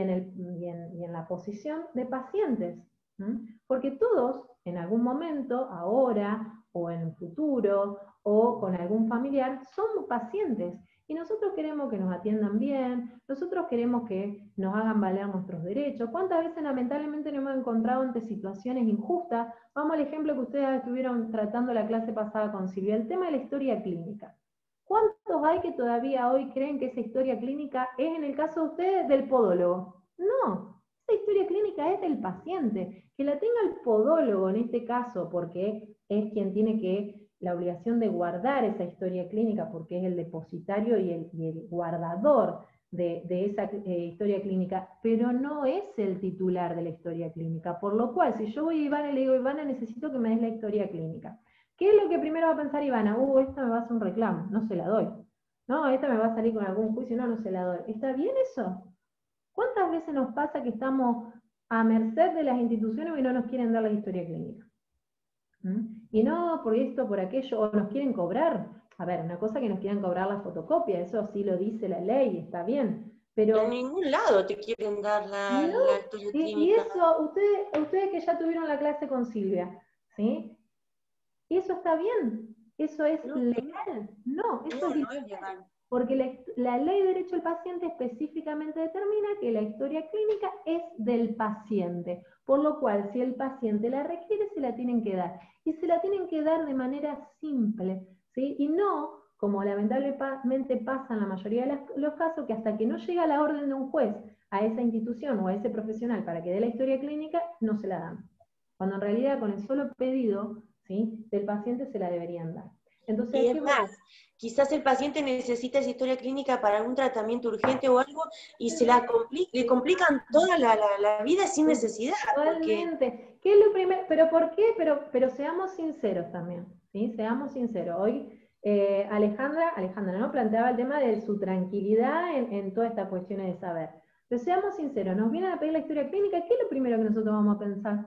en la posición de pacientes, porque todos, en algún momento, ahora, o en el futuro, o con algún familiar, somos pacientes, y nosotros queremos que nos atiendan bien, nosotros queremos que nos hagan valer nuestros derechos. ¿Cuántas veces lamentablemente nos hemos encontrado ante situaciones injustas? Vamos al ejemplo que ustedes estuvieron tratando la clase pasada con Silvia, el tema de la historia clínica. ¿Cuántos hay que todavía hoy creen que esa historia clínica es, en el caso de ustedes, del podólogo? No, esa historia clínica es del paciente. Que la tenga el podólogo en este caso, porque es quien tiene la obligación de guardar esa historia clínica, porque es el depositario y el guardador de esa historia clínica, pero no es el titular de la historia clínica. Por lo cual, si yo voy a Ivana y le digo, Ivana, necesito que me des la historia clínica, ¿qué es lo que primero va a pensar Ivana? Esta me va a hacer un reclamo, no se la doy. No, esta me va a salir con algún juicio, no se la doy. ¿Está bien eso? ¿Cuántas veces nos pasa que estamos a merced de las instituciones y no nos quieren dar la historia clínica? Y no, por esto, por aquello, o nos quieren cobrar. A ver, una cosa que nos quieran cobrar la fotocopia, eso sí lo dice la ley, está bien. Pero en ningún lado te quieren dar la historia clínica. Y eso, ustedes que ya tuvieron la clase con Silvia, ¿sí? ¿Y eso está bien? ¿Eso es legal? No, eso es ilegal. Porque la ley de derecho del paciente específicamente determina que la historia clínica es del paciente, por lo cual si el paciente la requiere se la tienen que dar, y se la tienen que dar de manera simple, ¿sí? Y no, como lamentablemente pasa en la mayoría de los casos, que hasta que no llega la orden de un juez a esa institución o a ese profesional para que dé la historia clínica, no se la dan. Cuando en realidad con el solo pedido, ¿sí?, del paciente se la deberían dar. Entonces, y es más, quizás el paciente necesita esa historia clínica para algún tratamiento urgente o algo, y le complican toda la vida sin necesidad. Totalmente. Porque... ¿Qué es lo primero? ¿Pero por qué? Pero seamos sinceros también, ¿sí? Seamos sinceros. Hoy Alejandra, ¿no?, planteaba el tema de su tranquilidad en todas estas cuestiones de saber. Pero seamos sinceros, nos vienen a pedir la historia clínica, ¿qué es lo primero que nosotros vamos a pensar?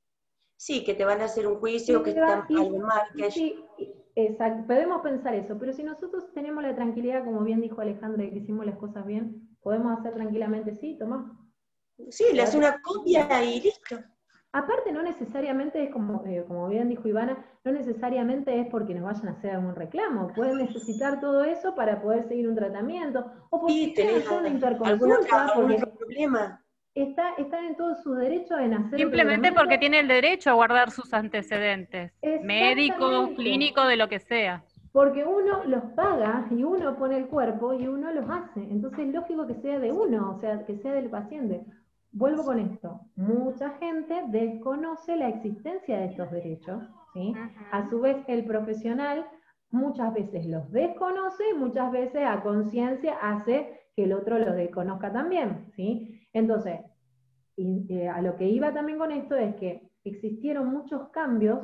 Sí, que te van a hacer un juicio, que está algo mal. Sí, exacto, podemos pensar eso, pero si nosotros tenemos la tranquilidad, como bien dijo Alejandra, de que hicimos las cosas bien, podemos hacer tranquilamente, sí, tomá. Sí, le hace una copia y listo. Aparte, no necesariamente es como bien dijo Ivana, no necesariamente es porque nos vayan a hacer algún reclamo, pueden necesitar todo eso para poder seguir un tratamiento, o porque quieren hacer una interconsulta, algún otro problema. Están en todo su derecho en hacer simplemente porque tiene el derecho a guardar sus antecedentes, médicos, clínicos, de lo que sea. Porque uno los paga y uno pone el cuerpo y uno los hace. Entonces es lógico que sea de uno, o sea, que sea del paciente. Vuelvo con esto. Mucha gente desconoce la existencia de estos derechos, ¿sí? A su vez, el profesional muchas veces los desconoce y muchas veces a conciencia hace que el otro los desconozca también, ¿sí? Entonces, a lo que iba también con esto es que existieron muchos cambios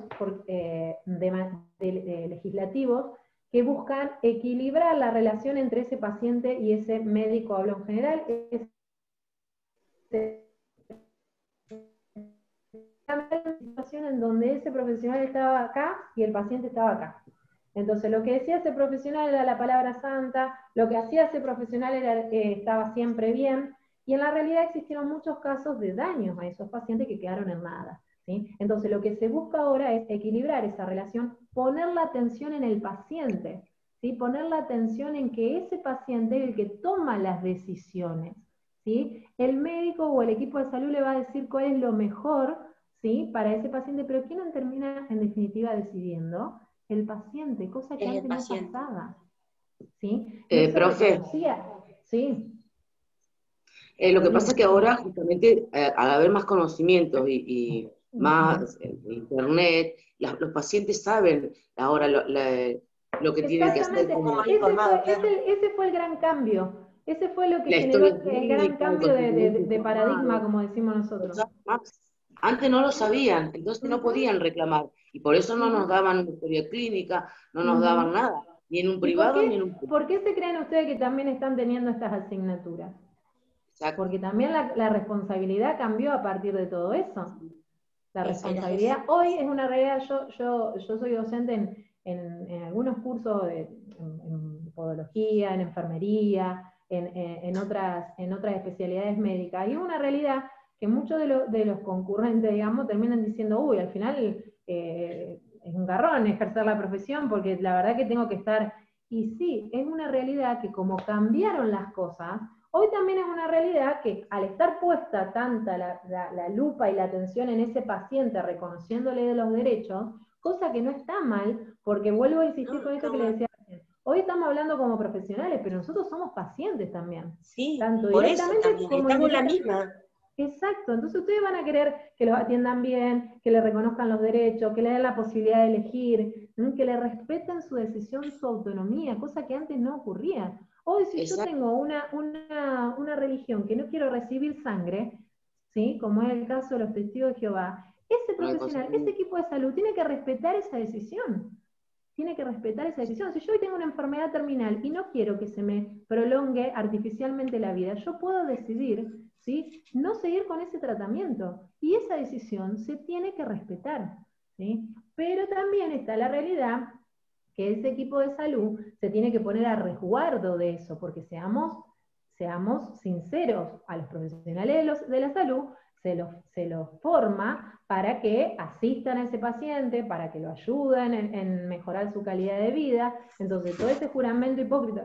legislativos que buscan equilibrar la relación entre ese paciente y ese médico, hablo en general, una situación en donde ese profesional estaba acá y el paciente estaba acá. Entonces lo que decía ese profesional era la palabra santa, lo que hacía ese profesional estaba siempre bien, y en la realidad existieron muchos casos de daños a esos pacientes que quedaron en nada, ¿sí? Entonces lo que se busca ahora es equilibrar esa relación, poner la atención en el paciente, ¿sí? Poner la atención en que ese paciente es el que toma las decisiones, ¿sí? El médico o el equipo de salud le va a decir cuál es lo mejor, ¿sí? Para ese paciente, pero ¿quién termina en definitiva decidiendo? El paciente, cosa que antes no pasaba, ¿sí? No profe, sí. Lo que pasa es que ahora, justamente, al haber más conocimientos y más internet, los pacientes saben ahora lo que tienen que hacer. Ese fue el gran cambio. Ese fue lo que generó el gran cambio de paradigma, como decimos nosotros. Antes no lo sabían, entonces no podían reclamar. Y por eso no nos daban una historia clínica, no nos daban nada, ni en un privado ni en un público. ¿Por qué se creen ustedes que también están teniendo estas asignaturas? Exacto. Porque también la responsabilidad cambió a partir de todo eso. La responsabilidad hoy es una realidad. Yo soy docente en algunos cursos en podología, en enfermería, en otras especialidades médicas, y es una realidad que muchos de los concurrentes, digamos, terminan diciendo, uy, al final es un garrón ejercer la profesión, porque la verdad que tengo que estar, y sí, es una realidad que como cambiaron las cosas, hoy también es una realidad que al estar puesta tanta la lupa y la atención en ese paciente, reconociéndole los derechos, cosa que no está mal, porque vuelvo a insistir con esto que le decía antes, hoy estamos hablando como profesionales, pero nosotros somos pacientes también. Sí, tanto por directamente eso como estamos la misma. Exacto, entonces ustedes van a querer que los atiendan bien, que le reconozcan los derechos, que le den la posibilidad de elegir, que le respeten su decisión, su autonomía, cosa que antes no ocurría. Hoy si yo tengo una religión que no quiero recibir sangre, ¿sí? Como es el caso de los testigos de Jehová, ese profesional, ese equipo de salud tiene que respetar esa decisión. Tiene que respetar esa decisión. Si yo hoy tengo una enfermedad terminal y no quiero que se me prolongue artificialmente la vida, yo puedo decidir, ¿sí?, no seguir con ese tratamiento. Y esa decisión se tiene que respetar, ¿sí? Pero también está la realidad que ese equipo de salud se tiene que poner a resguardo de eso, porque seamos sinceros, a los profesionales de la salud se los forma para que asistan a ese paciente, para que lo ayuden en mejorar su calidad de vida. Entonces todo ese juramento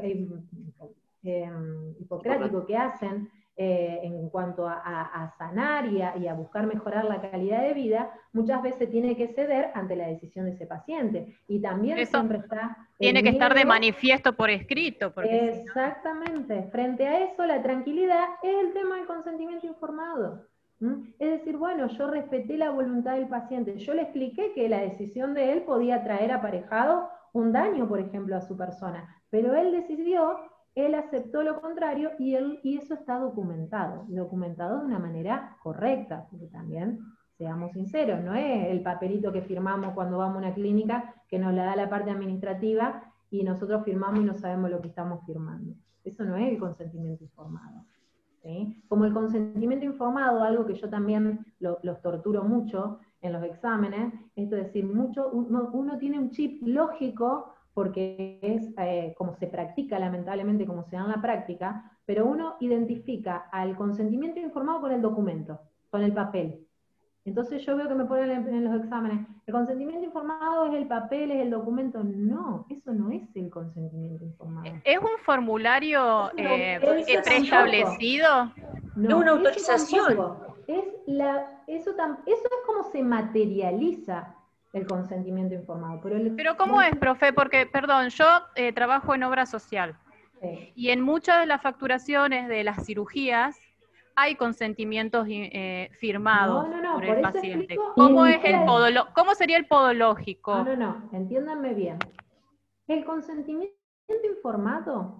hipocrático que hacen en cuanto a sanar y a buscar mejorar la calidad de vida, muchas veces tiene que ceder ante la decisión de ese paciente. Y también eso siempre está... Tiene que estar de manifiesto por escrito. Exactamente. Si no... Frente a eso, la tranquilidad es el tema del consentimiento informado. Es decir, bueno, yo respeté la voluntad del paciente, yo le expliqué que la decisión de él podía traer aparejado un daño, por ejemplo, a su persona, pero él decidió, él aceptó lo contrario y eso está documentado de una manera correcta, porque también, seamos sinceros, no es el papelito que firmamos cuando vamos a una clínica que nos la da la parte administrativa y nosotros firmamos y no sabemos lo que estamos firmando. Eso no es el consentimiento informado. ¿Sí? Como el consentimiento informado, algo que yo también los torturo mucho en los exámenes, es decir, uno tiene un chip lógico, porque es como se practica lamentablemente, como se da en la práctica, pero uno identifica al consentimiento informado con el documento, con el papel. Entonces yo veo que me ponen en los exámenes, el consentimiento informado es el papel, es el documento. No, eso no es el consentimiento informado. ¿Es un formulario preestablecido? No, una autorización. Eso es como se materializa el consentimiento informado. Pero ¿cómo es, profe? Porque, perdón, yo trabajo en obra social. Sí. Y en muchas de las facturaciones de las cirugías hay consentimientos firmados por el paciente. ¿Cómo sería el podológico? No, entiéndanme bien. El consentimiento informado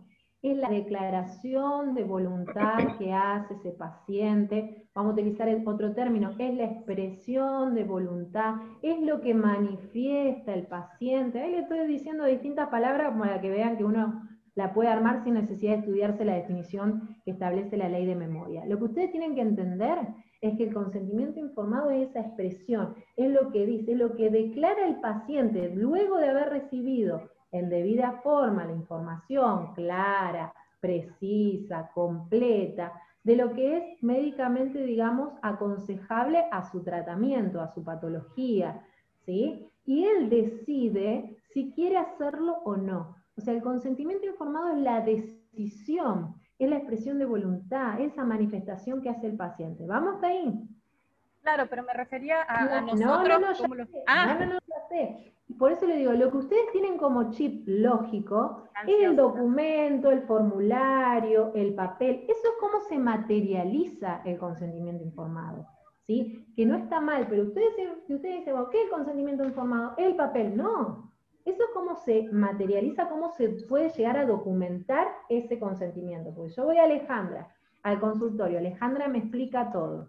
es la declaración de voluntad que hace ese paciente, vamos a utilizar otro término, es la expresión de voluntad, es lo que manifiesta el paciente. Ahí le estoy diciendo distintas palabras para que vean que uno la puede armar sin necesidad de estudiarse la definición que establece la ley de memoria. Lo que ustedes tienen que entender es que el consentimiento informado es esa expresión, es lo que dice, es lo que declara el paciente luego de haber recibido en debida forma la información clara, precisa, completa, de lo que es médicamente, digamos, aconsejable a su tratamiento, a su patología, ¿sí? Y él decide si quiere hacerlo o no. O sea, el consentimiento informado es la decisión, es la expresión de voluntad, esa manifestación que hace el paciente. ¿Vamos de ahí? Claro, pero me refería a nosotros. No, ya sé. Por eso le digo, lo que ustedes tienen como chip lógico es el documento, el formulario, el papel. Eso es cómo se materializa el consentimiento informado, ¿sí? Que no está mal, pero ustedes dicen, ¿qué es el consentimiento informado? El papel, no. Eso es cómo se materializa, cómo se puede llegar a documentar ese consentimiento. Porque yo voy a Alejandra, al consultorio, Alejandra me explica todo.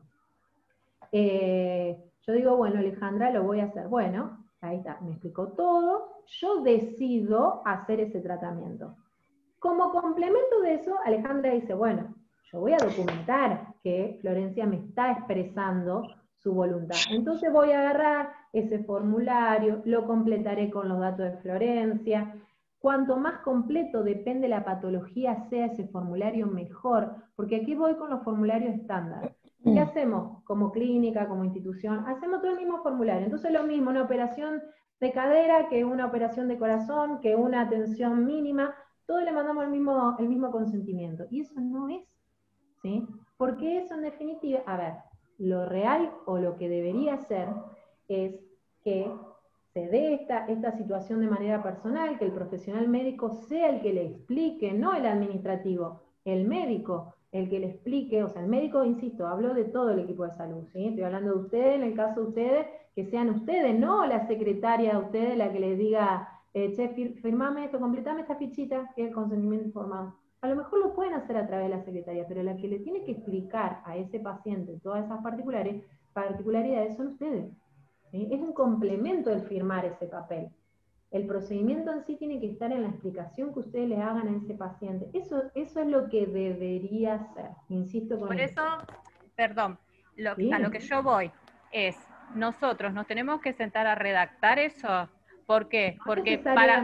Yo digo, bueno, Alejandra, lo voy a hacer. Bueno, ahí está, me explicó todo, yo decido hacer ese tratamiento. Como complemento de eso, Alejandra dice, bueno, yo voy a documentar que Florencia me está expresando su voluntad. Entonces voy a agarrar ese formulario, lo completaré con los datos de Florencia. Cuanto más completo depende la patología sea ese formulario, mejor, porque aquí voy con los formularios estándar. ¿Qué hacemos? Como clínica, como institución, hacemos todo el mismo formulario. Entonces lo mismo, una operación de cadera, que una operación de corazón, que una atención mínima, todos le mandamos el mismo consentimiento. Y eso no es, ¿sí? Porque eso en definitiva, a ver, lo real o lo que debería ser es que se dé esta situación de manera personal, que el profesional médico sea el que le explique, no el administrativo, el médico, el que le explique, o sea, el médico, insisto, hablo de todo el equipo de salud, ¿sí? Estoy hablando de ustedes, en el caso de ustedes, que sean ustedes, no la secretaria de ustedes la que les diga, che, firmame esto, completame esta fichita, que es el consentimiento informado. A lo mejor lo pueden hacer a través de la secretaria, pero la que le tiene que explicar a ese paciente todas esas particularidades son ustedes, ¿sí? Es un complemento el firmar ese papel. El procedimiento en sí tiene que estar en la explicación que ustedes le hagan a ese paciente. Eso es lo que debería ser, insisto con eso. Por eso, perdón, ¿sí? A lo que yo voy es, nosotros nos tenemos que sentar a redactar eso. ¿Por qué? Porque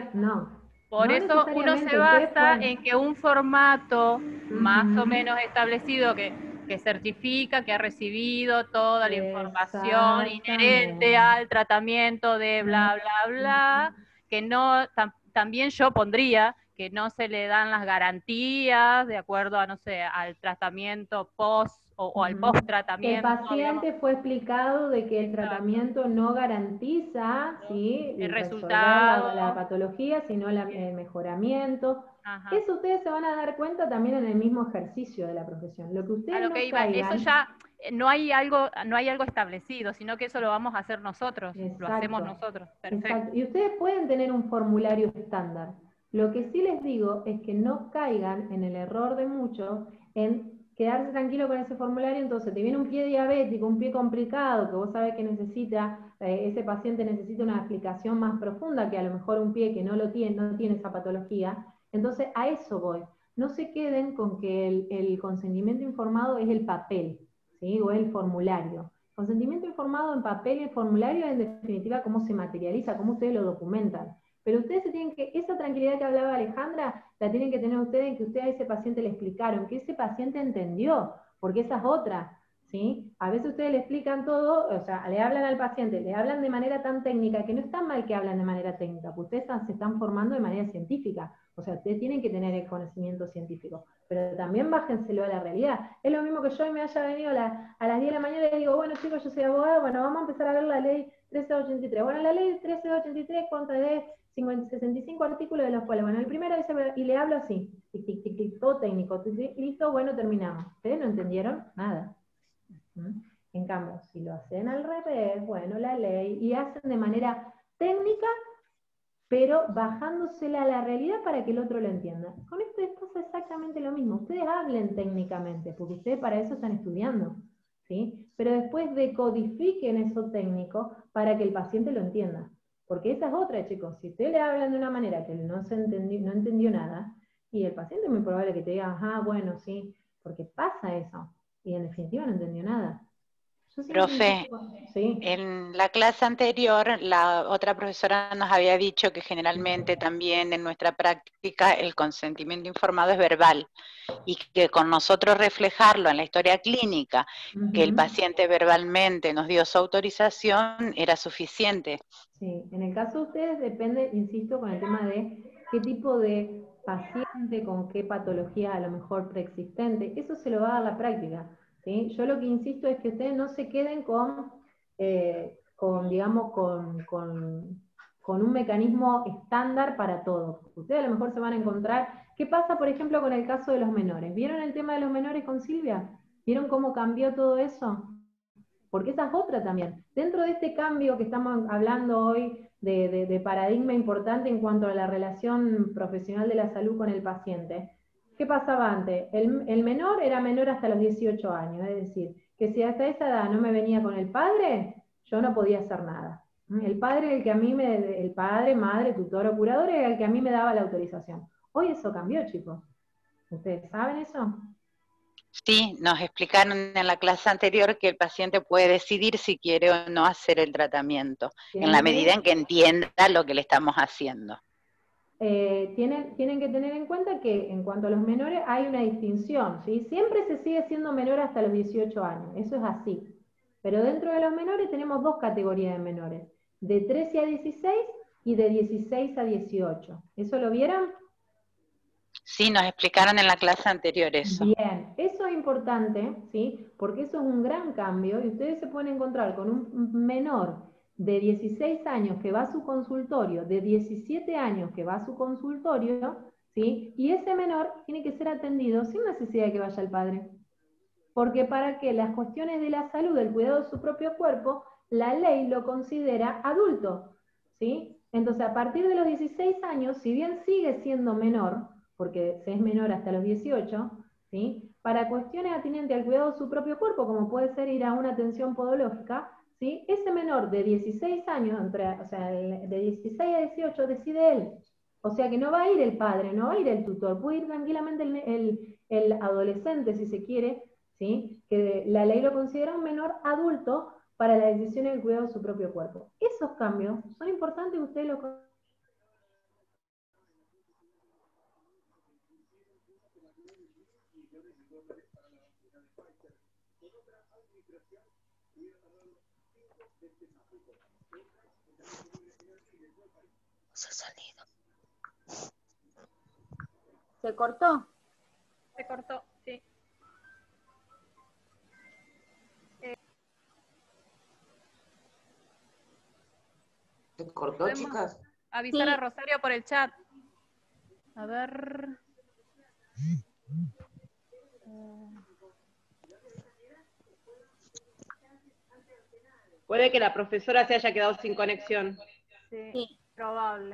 por eso uno se basa en que un formato más o menos establecido que certifica que ha recibido toda la información inherente al tratamiento de bla, bla, bla, que no, también yo pondría que no se le dan las garantías de acuerdo a, no sé, al tratamiento post o al post-tratamiento. El paciente, digamos, fue explicado de que el tratamiento no garantiza, ¿sí?, el resultado, la patología, sino el mejoramiento. Ajá. Eso ustedes se van a dar cuenta también en el mismo ejercicio de la profesión. Lo que ustedes no caigan, eso ya no hay algo establecido, sino que eso lo vamos a hacer nosotros, lo hacemos nosotros. Perfecto. Exacto. Y ustedes pueden tener un formulario estándar. Lo que sí les digo es que no caigan en el error de muchos en quedarse tranquilo con ese formulario. Entonces te viene un pie diabético, un pie complicado, que vos sabés que necesita, ese paciente necesita una explicación más profunda que a lo mejor un pie que no tiene esa patología. Entonces a eso voy. No se queden con que el consentimiento informado es el papel, ¿sí?, o el formulario. Consentimiento informado en papel y el formulario es en definitiva cómo se materializa, cómo ustedes lo documentan. Pero ustedes esa tranquilidad que hablaba Alejandra, la tienen que tener ustedes en que ustedes a ese paciente le explicaron, que ese paciente entendió, porque esa es otra, ¿sí? A veces ustedes le explican todo, o sea, le hablan al paciente, le hablan de manera tan técnica, que no está mal que hablan de manera técnica, porque ustedes se están formando de manera científica, o sea, ustedes tienen que tener el conocimiento científico, pero también bájenselo a la realidad. Es lo mismo que yo me haya venido a las 10 de la mañana y le digo, bueno chicos, yo soy abogada, bueno, vamos a empezar a ver la ley 1383. Bueno, la ley 1383 consta de 65 artículos, de los cuales, bueno, el primero dice, y le hablo así, tic, tic, tic, tic, todo técnico, listo, bueno, terminamos. ¿Ustedes no entendieron? Nada. En cambio, si lo hacen al revés, bueno, la ley, y hacen de manera técnica, pero bajándosela a la realidad para que el otro lo entienda. Con esto pasa exactamente lo mismo. Ustedes hablen técnicamente, porque ustedes para eso están estudiando, ¿sí? Pero después decodifiquen eso técnico para que el paciente lo entienda. Porque esa es otra, chicos. Si ustedes le hablan de una manera que no entendió nada, y el paciente es muy probable que te diga, ajá, bueno, sí, porque pasa eso, y en definitiva no entendió nada. Profe, sí. En la clase anterior, la otra profesora nos había dicho que generalmente también en nuestra práctica el consentimiento informado es verbal y que con nosotros reflejarlo en la historia clínica, que el paciente verbalmente nos dio su autorización, era suficiente. Sí, en el caso de ustedes depende, insisto, con el tema de qué tipo de paciente, con qué patología a lo mejor preexistente, eso se lo va a dar la práctica. ¿Sí? Yo lo que insisto es que ustedes no se queden digamos, con un mecanismo estándar para todo. Ustedes a lo mejor se van a encontrar. ¿Qué pasa, por ejemplo, con el caso de los menores? ¿Vieron el tema de los menores con Silvia? ¿Vieron cómo cambió todo eso? Porque esa es otra también. Dentro de este cambio que estamos hablando hoy de paradigma importante en cuanto a la relación profesional de la salud con el paciente, ¿qué pasaba antes? El menor era menor hasta los 18 años, es decir, que si hasta esa edad no me venía con el padre, yo no podía hacer nada. El padre, el padre, madre, tutor o curador, era el que a mí me daba la autorización. Hoy eso cambió, chicos. ¿Ustedes saben eso? Sí, nos explicaron en la clase anterior que el paciente puede decidir si quiere o no hacer el tratamiento, en la medida en que entienda lo que le estamos haciendo. Tienen que tener en cuenta que en cuanto a los menores hay una distinción, ¿sí? Siempre se sigue siendo menor hasta los 18 años, eso es así. Pero dentro de los menores tenemos dos categorías de menores, de 13 a 16 y de 16 a 18. ¿Eso lo vieron? Sí, nos explicaron en la clase anterior eso. Bien, eso es importante, ¿sí? Porque eso es un gran cambio y ustedes se pueden encontrar con un menor de 16 años que va a su consultorio, de 17 años que va a su consultorio, ¿sí? Y ese menor tiene que ser atendido sin necesidad de que vaya el padre. Porque para que las cuestiones de la salud, del cuidado de su propio cuerpo, la ley lo considera adulto, ¿sí? Entonces, a partir de los 16 años, si bien sigue siendo menor, porque se es menor hasta los 18, ¿sí? Para cuestiones atinentes al cuidado de su propio cuerpo, como puede ser ir a una atención podológica, ¿sí? Ese menor de 16 años, de 16 a 18, decide él. O sea que no va a ir el padre, no va a ir el tutor, puede ir tranquilamente el adolescente, si se quiere, ¿sí? Que la ley lo considera un menor adulto para la decisión del cuidado de su propio cuerpo. Esos cambios son importantes que ustedes lo... ¿Se cortó? Se cortó, sí. ¿Se cortó, chicas? Avisar a Rosario por el chat. A ver. Puede que la profesora se haya quedado sin conexión. Sí, probable.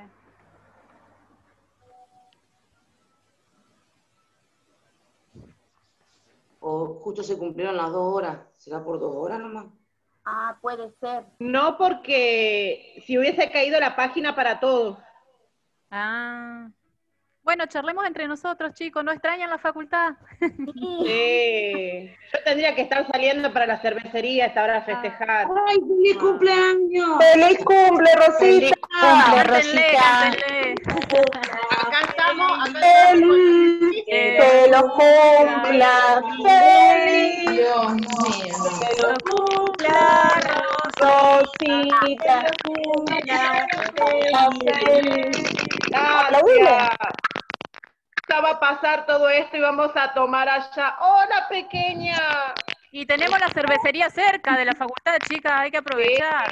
O justo se cumplieron las 2 horas. ¿Será por 2 horas nomás? Ah, puede ser. No, porque si hubiese caído la página para todos. Ah. Bueno, charlemos entre nosotros, chicos. ¿No extrañan la facultad? Sí. Yo tendría que estar saliendo para la cervecería a esta hora a festejar. ¡Ay, feliz cumpleaños! ¡Feliz cumple, Rosita! Cumple, Rosita. Acá estamos. ¡Feliz! ¡Que lo cumpla! ¡Feliz! Dios mío. ¡Que lo cumpla, Rosita! ¡Feliz! Gracias. Ya va a pasar todo esto y vamos a tomar allá. ¡Hola, pequeña! Y tenemos la cervecería cerca de la facultad, chicas, hay que aprovechar.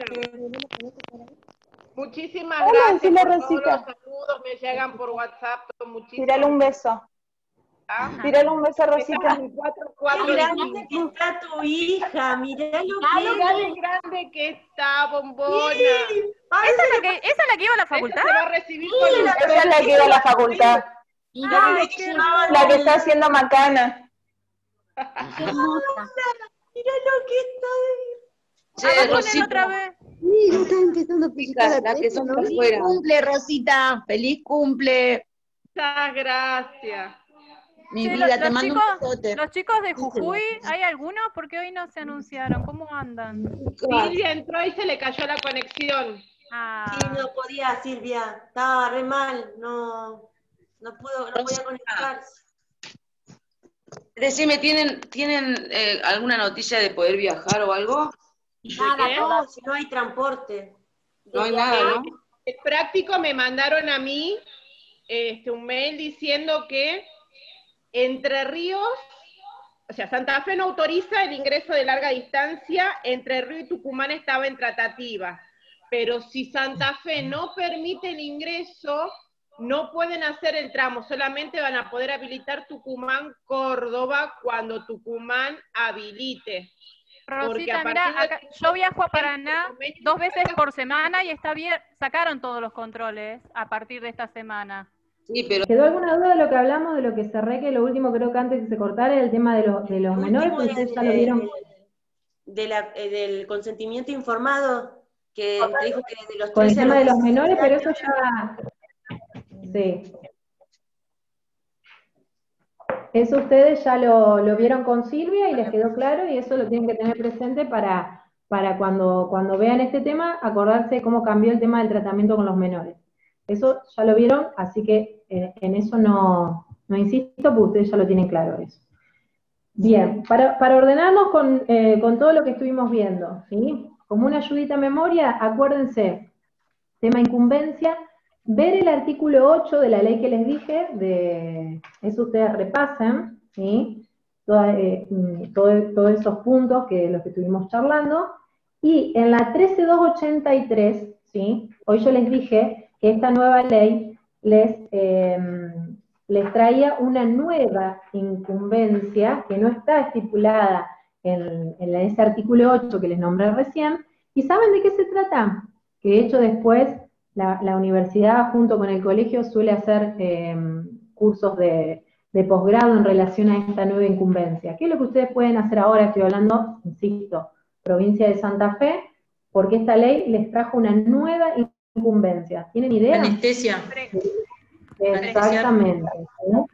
Muchísimas Hola, gracias decile, por todos Rosita. los saludos, me llegan por WhatsApp. Muchísimas Tírale un beso. Tirale un beso a Rosita. Qué grande que está tu hija, mirá lo Qué grande que está, bombona. Sí. ¿Esa es la que iba a la facultad? Se va a recibir con Esa es la que iba a la facultad. La que está haciendo macana. Qué hermosa. Mirá lo que está. Che, Ponen Rosita, otra vez. Sí, ya está empezando a felicitar La que son ¿no? afuera. Cumple, Rosita. Feliz cumple. Muchas gracias. Mi Che, vida, te mando un besote. los chicos de Jujuy, ¿hay algunos? Porque hoy no se anunciaron. ¿Cómo andan? Silvia entró y se le cayó la conexión. Sí, no podía, Silvia. Estaba re mal. No podía conectarse. Decime, ¿tienen alguna noticia de poder viajar o algo? No, si no hay transporte. No hay nada, ¿no? El práctico me mandaron a mí un mail diciendo que Entre Ríos, o sea, Santa Fe no autoriza el ingreso de larga distancia, Entre Ríos y Tucumán estaba en tratativa, pero si Santa Fe no permite el ingreso, no pueden hacer el tramo, solamente van a poder habilitar Tucumán-Córdoba cuando Tucumán habilite. Rosita, mira, yo viajo a Paraná 2 veces por semana y está bien, sacaron todos los controles a partir de esta semana. Sí, pero... ¿Quedó alguna duda de lo que hablamos, de lo que cerré, que lo último creo que antes de que se cortara era el tema de los menores, que ustedes ya lo vieron? Del consentimiento informado, que te dijo que desde los 13 con el tema de los menores, pero eso años, ya... Sí. Eso ustedes ya lo vieron con Silvia y les quedó claro, y eso lo tienen que tener presente para cuando vean este tema, acordarse de cómo cambió el tema del tratamiento con los menores. Eso ya lo vieron, así que en eso no insisto, porque ustedes ya lo tienen claro eso. Bien, para ordenarnos con todo lo que estuvimos viendo, ¿sí? Como una ayudita a memoria, acuérdense, tema incumbencia, ver el artículo 8 de la ley que les dije, eso ustedes repasen, ¿sí? Todos esos puntos que los que estuvimos charlando, y en la 13283, ¿sí? Hoy yo les dije que esta nueva ley les traía una nueva incumbencia que no está estipulada en ese artículo 8 que les nombré recién, ¿y saben de qué se trata? Que de hecho después la universidad junto con el colegio suele hacer cursos de posgrado en relación a esta nueva incumbencia. ¿Qué es lo que ustedes pueden hacer ahora? Estoy hablando, insisto, provincia de Santa Fe, porque esta ley les trajo una nueva incumbencia. ¿Tienen idea? Anestesia. Exactamente. ¿No?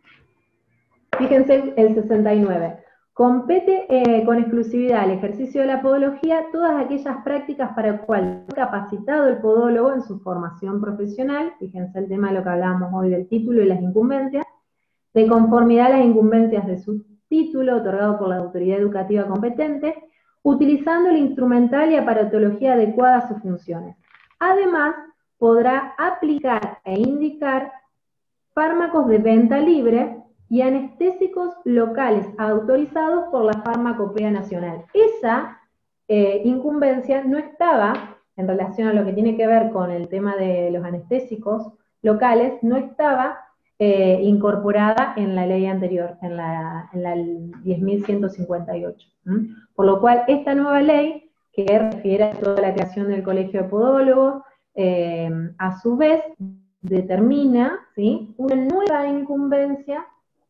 Fíjense el 69. Compete con exclusividad al ejercicio de la podología todas aquellas prácticas para el cual ha capacitado el podólogo en su formación profesional, fíjense el tema de lo que hablábamos hoy del título y las incumbencias, de conformidad a las incumbencias de su título otorgado por la autoridad educativa competente, utilizando el instrumental y aparatología adecuada a sus funciones. Además, podrá aplicar e indicar fármacos de venta libre y anestésicos locales autorizados por la Farmacopea Nacional. Esa incumbencia no estaba, en relación a lo que tiene que ver con el tema de los anestésicos locales, no estaba incorporada en la ley anterior, en la 10.158. Por lo cual, esta nueva ley, que refiere a toda la creación del Colegio de Podólogos, a su vez determina, ¿sí?, una nueva incumbencia.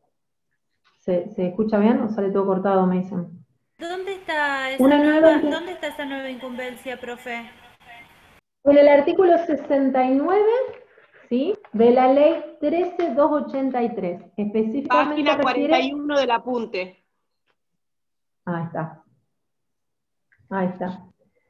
¿Se escucha bien o sale todo cortado, me dicen? ¿Dónde está esa nueva incumbencia, profe? En el artículo 69, ¿sí?, de la ley 13283. Específicamente página 41 del apunte. Ahí está. Ahí está.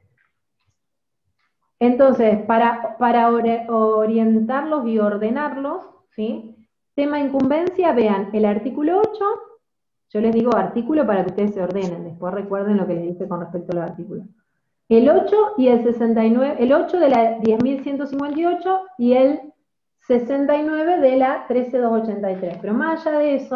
Entonces, para orientarlos y ordenarlos, ¿sí?, tema incumbencia, vean el artículo 8, yo les digo artículo para que ustedes se ordenen, después recuerden lo que les dije con respecto a los artículos. El 8 y el 69, el 8 de la 10.158 y el 69 de la 13283. Pero más allá de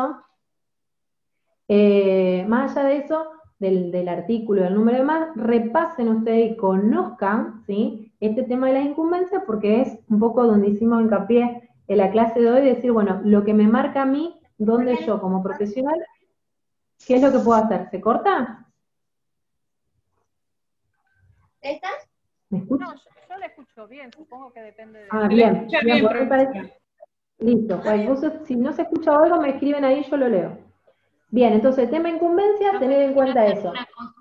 eso, del artículo, del número de más, repasen ustedes y conozcan, ¿sí?, este tema de las incumbencias, porque es un poco donde hicimos hincapié en la clase de hoy, decir, bueno, lo que me marca a mí donde yo como profesional, ¿qué es lo que puedo hacer? ¿Se corta? ¿Estás? ¿Me escucha? No, yo le escucho bien, supongo que depende de... Bien, bien, pues me parece. Listo, si no se escucha algo me escriben ahí, yo lo leo. Bien, entonces, tema incumbencia, tener en cuenta eso.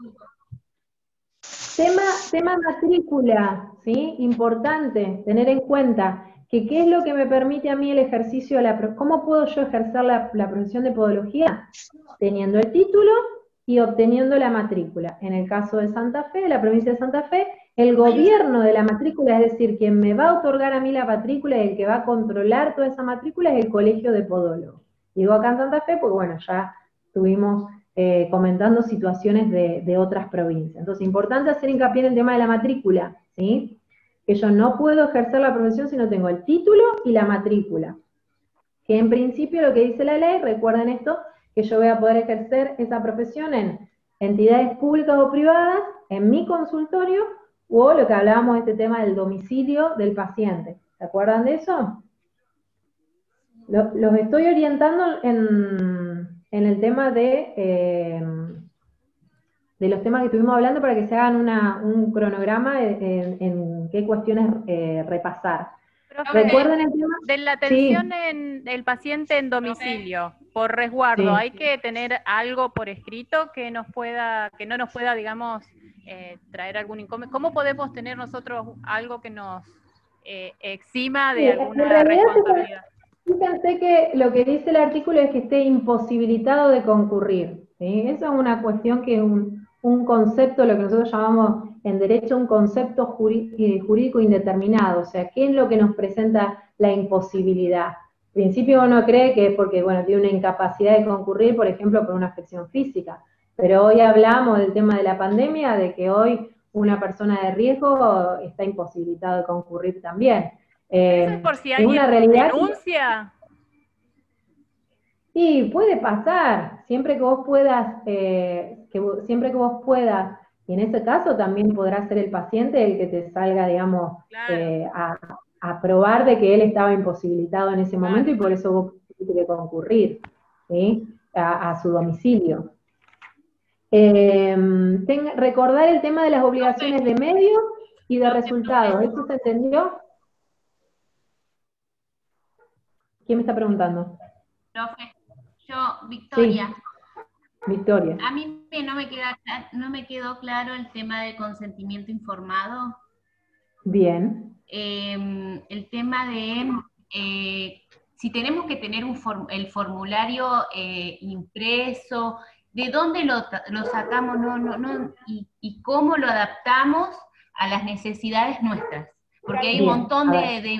Tema matrícula, ¿sí? Importante, tener en cuenta que qué es lo que me permite a mí el ejercicio de ¿cómo puedo yo ejercer la profesión de podología? Teniendo el título y obteniendo la matrícula. En el caso de Santa Fe, la provincia de Santa Fe, el gobierno de la matrícula, es decir, quien me va a otorgar a mí la matrícula y el que va a controlar toda esa matrícula es el Colegio de Podólogos. Digo acá en Santa Fe porque, bueno, ya estuvimos comentando situaciones de otras provincias. Entonces, importante hacer hincapié en el tema de la matrícula, ¿sí? Que yo no puedo ejercer la profesión si no tengo el título y la matrícula. Que en principio lo que dice la ley, recuerden esto, que yo voy a poder ejercer esa profesión en entidades públicas o privadas, en mi consultorio, o lo que hablábamos de este tema del domicilio del paciente. ¿Se acuerdan de eso? Los estoy orientando en el tema de los temas que estuvimos hablando para que se hagan un cronograma en qué cuestiones repasar. Profe, ¿Recuerden el tema? de la atención Sí. en el paciente en domicilio, por resguardo, Sí. ¿hay que tener algo por escrito que no nos pueda, digamos, traer algún inconveniente? ¿Cómo podemos tener nosotros algo que nos exima de Sí, alguna en realidad, responsabilidad? fíjense que lo que dice el artículo es que esté imposibilitado de concurrir, ¿sí? Eso es una cuestión que es un concepto, lo que nosotros llamamos en derecho un concepto jurídico indeterminado, o sea, ¿qué es lo que nos presenta la imposibilidad? En principio uno cree que es porque, bueno, tiene una incapacidad de concurrir, por ejemplo, por una afección física, pero hoy hablamos del tema de la pandemia, de que hoy una persona de riesgo está imposibilitado de concurrir también. Eso es por si Es alguien una realidad denuncia. y puede pasar, siempre que vos puedas, y en ese caso también podrá ser el paciente el que te salga, digamos, a probar de que él estaba imposibilitado en ese momento y por eso vos tuviste que concurrir, ¿sí? a su domicilio. Recordar el tema de las obligaciones de medios y de resultados, ¿eso se entendió? ¿Quién me está preguntando? Profe, Victoria. Sí. Victoria. A mí no me quedó claro el tema del consentimiento informado. Bien. El tema de si tenemos que tener el formulario impreso, ¿de dónde lo sacamos y cómo lo adaptamos a las necesidades nuestras? Porque hay un montón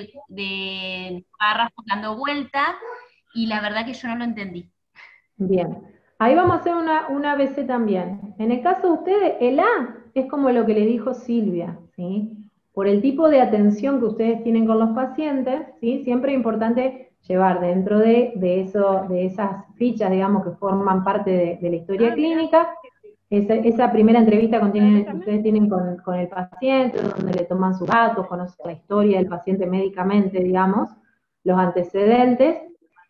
de párrafos dando vuelta y la verdad que yo no lo entendí. Bien. Ahí vamos a hacer una ABC también. En el caso de ustedes, el A es como lo que le dijo Silvia, ¿sí? Por el tipo de atención que ustedes tienen con los pacientes, ¿sí? Siempre es importante llevar dentro de esas fichas, digamos, que forman parte de la historia clínica, esa primera entrevista que ustedes tienen con el paciente, donde le toman sus datos, conocen la historia del paciente médicamente, digamos, los antecedentes.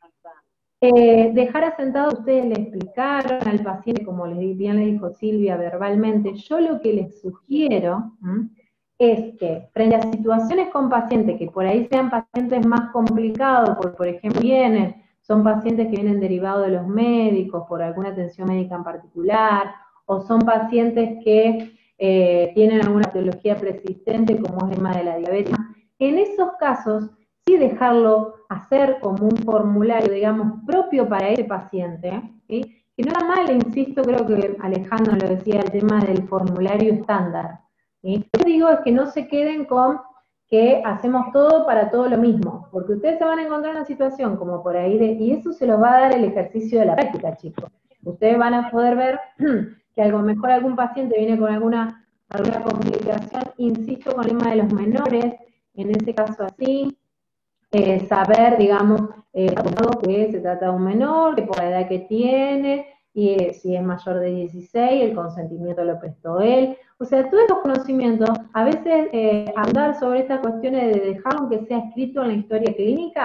Dejar asentado, ustedes le explicaron al paciente, como bien le dijo Silvia verbalmente, yo lo que les sugiero es que frente a situaciones con pacientes que por ahí sean pacientes más complicados, por ejemplo son pacientes que vienen derivados de los médicos por alguna atención médica en particular, o son pacientes que tienen alguna patología persistente como es el tema de la diabetes. En esos casos, sí dejarlo hacer como un formulario, digamos, propio para ese paciente, ¿sí? Que no era mal, insisto, creo que Alejandro lo decía, el tema del formulario estándar, ¿sí? Lo que digo es que no se queden con que hacemos todo para todo lo mismo, porque ustedes se van a encontrar en una situación como por ahí, y eso se los va a dar el ejercicio de la práctica, chicos. Ustedes van a poder ver que a lo mejor algún paciente viene con alguna complicación, insisto, con el tema de los menores, en ese caso así, saber, digamos, que se trata de un menor, que por la edad que tiene, y si es mayor de 16, el consentimiento lo prestó él. O sea, todos estos conocimientos, a veces andar sobre estas cuestiones de dejar aunque sea escrito en la historia clínica,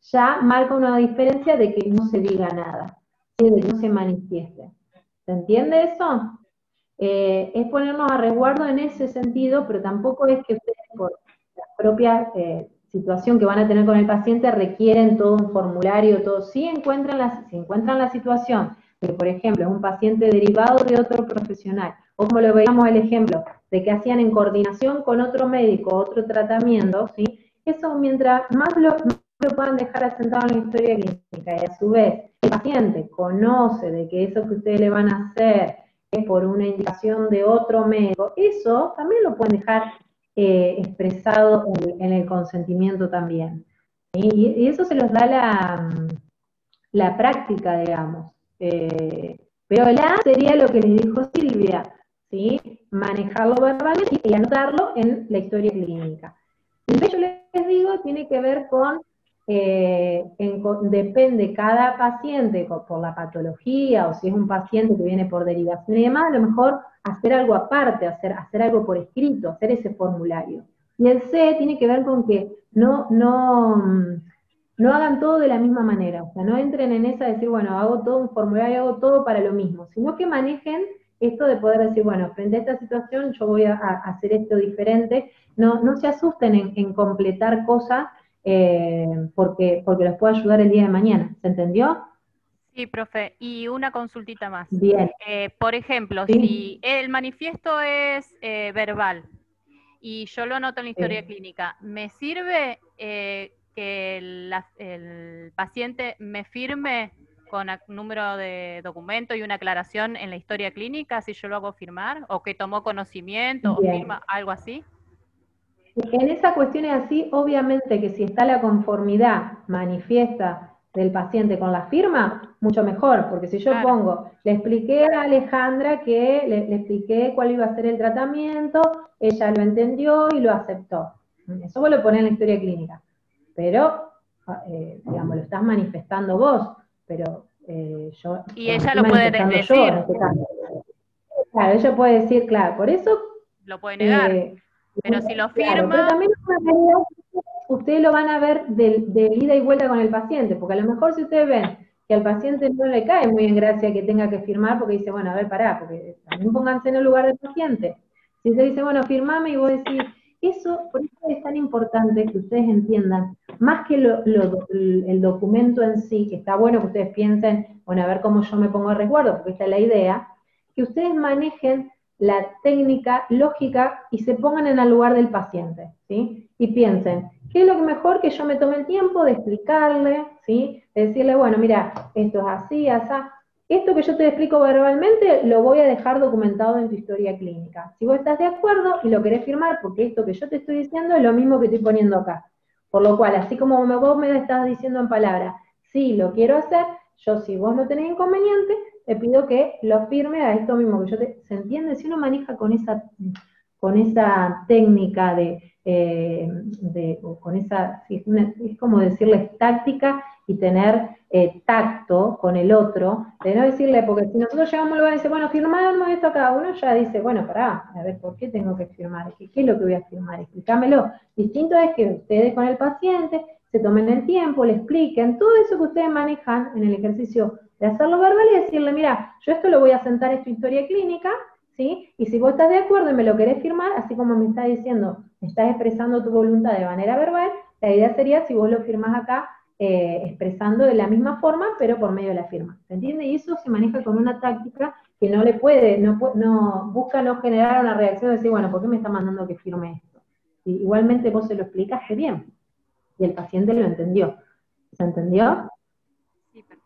ya marca una diferencia de que no se diga nada, ¿sí? De que no se manifieste. ¿Se entiende eso? Es ponernos a resguardo en ese sentido, pero tampoco es que ustedes por la propia situación que van a tener con el paciente requieren todo un formulario, todo. Si encuentran la situación de, por ejemplo, es un paciente derivado de otro profesional, o como lo veíamos el ejemplo, de que hacían en coordinación con otro médico, otro tratamiento, ¿sí? Eso mientras más lo puedan dejar asentado en la historia clínica, y a su vez el paciente conoce de que eso que ustedes le van a hacer es por una indicación de otro médico, eso también lo pueden dejar expresado en el consentimiento también. ¿Sí? Y eso se los da la práctica, digamos. Pero la sería lo que les dijo Silvia, ¿sí? Manejarlo verbalmente y anotarlo en la historia clínica. El que yo les digo tiene que ver con, depende cada paciente por la patología, o si es un paciente que viene por derivación y demás, a lo mejor hacer algo aparte, hacer algo por escrito, hacer ese formulario. Y el C tiene que ver con que no hagan todo de la misma manera, o sea, no entren en esa de decir, bueno, hago todo un formulario, hago todo para lo mismo, sino que manejen esto de poder decir, bueno, frente a esta situación yo voy a hacer esto diferente. No se asusten en completar cosas porque les puede ayudar el día de mañana. ¿Se entendió? Sí, profe. Y una consultita más. Bien. Por ejemplo, Sí. si el manifiesto es verbal y yo lo anoto en la historia clínica, ¿me sirve que el paciente me firme con número de documento y una aclaración en la historia clínica si yo lo hago firmar? ¿O que tomó conocimiento Bien. o firma algo así? En esa cuestión es así, obviamente que si está la conformidad manifiesta del paciente con la firma, mucho mejor, porque si yo pongo, le expliqué a Alejandra que le expliqué cuál iba a ser el tratamiento, ella lo entendió y lo aceptó. Eso vos lo ponés en la historia clínica, pero, digamos, lo estás manifestando vos, pero yo... Y ella lo puede decir. Yo, en este caso. Claro, ella puede decir, claro, por eso... Lo puede negar. Pero si lo firma... Claro, pero también ustedes lo van a ver de ida y vuelta con el paciente, porque a lo mejor si ustedes ven que al paciente no le cae muy en gracia que tenga que firmar, porque dice, bueno, a ver, pará, porque también pónganse en el lugar del paciente. Si usted dice, bueno, firmame, y vos decís, eso, por eso es tan importante que ustedes entiendan, más que el documento en sí, que está bueno que ustedes piensen, bueno, a ver cómo yo me pongo a resguardo, porque esta es la idea, que ustedes manejen la técnica lógica y se pongan en el lugar del paciente, ¿sí? Y piensen, ¿qué es lo que mejor que yo me tome el tiempo de explicarle, ¿sí? De decirle, bueno, mira, esto es así, asá. Esto que yo te explico verbalmente lo voy a dejar documentado en tu historia clínica. Si vos estás de acuerdo y lo querés firmar, porque esto que yo te estoy diciendo es lo mismo que estoy poniendo acá. Por lo cual, así como vos me estás diciendo en palabras, sí, lo quiero hacer, yo si vos no tenés inconveniente, te pido que lo firme a esto mismo que yo te... ¿Se entiende? Si uno maneja con esa técnica con esa, sí, es como decirles táctica y tener tacto con el otro, de no decirle, porque si nosotros llegamos al lugar y dice, bueno, firmamos esto acá, uno ya dice, bueno, pará, a ver, ¿por qué tengo que firmar? ¿Qué es lo que voy a firmar? Explícamelo. Distinto es que ustedes con el paciente se tomen el tiempo, le expliquen, todo eso que ustedes manejan en el ejercicio de hacerlo verbal y decirle, mira, yo esto lo voy a sentar en tu historia clínica, ¿sí? Y si vos estás de acuerdo y me lo querés firmar, así como me estás diciendo, me estás expresando tu voluntad de manera verbal, la idea sería si vos lo firmás acá, expresando de la misma forma, pero por medio de la firma, ¿se entiende? Y eso se maneja con una táctica que no le puede, busca no generar una reacción de decir, bueno, ¿por qué me está mandando que firme esto? Y igualmente vos se lo explicaste bien, y el paciente lo entendió. ¿Se entendió? Sí, perfecto.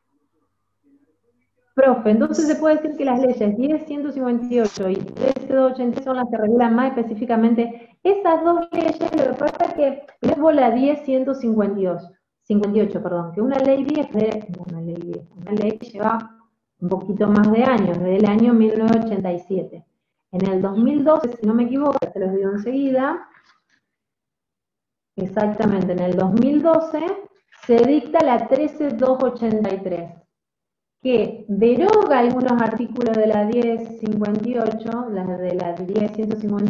Profe, entonces se puede decir que las leyes 10.158 y 13.280 son las que regulan más específicamente esas dos leyes. Lo que pasa es que luego la 10.158, perdón, que una ley vieja, una ley que lleva un poquito más de años, desde el año 1987. En el 2012, si no me equivoco, se los digo enseguida, exactamente, en el 2012 se dicta la 13.283. que deroga algunos artículos de la 1058, de la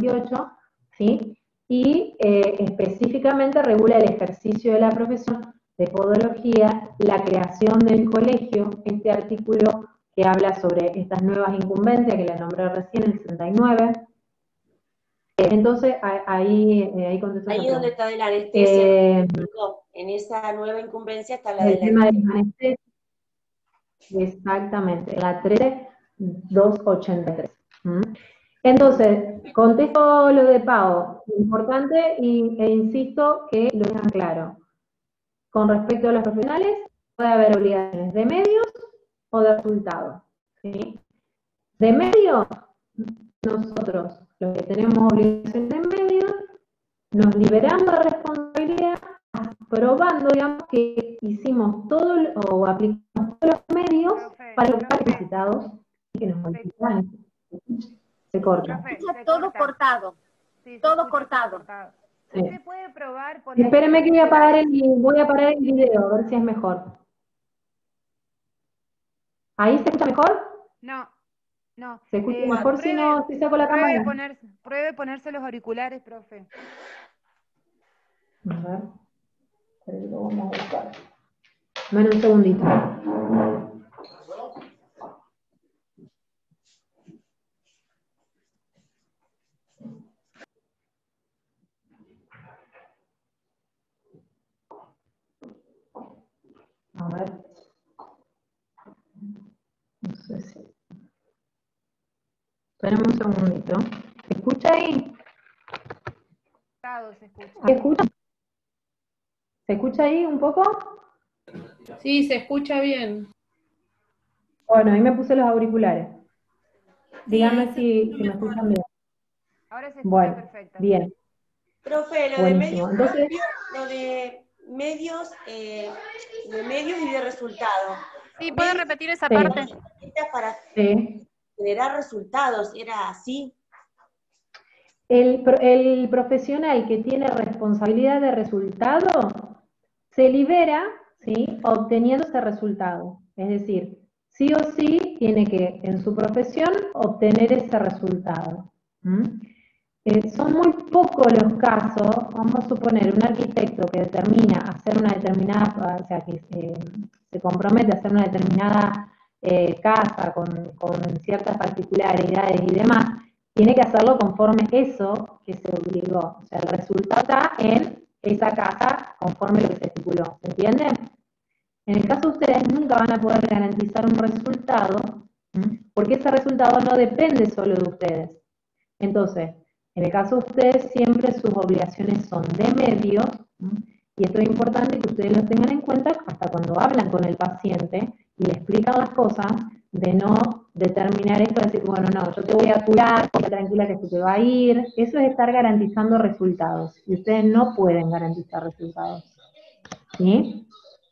10.158, ¿sí? Y específicamente regula el ejercicio de la profesión de Podología, la creación del colegio, este artículo que habla sobre estas nuevas incumbencias que la nombré recién, el 69. Entonces, ahí contesto. Ahí es donde está de la anestesia. En esa nueva incumbencia está la de el tema de la anestesia. Exactamente, la 13283. Entonces, contesto lo de Pau, importante e insisto que lo tengan claro. Con respecto a los profesionales, puede haber obligaciones de medios o de resultados. ¿Sí? De medios, nosotros, los que tenemos obligaciones de medios, nos liberamos de responsabilidad probando, digamos, que hicimos todo o aplicamos todos los medios para lograr resultados y que nos modifican. Se corta. Todo cortado. Sí, todo cortado. Sí. Usted puede probar por ahí. Espéreme que voy a parar el video, a ver si es mejor. ¿Ahí se escucha mejor? No. ¿Se escucha mejor si saco la cámara? Pruebe ponerse los auriculares, profe. A ver. Lo vamos a buscar. Bueno, un segundito. A ver. No sé si. Espérame un segundito. ¿Se escucha ahí? Se escucha. ¿Se escucha? ¿Se escucha ahí un poco? Sí, se escucha bien. Bueno, ahí me puse los auriculares. Díganme si me escuchan bien. Ahora se escucha perfecto. Bien. Profe, lo buenísimo. de medios, lo de medios y de resultados. Sí, ¿puede repetir esa parte? Para generar resultados, ¿era así? El profesional que tiene responsabilidad de resultado se libera, ¿sí?, obteniendo ese resultado. Es decir, sí o sí tiene que, en su profesión, obtener ese resultado. Son muy pocos los casos, vamos a suponer, un arquitecto que determina hacer una determinada, o sea, que se compromete a hacer una determinada casa con ciertas particularidades y demás, tiene que hacerlo conforme eso que se obligó. O sea, el resultado está en esa casa conforme lo que se estipuló. ¿Se entiende? En el caso de ustedes, nunca van a poder garantizar un resultado, porque ese resultado no depende solo de ustedes. Entonces, en el caso de ustedes, siempre sus obligaciones son de medios, y esto es importante que ustedes lo tengan en cuenta hasta cuando hablan con el paciente y le explican las cosas, de no determinar esto, de decir, bueno, no, yo te voy a curar, quédate tranquila que se te va a ir. Eso es estar garantizando resultados, y ustedes no pueden garantizar resultados. ¿Sí?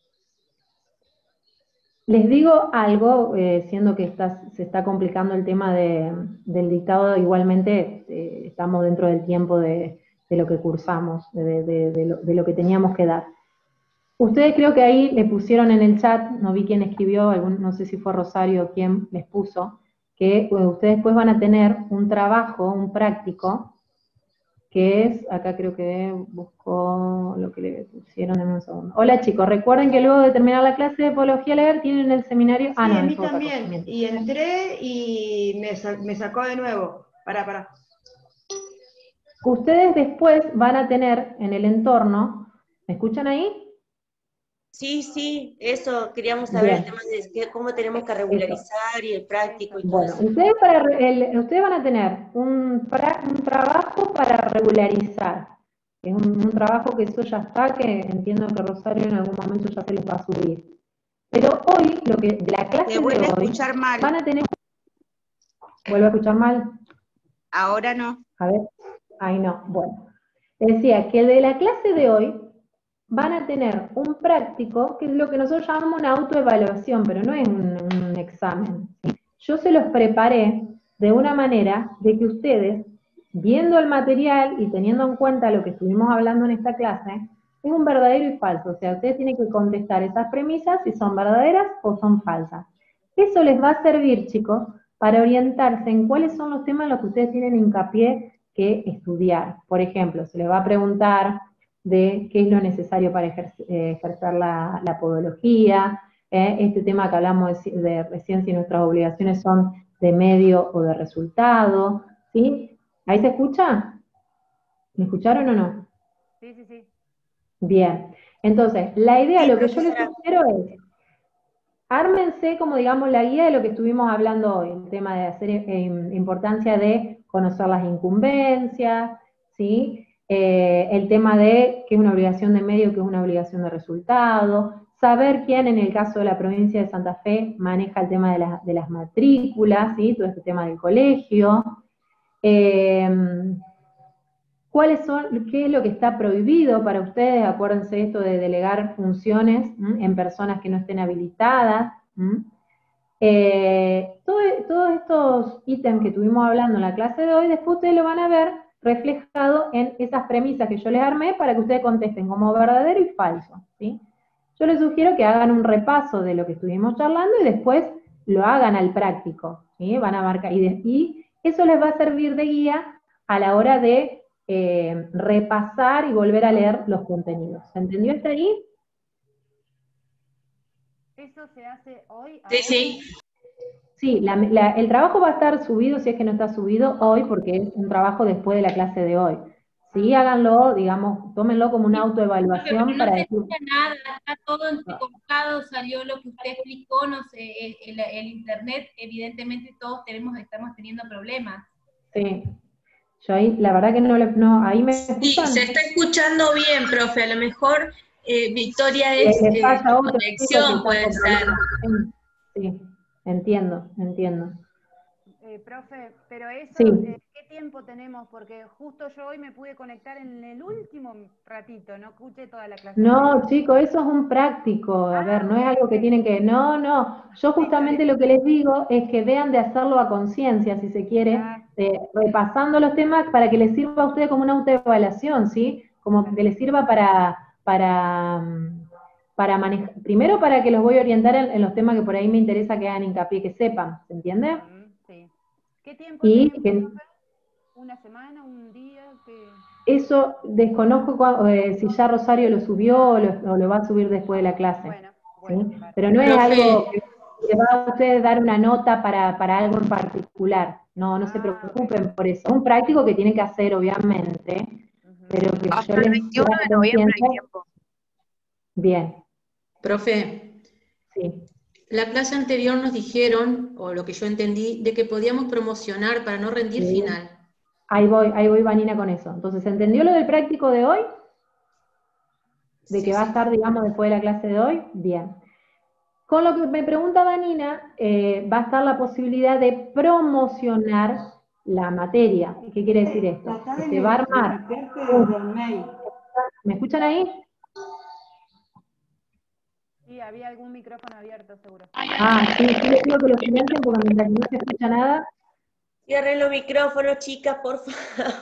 Les digo algo, siendo que se está complicando el tema del dictado, igualmente estamos dentro del tiempo de lo que cursamos, de lo que teníamos que dar. Ustedes creo que ahí le pusieron en el chat, no vi quién escribió, no sé si fue Rosario o quién les puso, que ustedes después van a tener un trabajo, un práctico, que es, acá creo que busco lo que le pusieron en un segundo. Hola chicos, recuerden que luego de terminar la clase de Podología Legal tienen el seminario... Sí, a mí también, y entré y me sacó de nuevo. Pará. Ustedes después van a tener en el entorno, ¿me escuchan ahí? Sí, eso, queríamos saber el tema de cómo tenemos que regularizar y el práctico y todo eso. Ustedes van a tener un trabajo para regularizar. Es un trabajo que eso ya está, que entiendo que Rosario en algún momento ya se les va a subir. Pero hoy, de la clase de hoy, a escuchar mal. Van a tener... ¿Vuelvo a escuchar mal? Ahora no. A ver, ahí no, bueno. Decía que de la clase de hoy van a tener un práctico, que es lo que nosotros llamamos una autoevaluación, pero no es un examen. Yo se los preparé de una manera de que ustedes, viendo el material y teniendo en cuenta lo que estuvimos hablando en esta clase, es un verdadero y falso. O sea, ustedes tienen que contestar esas premisas si son verdaderas o son falsas. Eso les va a servir, chicos, para orientarse en cuáles son los temas en los que ustedes tienen hincapié que estudiar. Por ejemplo, se les va a preguntar de qué es lo necesario para ejercer la podología, este tema que hablamos de recién, si nuestras obligaciones son de medio o de resultado, ¿sí? ¿Ahí se escucha? ¿Me escucharon o no? Sí, sí, sí. Bien. Entonces, la idea, lo que yo les sugiero es, ármense como, digamos, la guía de lo que estuvimos hablando hoy, el tema de hacer importancia de conocer las incumbencias, ¿sí? El tema de qué es una obligación de medio, qué es una obligación de resultado, saber quién en el caso de la provincia de Santa Fe maneja el tema de las matrículas, ¿sí? Todo este tema del colegio. ¿Cuáles son, qué es lo que está prohibido para ustedes? Acuérdense esto de delegar funciones en personas que no estén habilitadas. Todos estos ítems que estuvimos hablando en la clase de hoy, después ustedes lo van a ver reflejado en esas premisas que yo les armé para que ustedes contesten como verdadero y falso, ¿sí? Yo les sugiero que hagan un repaso de lo que estuvimos charlando y después lo hagan al práctico, ¿sí? Van a marcar, y eso les va a servir de guía a la hora de repasar y volver a leer los contenidos. ¿Se entendió hasta ahí? ¿Eso se hace hoy? Sí, sí. Sí, el trabajo va a estar subido, si es que no está subido hoy, porque es un trabajo después de la clase de hoy. Sí, háganlo, digamos, tómenlo como una autoevaluación no para se decir... escucha nada, está todo entrecortado, salió lo que usted explicó, no sé, el internet, evidentemente todos estamos teniendo problemas. Sí, yo ahí, la verdad que no ahí me escuchan. Sí, se está escuchando bien, profe, a lo mejor Victoria es conexión, puede ser. Sí, entiendo. Profe, pero eso, Sí. ¿qué tiempo tenemos? Porque justo yo hoy me pude conectar en el último ratito, no escuché toda la clase. No, chicos, eso es un práctico, a ver, no es algo que tienen que... No, yo justamente lo que les digo es que vean de hacerlo a conciencia, si se quiere, repasando los temas para que les sirva a ustedes como una autoevaluación, ¿sí? Como que les sirva para manejar, primero para que los voy a orientar en los temas que por ahí me interesa que hagan hincapié, que sepan, ¿se entiende? Sí. ¿Qué tiempo Y tenemos, profe? ¿Una semana, un día? Eso desconozco si ya Rosario lo subió o lo va a subir después de la clase. ¿Sí? Pero no es algo que le va a ustedes dar una nota para algo en particular. No se preocupen por eso. Es un práctico que tienen que hacer, obviamente. Pero que hasta el 21 de noviembre hay tiempo. Bien. Profe. Sí. La clase anterior nos dijeron, o lo que yo entendí, de que podíamos promocionar para no rendir final. Ahí voy, Vanina, con eso. Entonces, ¿entendió lo del práctico de hoy? De que va a estar, digamos, después de la clase de hoy. Bien. Con lo que me pregunta Vanina, va a estar la posibilidad de promocionar la materia. ¿Qué quiere decir esto? Que se va a armar. ¿Me escuchan ahí? Sí, había algún micrófono abierto, seguro. Sí, les digo que lo silencien porque mientras no se escucha nada. Cierren los micrófonos, chicas, por favor.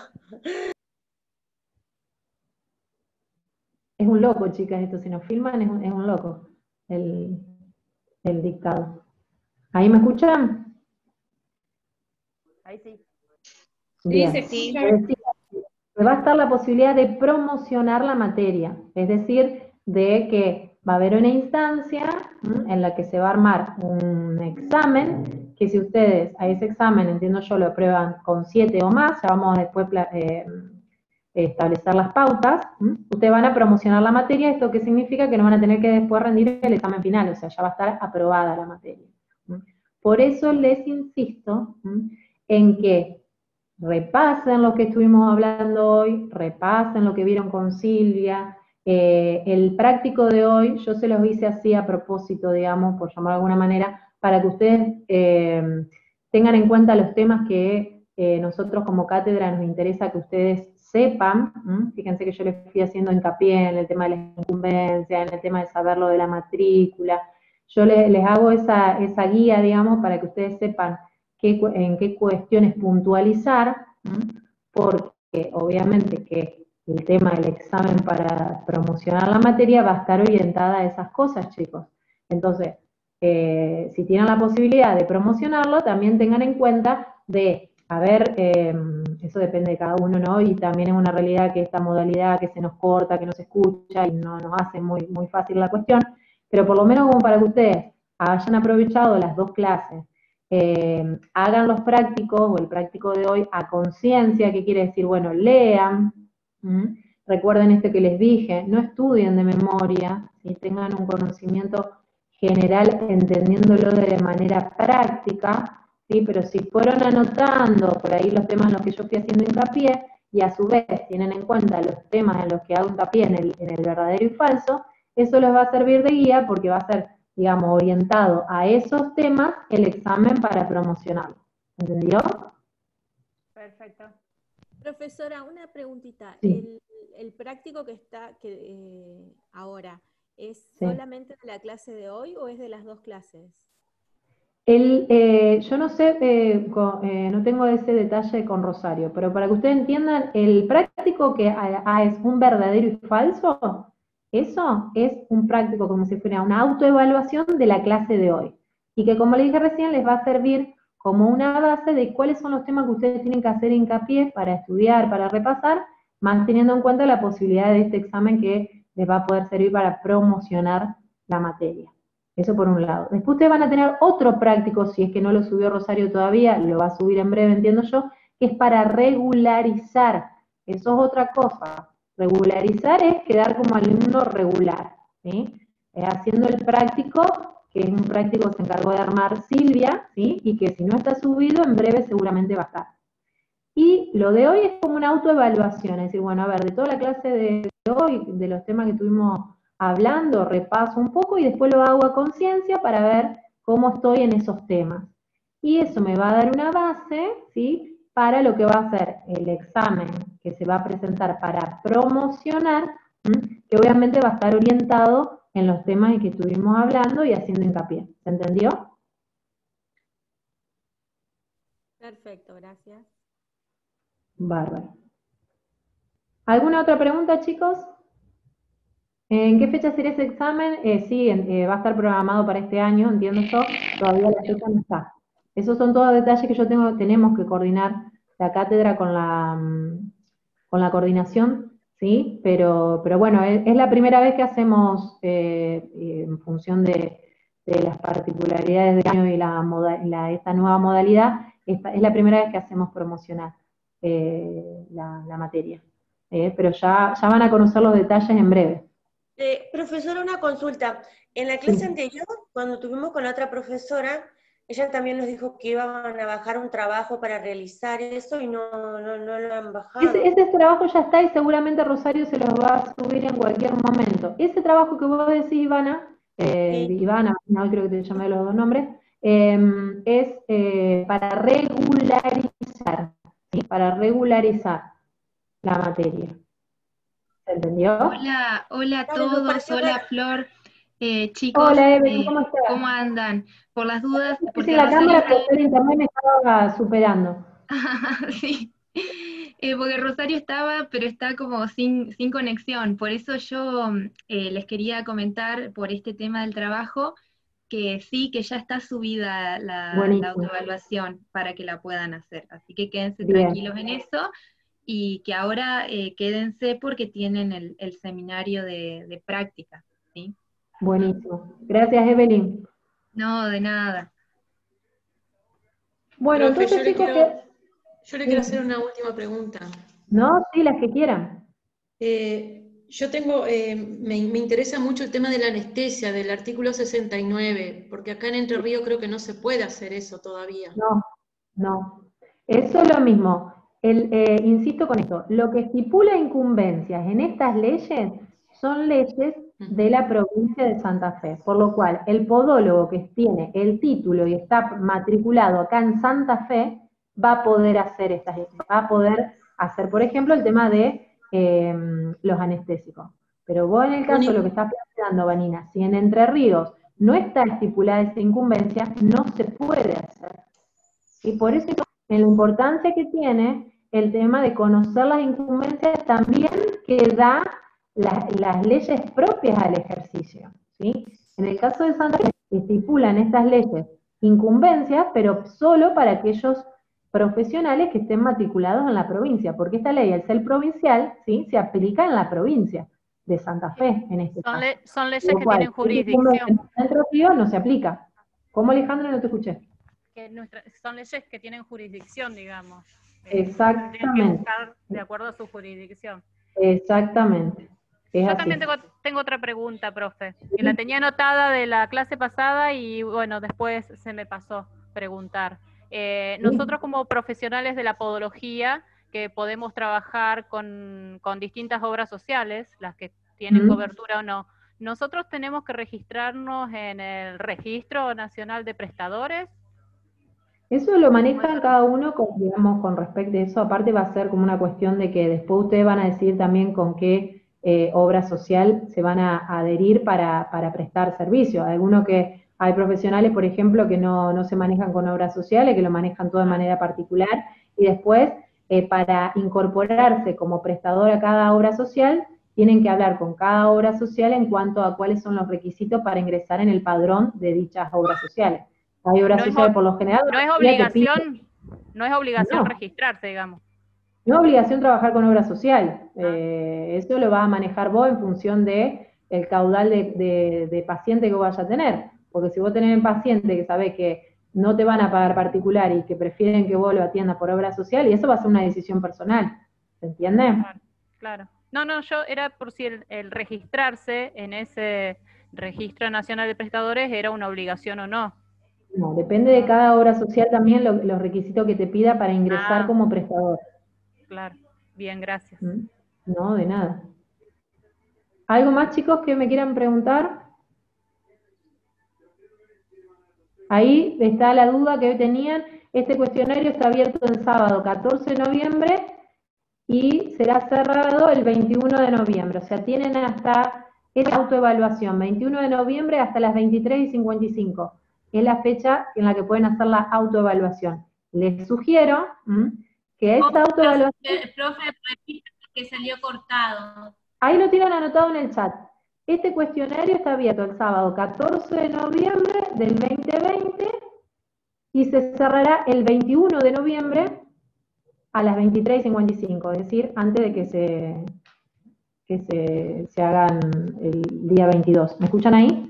Es un loco, chicas, esto. Si nos filman, es un loco el dictado. ¿Ahí me escuchan? Ahí sí. Bien. Sí. Va a estar la posibilidad de promocionar la materia, es decir, de que va a haber una instancia en la que se va a armar un examen, que si ustedes a ese examen, entiendo yo, lo aprueban con 7 o más, ya vamos a después establecer las pautas, ustedes van a promocionar la materia, esto que significa que no van a tener que después rendir el examen final, o sea, ya va a estar aprobada la materia. Por eso les insisto en que repasen lo que estuvimos hablando hoy, repasen lo que vieron con Silvia. El práctico de hoy, yo se los hice así a propósito, digamos, por llamar de alguna manera, para que ustedes tengan en cuenta los temas que nosotros como cátedra nos interesa que ustedes sepan. Fíjense que yo les fui haciendo hincapié en el tema de la incumbencia, en el tema de saber lo de la matrícula. Yo les hago esa guía, digamos, para que ustedes sepan en qué cuestiones puntualizar, porque obviamente que el tema del examen para promocionar la materia va a estar orientada a esas cosas, chicos. Entonces, si tienen la posibilidad de promocionarlo, también tengan en cuenta de a ver, eso depende de cada uno, ¿no? Y también es una realidad que esta modalidad que se nos corta, que no se escucha y no nos hace muy, muy fácil la cuestión, pero por lo menos como para que ustedes hayan aprovechado las 2 clases, hagan los prácticos o el práctico de hoy a conciencia, que quiere decir, bueno, lean, recuerden esto que les dije, no estudien de memoria, y tengan un conocimiento general entendiéndolo de manera práctica, ¿sí? Pero si fueron anotando por ahí los temas en los que yo fui haciendo hincapié, y a su vez tienen en cuenta los temas en los que hago hincapié en el verdadero y falso, eso les va a servir de guía porque va a ser, digamos, orientado a esos temas el examen para promocionarlo. ¿Entendió? Perfecto. Profesora, una preguntita. Sí. ¿El práctico que está ahora es Sí. solamente de la clase de hoy o es de las 2 clases? Yo no sé, no tengo ese detalle con Rosario, pero para que ustedes entiendan, el práctico que es un verdadero y falso, eso es un práctico como si fuera una autoevaluación de la clase de hoy. Y que, como les dije recién, les va a servir como una base de cuáles son los temas que ustedes tienen que hacer hincapié para estudiar, para repasar, más teniendo en cuenta la posibilidad de este examen que les va a poder servir para promocionar la materia. Eso por un lado. Después ustedes van a tener otro práctico, si es que no lo subió Rosario todavía, lo va a subir en breve, entiendo yo, que es para regularizar. Eso es otra cosa. Regularizar es quedar como alumno regular, ¿sí? Haciendo el práctico, que es un práctico que se encargó de armar Silvia, ¿sí? Y que si no está subido, en breve seguramente va a estar. Y lo de hoy es como una autoevaluación, es decir, bueno, a ver, de toda la clase de hoy, de los temas que estuvimos hablando, repaso un poco y después lo hago a conciencia para ver cómo estoy en esos temas. Y eso me va a dar una base, ¿sí?, para lo que va a ser el examen que se va a presentar para promocionar, que obviamente va a estar orientado en los temas en que estuvimos hablando y haciendo hincapié. ¿Se entendió? Perfecto, gracias. Bárbaro. ¿Alguna otra pregunta, chicos? ¿En qué fecha sería ese examen? Sí, va a estar programado para este año, entiendo yo, todavía la fecha no está. Esos son todos detalles que tenemos que coordinar la cátedra con la coordinación, ¿sí? Pero bueno, es la primera vez que hacemos, en función de las particularidades del año y esta nueva modalidad, es la primera vez que hacemos promocionar la materia. Pero ya van a conocer los detalles en breve. Profesora, una consulta. En la clase anterior, cuando tuvimos con la otra profesora, ella también nos dijo que iban a bajar un trabajo para realizar eso y no lo han bajado. Ese trabajo ya está y seguramente Rosario se los va a subir en cualquier momento. Ese trabajo que vos decís, Ivana, Ivana, no creo que te llamé los 2 nombres, es para regularizar, ¿sí? Para regularizar la materia. ¿Se entendió? Hola a todos, hola Flor, chicos, hola Evelyn, ¿cómo estás? ¿Cómo andan? Por las dudas, porque la cámara por el internet me estaba superando. Sí, porque Rosario estaba, pero está como sin conexión, por eso yo les quería comentar por este tema del trabajo, que sí, que ya está subida la autoevaluación para que la puedan hacer, así que quédense tranquilos en eso. Y que ahora quédense porque tienen el seminario de práctica, ¿sí? Buenísimo. Gracias, Evelyn. No, de nada. Bueno, profe, entonces yo le quiero hacer una última pregunta. No, sí, las que quieran. Yo tengo, me interesa mucho el tema de la anestesia, del artículo 69, porque acá en Entre Ríos creo que no se puede hacer eso todavía. No. Eso es lo mismo. Insisto con esto, lo que estipula incumbencias en estas leyes son leyes de la provincia de Santa Fe, por lo cual el podólogo que tiene el título y está matriculado acá en Santa Fe va a poder hacer por ejemplo, el tema de los anestésicos. Pero vos en el caso de lo que estás planteando, Vanina, si en Entre Ríos no está estipulada esa incumbencia, no se puede hacer. Y por eso, en la importancia que tiene el tema de conocer las incumbencias también que da las leyes propias al ejercicio, ¿sí? En el caso de Santa Fe, estipulan estas leyes incumbencias, pero solo para aquellos profesionales que estén matriculados en la provincia, porque esta ley, al ser provincial, ¿sí?, se aplica en la provincia de Santa Fe, en este caso. Son leyes Lo que cual, tienen jurisdicción. En Entre Ríos no se aplica. ¿Cómo, Alejandro? No te escuché. Son leyes que tienen jurisdicción, digamos. Exactamente. Tienen que buscar de acuerdo a su jurisdicción. Exactamente. Yo también tengo otra pregunta, profe, que la tenía anotada de la clase pasada y bueno, después se me pasó preguntar. Nosotros como profesionales de la podología, que podemos trabajar con distintas obras sociales, las que tienen cobertura o no, ¿nosotros tenemos que registrarnos en el Registro Nacional de Prestadores? Eso lo manejan cada uno, digamos, con respecto a eso. Aparte va a ser como una cuestión de que después ustedes van a decidir también con qué obra social se van a adherir para prestar servicio. Hay profesionales, por ejemplo, que no se manejan con obras sociales, que lo manejan todo de manera particular, y después, para incorporarse como prestador a cada obra social, tienen que hablar con cada obra social en cuanto a cuáles son los requisitos para ingresar en el padrón de dichas obras sociales. Hay obras sociales por lo general. No es obligación registrarse, digamos. No es obligación trabajar con obra social. Eso lo vas a manejar vos en función de el caudal de paciente que vos vayas a tener. Porque si vos tenés un paciente que sabés que no te van a pagar particular y que prefieren que vos lo atiendas por obra social, y eso va a ser una decisión personal. ¿Se entiende? Claro. No, yo era por si el registrarse en ese Registro Nacional de Prestadores era una obligación o no. No, depende de cada obra social también los requisitos que te pida para ingresar como prestador. Claro, bien, gracias. No, de nada. ¿Algo más, chicos, que me quieran preguntar? Ahí está la duda que hoy tenían. Este cuestionario está abierto el sábado 14 de noviembre y será cerrado el 21 de noviembre. O sea, tienen hasta esa autoevaluación, 21 de noviembre hasta las 23:55. Es la fecha en la que pueden hacer la autoevaluación. Les sugiero que esta autoevaluación... Profe, repita que salió cortado. Ahí lo tienen anotado en el chat. Este cuestionario está abierto el sábado 14 de noviembre del 2020 y se cerrará el 21 de noviembre a las 23:55, es decir, antes de que se hagan el día 22. ¿Me escuchan ahí?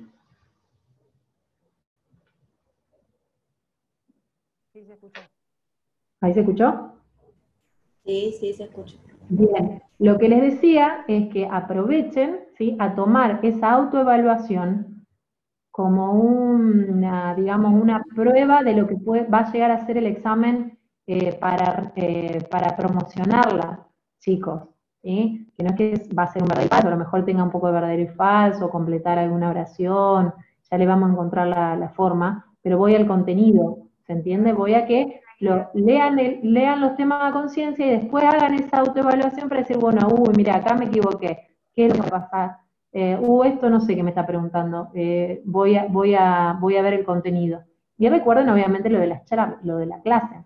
Sí, se escuchó. ¿Ahí se escuchó? Sí, se escucha. Bien, lo que les decía es que aprovechen, ¿sí?, a tomar esa autoevaluación como una, digamos, una prueba de lo que va a llegar a ser el examen para promocionarla, chicos, ¿sí? Que no es que va a ser un verdadero y falso, a lo mejor tenga un poco de verdadero y falso, completar alguna oración, ya le vamos a encontrar la forma, pero voy al contenido, ¿se entiende? Voy a que lean los temas a conciencia y después hagan esa autoevaluación para decir, bueno, mira, acá me equivoqué, ¿qué es lo que va a pasar? Esto no sé qué me está preguntando, voy a ver el contenido. Y recuerden, obviamente, lo de la clase.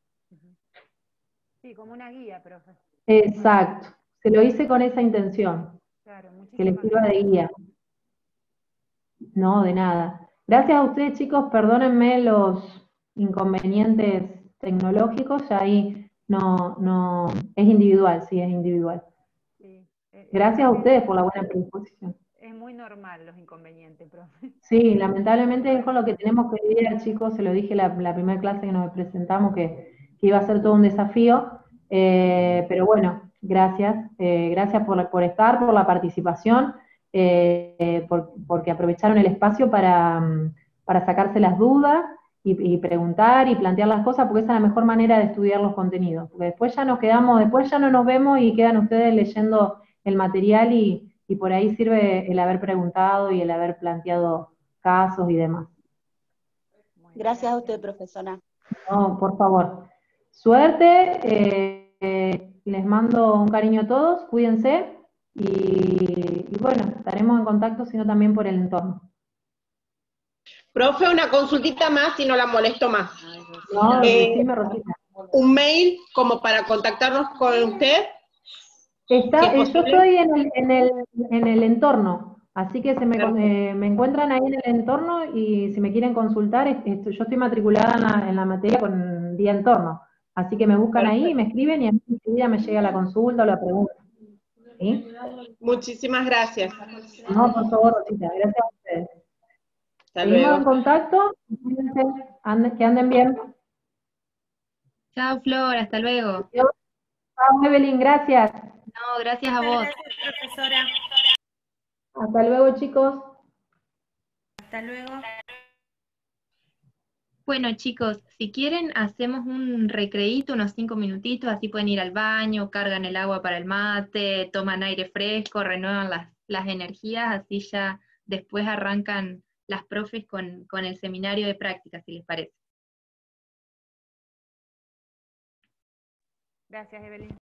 Sí, como una guía, profe. Exacto, se lo hice con esa intención, claro, que les sirva de guía. No, de nada. Gracias a ustedes, chicos, perdónenme los inconvenientes tecnológicos, ya ahí no, es individual, sí, es individual. Sí, gracias a ustedes por la buena predisposición. Es muy normal los inconvenientes, profe. Sí, lamentablemente es con lo que tenemos que lidiar, chicos, se lo dije la primera clase que nos presentamos, que iba a ser todo un desafío, pero bueno, gracias por estar, por la participación, porque aprovecharon el espacio para sacarse las dudas y preguntar y plantear las cosas, porque esa es la mejor manera de estudiar los contenidos, porque después ya no nos vemos y quedan ustedes leyendo el material y por ahí sirve el haber preguntado y el haber planteado casos y demás. Gracias a usted, profesora. No, por favor. Suerte, les mando un cariño a todos, cuídense y bueno, estaremos en contacto, sino también por el entorno. Profe, una consultita más y no la molesto más. No, decime, Rosita. Un mail como para contactarnos con usted. Yo estoy en el entorno, así que me encuentran ahí en el entorno y si me quieren consultar, yo estoy matriculada en la materia con vía entorno. Así que me buscan ahí, me escriben y a mí enseguida me llega la consulta o la pregunta. ¿Sí? Muchísimas gracias. No, por favor, Rosita, gracias a ustedes. Hasta Seguimos luego. en contacto, que anden bien. Chao, Flor, hasta luego. Chao, Evelyn, gracias. No, gracias a vos. Gracias, profesora. Hasta luego, chicos. Hasta luego. Bueno, chicos, si quieren hacemos un recreíto, unos 5 minutitos, así pueden ir al baño, cargan el agua para el mate, toman aire fresco, renuevan las energías, así ya después arrancan las profes con el seminario de práctica, si les parece. Gracias, Evelyn.